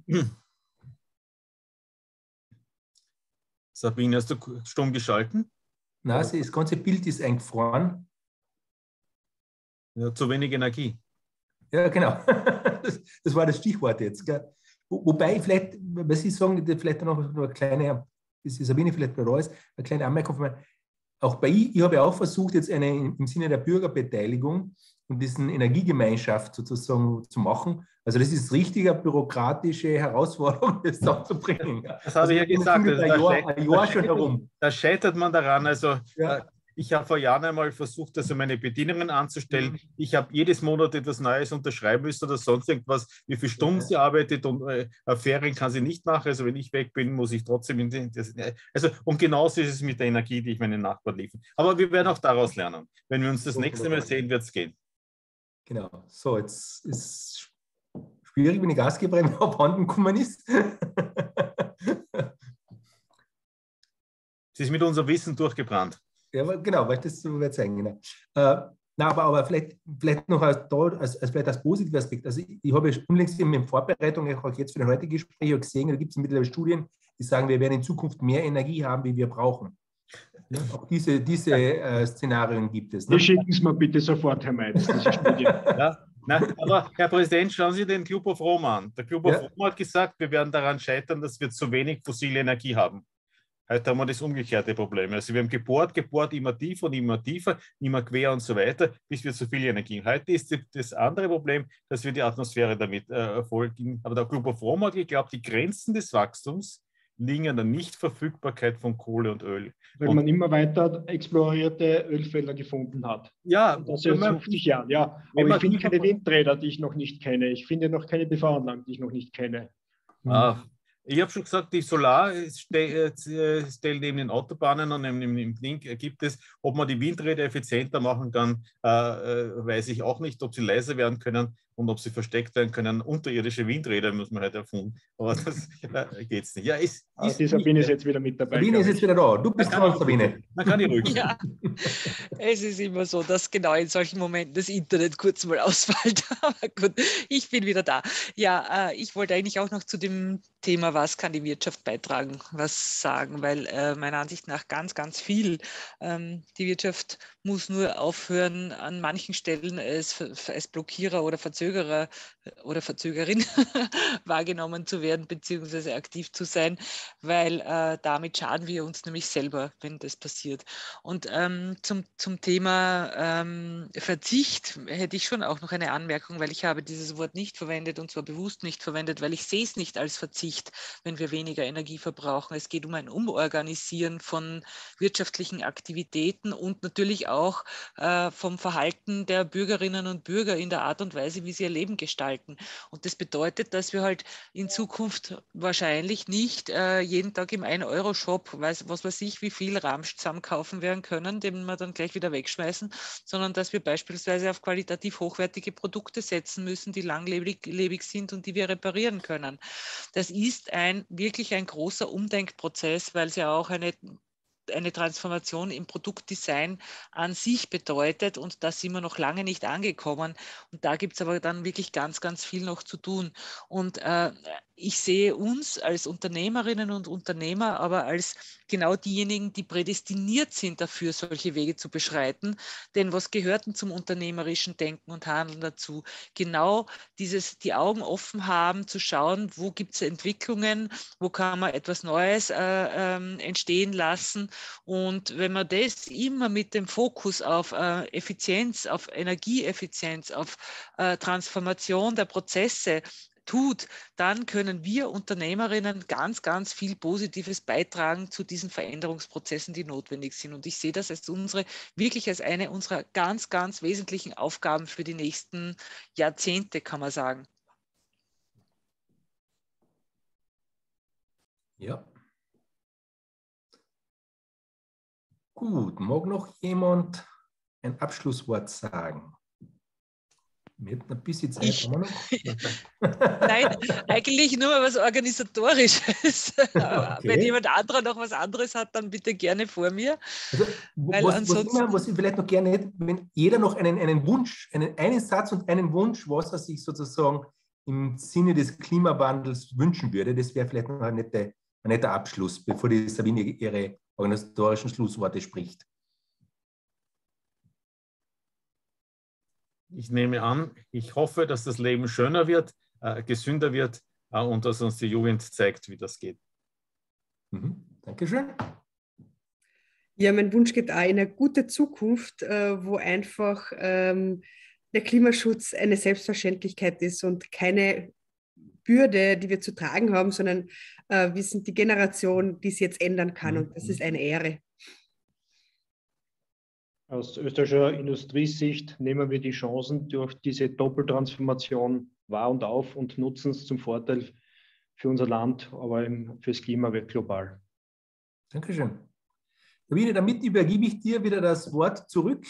Sabine, hast du stumm geschalten? Nein, das ganze Bild ist eingefroren. Ja, zu wenig Energie. Ja, genau. Das, das war das Stichwort jetzt. Gell? Wo, wobei, vielleicht, was Sie sagen, vielleicht noch eine kleine, bis die Sabine vielleicht bei da ist, eine kleine Anmerkung von mir. Auch bei ich, ich habe ja auch versucht, jetzt eine im Sinne der Bürgerbeteiligung und diesen Energiegemeinschaft sozusagen zu machen. Also das ist richtiger bürokratische Herausforderung, das da zu bringen. Das habe ich ja gesagt. Also, ein da, Jahr, scheitert, ein Jahr da, schon scheitert, herum. da scheitert man daran. Also ja. äh, ich habe vor Jahren einmal versucht, also meine Bedienerin anzustellen. Ich habe jedes Monat etwas Neues unterschreiben müssen oder sonst irgendwas, wie viele Stunden ja. sie arbeitet und äh, Ferien kann sie nicht machen. Also wenn ich weg bin, muss ich trotzdem in den, das, also und genauso ist es mit der Energie, die ich meinen Nachbarn liefere. Aber wir werden auch daraus lernen. Wenn wir uns das nächste Mal sehen, wird es gehen. Genau. So, jetzt ist schwierig, wenn die Gastgeberin abhanden gekommen ist. Sie ist mit unserem Wissen durchgebrannt. Ja, genau, weil das so wird sein, genau. Äh, na, aber, aber vielleicht, vielleicht noch als, da, als, als, vielleicht als positiver Aspekt. Also ich, ich habe ja unlängst in Vorbereitung, auch jetzt für das heutige Gespräch gesehen, da gibt es mittlerweile Studien, die sagen, wir werden in Zukunft mehr Energie haben, wie wir brauchen. Ja, auch diese, diese äh, Szenarien gibt es. Ne? Schicken Sie mir bitte sofort, Herr Meitz, diese Studie. Ja, nein, aber Herr Präsident, schauen Sie den Club of Rome an. Der Club of ja. Rome hat gesagt, wir werden daran scheitern, dass wir zu wenig fossile Energie haben. Heute haben wir das umgekehrte Problem. Also wir haben gebohrt, gebohrt, immer tiefer und immer tiefer, immer quer und so weiter, bis wir zu viel Energie haben. Heute ist das andere Problem, dass wir die Atmosphäre damit äh, folgen. Aber der Club of Rome hat geglaubt, die Grenzen des Wachstums liegen an der Nichtverfügbarkeit von Kohle und Öl. Weil und man immer weiter explorierte Ölfelder gefunden hat. Ja. Und das seit fünfzig Jahren, ja. Aber ich finde keine Windräder, die ich noch nicht kenne. Ich finde noch keine P V-Anlagen, die ich noch nicht kenne. Ah. Ich habe schon gesagt, die Solarstellen neben den Autobahnen und neben dem Ding gibt es. Ob man die Windräder effizienter machen kann, äh, weiß ich auch nicht. Ob sie leiser werden können und ob sie versteckt werden können. Unterirdische Windräder muss man halt erfunden. Aber das äh, geht es nicht. Ja, ist, ah, ist die Sabine ist jetzt wieder mit dabei. Sabine ist jetzt wieder da. Du bist dran, Sabine. Man kann die ruhig. Ja, es ist immer so, dass genau in solchen Momenten das Internet kurz mal ausfällt. Aber gut, ich bin wieder da. Ja, äh, ich wollte eigentlich auch noch zu dem Thema, was kann die Wirtschaft beitragen, was sagen, weil äh, meiner Ansicht nach ganz, ganz viel. Ähm, die Wirtschaft muss nur aufhören, an manchen Stellen als, als Blockierer oder Verzögerer oder Verzögerin wahrgenommen zu werden, beziehungsweise aktiv zu sein, weil äh, damit schaden wir uns nämlich selber, wenn das passiert. Und ähm, zum, zum Thema ähm, Verzicht hätte ich schon auch noch eine Anmerkung, weil ich habe dieses Wort nicht verwendet und zwar bewusst nicht verwendet, weil ich sehe es nicht als Verzicht, wenn wir weniger Energie verbrauchen. Es geht um ein Umorganisieren von wirtschaftlichen Aktivitäten und natürlich auch äh, vom Verhalten der Bürgerinnen und Bürger in der Art und Weise, wie sie ihr Leben gestalten. Und das bedeutet, dass wir halt in Zukunft wahrscheinlich nicht äh, jeden Tag im ein Euro Shop, weiß, was weiß ich, wie viel Ramsch zusammen kaufen werden können, den wir dann gleich wieder wegschmeißen, sondern dass wir beispielsweise auf qualitativ hochwertige Produkte setzen müssen, die langlebig lebig sind und die wir reparieren können. Das ist ein wirklich ein großer Umdenkprozess, weil es ja auch eine eine Transformation im Produktdesign an sich bedeutet und da sind wir noch lange nicht angekommen und da gibt es aber dann wirklich ganz, ganz viel noch zu tun und äh, ich sehe uns als Unternehmerinnen und Unternehmer aber als genau diejenigen, die prädestiniert sind dafür, solche Wege zu beschreiten, denn was gehört denn zum unternehmerischen Denken und Handeln dazu? Genau dieses, die Augen offen haben, zu schauen, wo gibt es Entwicklungen, wo kann man etwas Neues äh, äh, entstehen lassen. Und wenn man das immer mit dem Fokus auf äh, Effizienz, auf Energieeffizienz, auf äh, Transformation der Prozesse tut, dann können wir Unternehmerinnen ganz, ganz viel Positives beitragen zu diesen Veränderungsprozessen, die notwendig sind. Und ich sehe das als unsere, wirklich als eine unserer ganz, ganz wesentlichen Aufgaben für die nächsten Jahrzehnte, kann man sagen. Ja. Gut, mag noch jemand ein Abschlusswort sagen? Wir hätten ein bisschen Zeit. Ich, haben wir noch? Nein, eigentlich nur was Organisatorisches. Okay. Wenn jemand anderer noch was anderes hat, dann bitte gerne vor mir. Also, Weil was, ansonsten, was, immer, was ich vielleicht noch gerne hätte, wenn jeder noch einen, einen Wunsch, einen, einen Satz und einen Wunsch, was er sich sozusagen im Sinne des Klimawandels wünschen würde, das wäre vielleicht noch ein netter, ein netter Abschluss, bevor die Sabine ihre organisatorischen Schlussworte spricht. Ich nehme an, ich hoffe, dass das Leben schöner wird, äh, gesünder wird äh, und dass uns die Jugend zeigt, wie das geht. Mhm. Dankeschön. Ja, mein Wunsch geht auch in eine gute Zukunft, äh, wo einfach ähm, der Klimaschutz eine Selbstverständlichkeit ist und keine Bürde, die wir zu tragen haben, sondern äh, wir sind die Generation, die es jetzt ändern kann, und das ist eine Ehre. Aus österreichischer Industriesicht nehmen wir die Chancen durch diese Doppeltransformation wahr und auf und nutzen es zum Vorteil für unser Land, aber eben fürs Klima wird global. Dankeschön. Sabine, damit übergebe ich dir wieder das Wort zurück.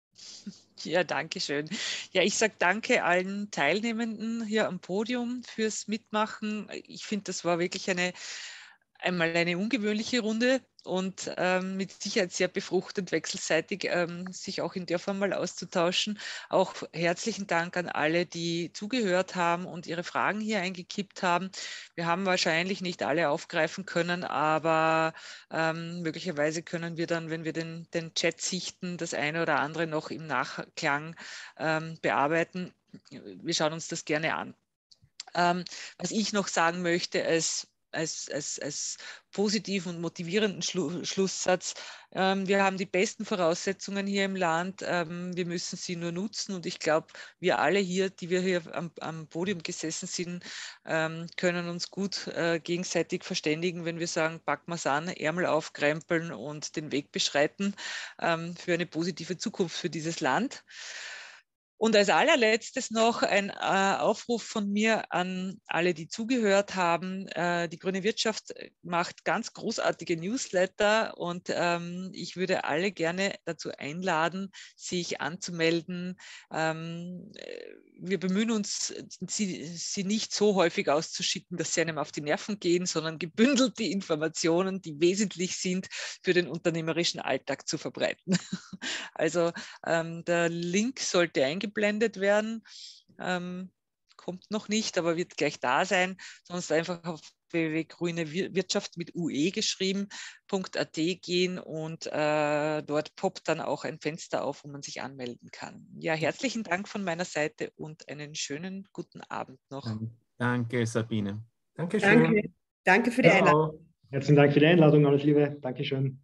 Ja, danke schön. Ja, ich sage danke allen Teilnehmenden hier am Podium fürs Mitmachen. Ich finde, das war wirklich eine, einmal eine ungewöhnliche Runde und ähm, mit Sicherheit sehr befruchtend, wechselseitig ähm, sich auch in der Form mal auszutauschen. Auch herzlichen Dank an alle, die zugehört haben und ihre Fragen hier eingekippt haben. Wir haben wahrscheinlich nicht alle aufgreifen können, aber ähm, möglicherweise können wir dann, wenn wir den, den Chat sichten, das eine oder andere noch im Nachklang ähm, bearbeiten. Wir schauen uns das gerne an. Ähm, was ich noch sagen möchte als Als, als, als positiven und motivierenden Schlu Schlusssatz. Ähm, wir haben die besten Voraussetzungen hier im Land. Ähm, wir müssen sie nur nutzen. Und ich glaube, wir alle hier, die wir hier am, am Podium gesessen sind, ähm, können uns gut äh, gegenseitig verständigen, wenn wir sagen, packen wir es an, Ärmel aufkrempeln und den Weg beschreiten ähm, für eine positive Zukunft für dieses Land. Und als allerletztes noch ein äh, Aufruf von mir an alle, die zugehört haben. Äh, die Grüne Wirtschaft macht ganz großartige Newsletter und ähm, ich würde alle gerne dazu einladen, sich anzumelden. Ähm, wir bemühen uns, sie, sie nicht so häufig auszuschicken, dass sie einem auf die Nerven gehen, sondern gebündelt die Informationen, die wesentlich sind, für den unternehmerischen Alltag zu verbreiten. Also ähm, der Link sollte eingeblendet werden, ähm, kommt noch nicht, aber wird gleich da sein. Sonst einfach auf w w w punkt grüne wirtschaft mit U E geschrieben, .at gehen und äh, dort poppt dann auch ein Fenster auf, wo man sich anmelden kann. Ja, herzlichen Dank von meiner Seite und einen schönen guten Abend noch. Danke, Sabine. Dankeschön. Danke. Danke für die Einladung. Herzlichen Dank für die Einladung, alles Liebe. Dankeschön.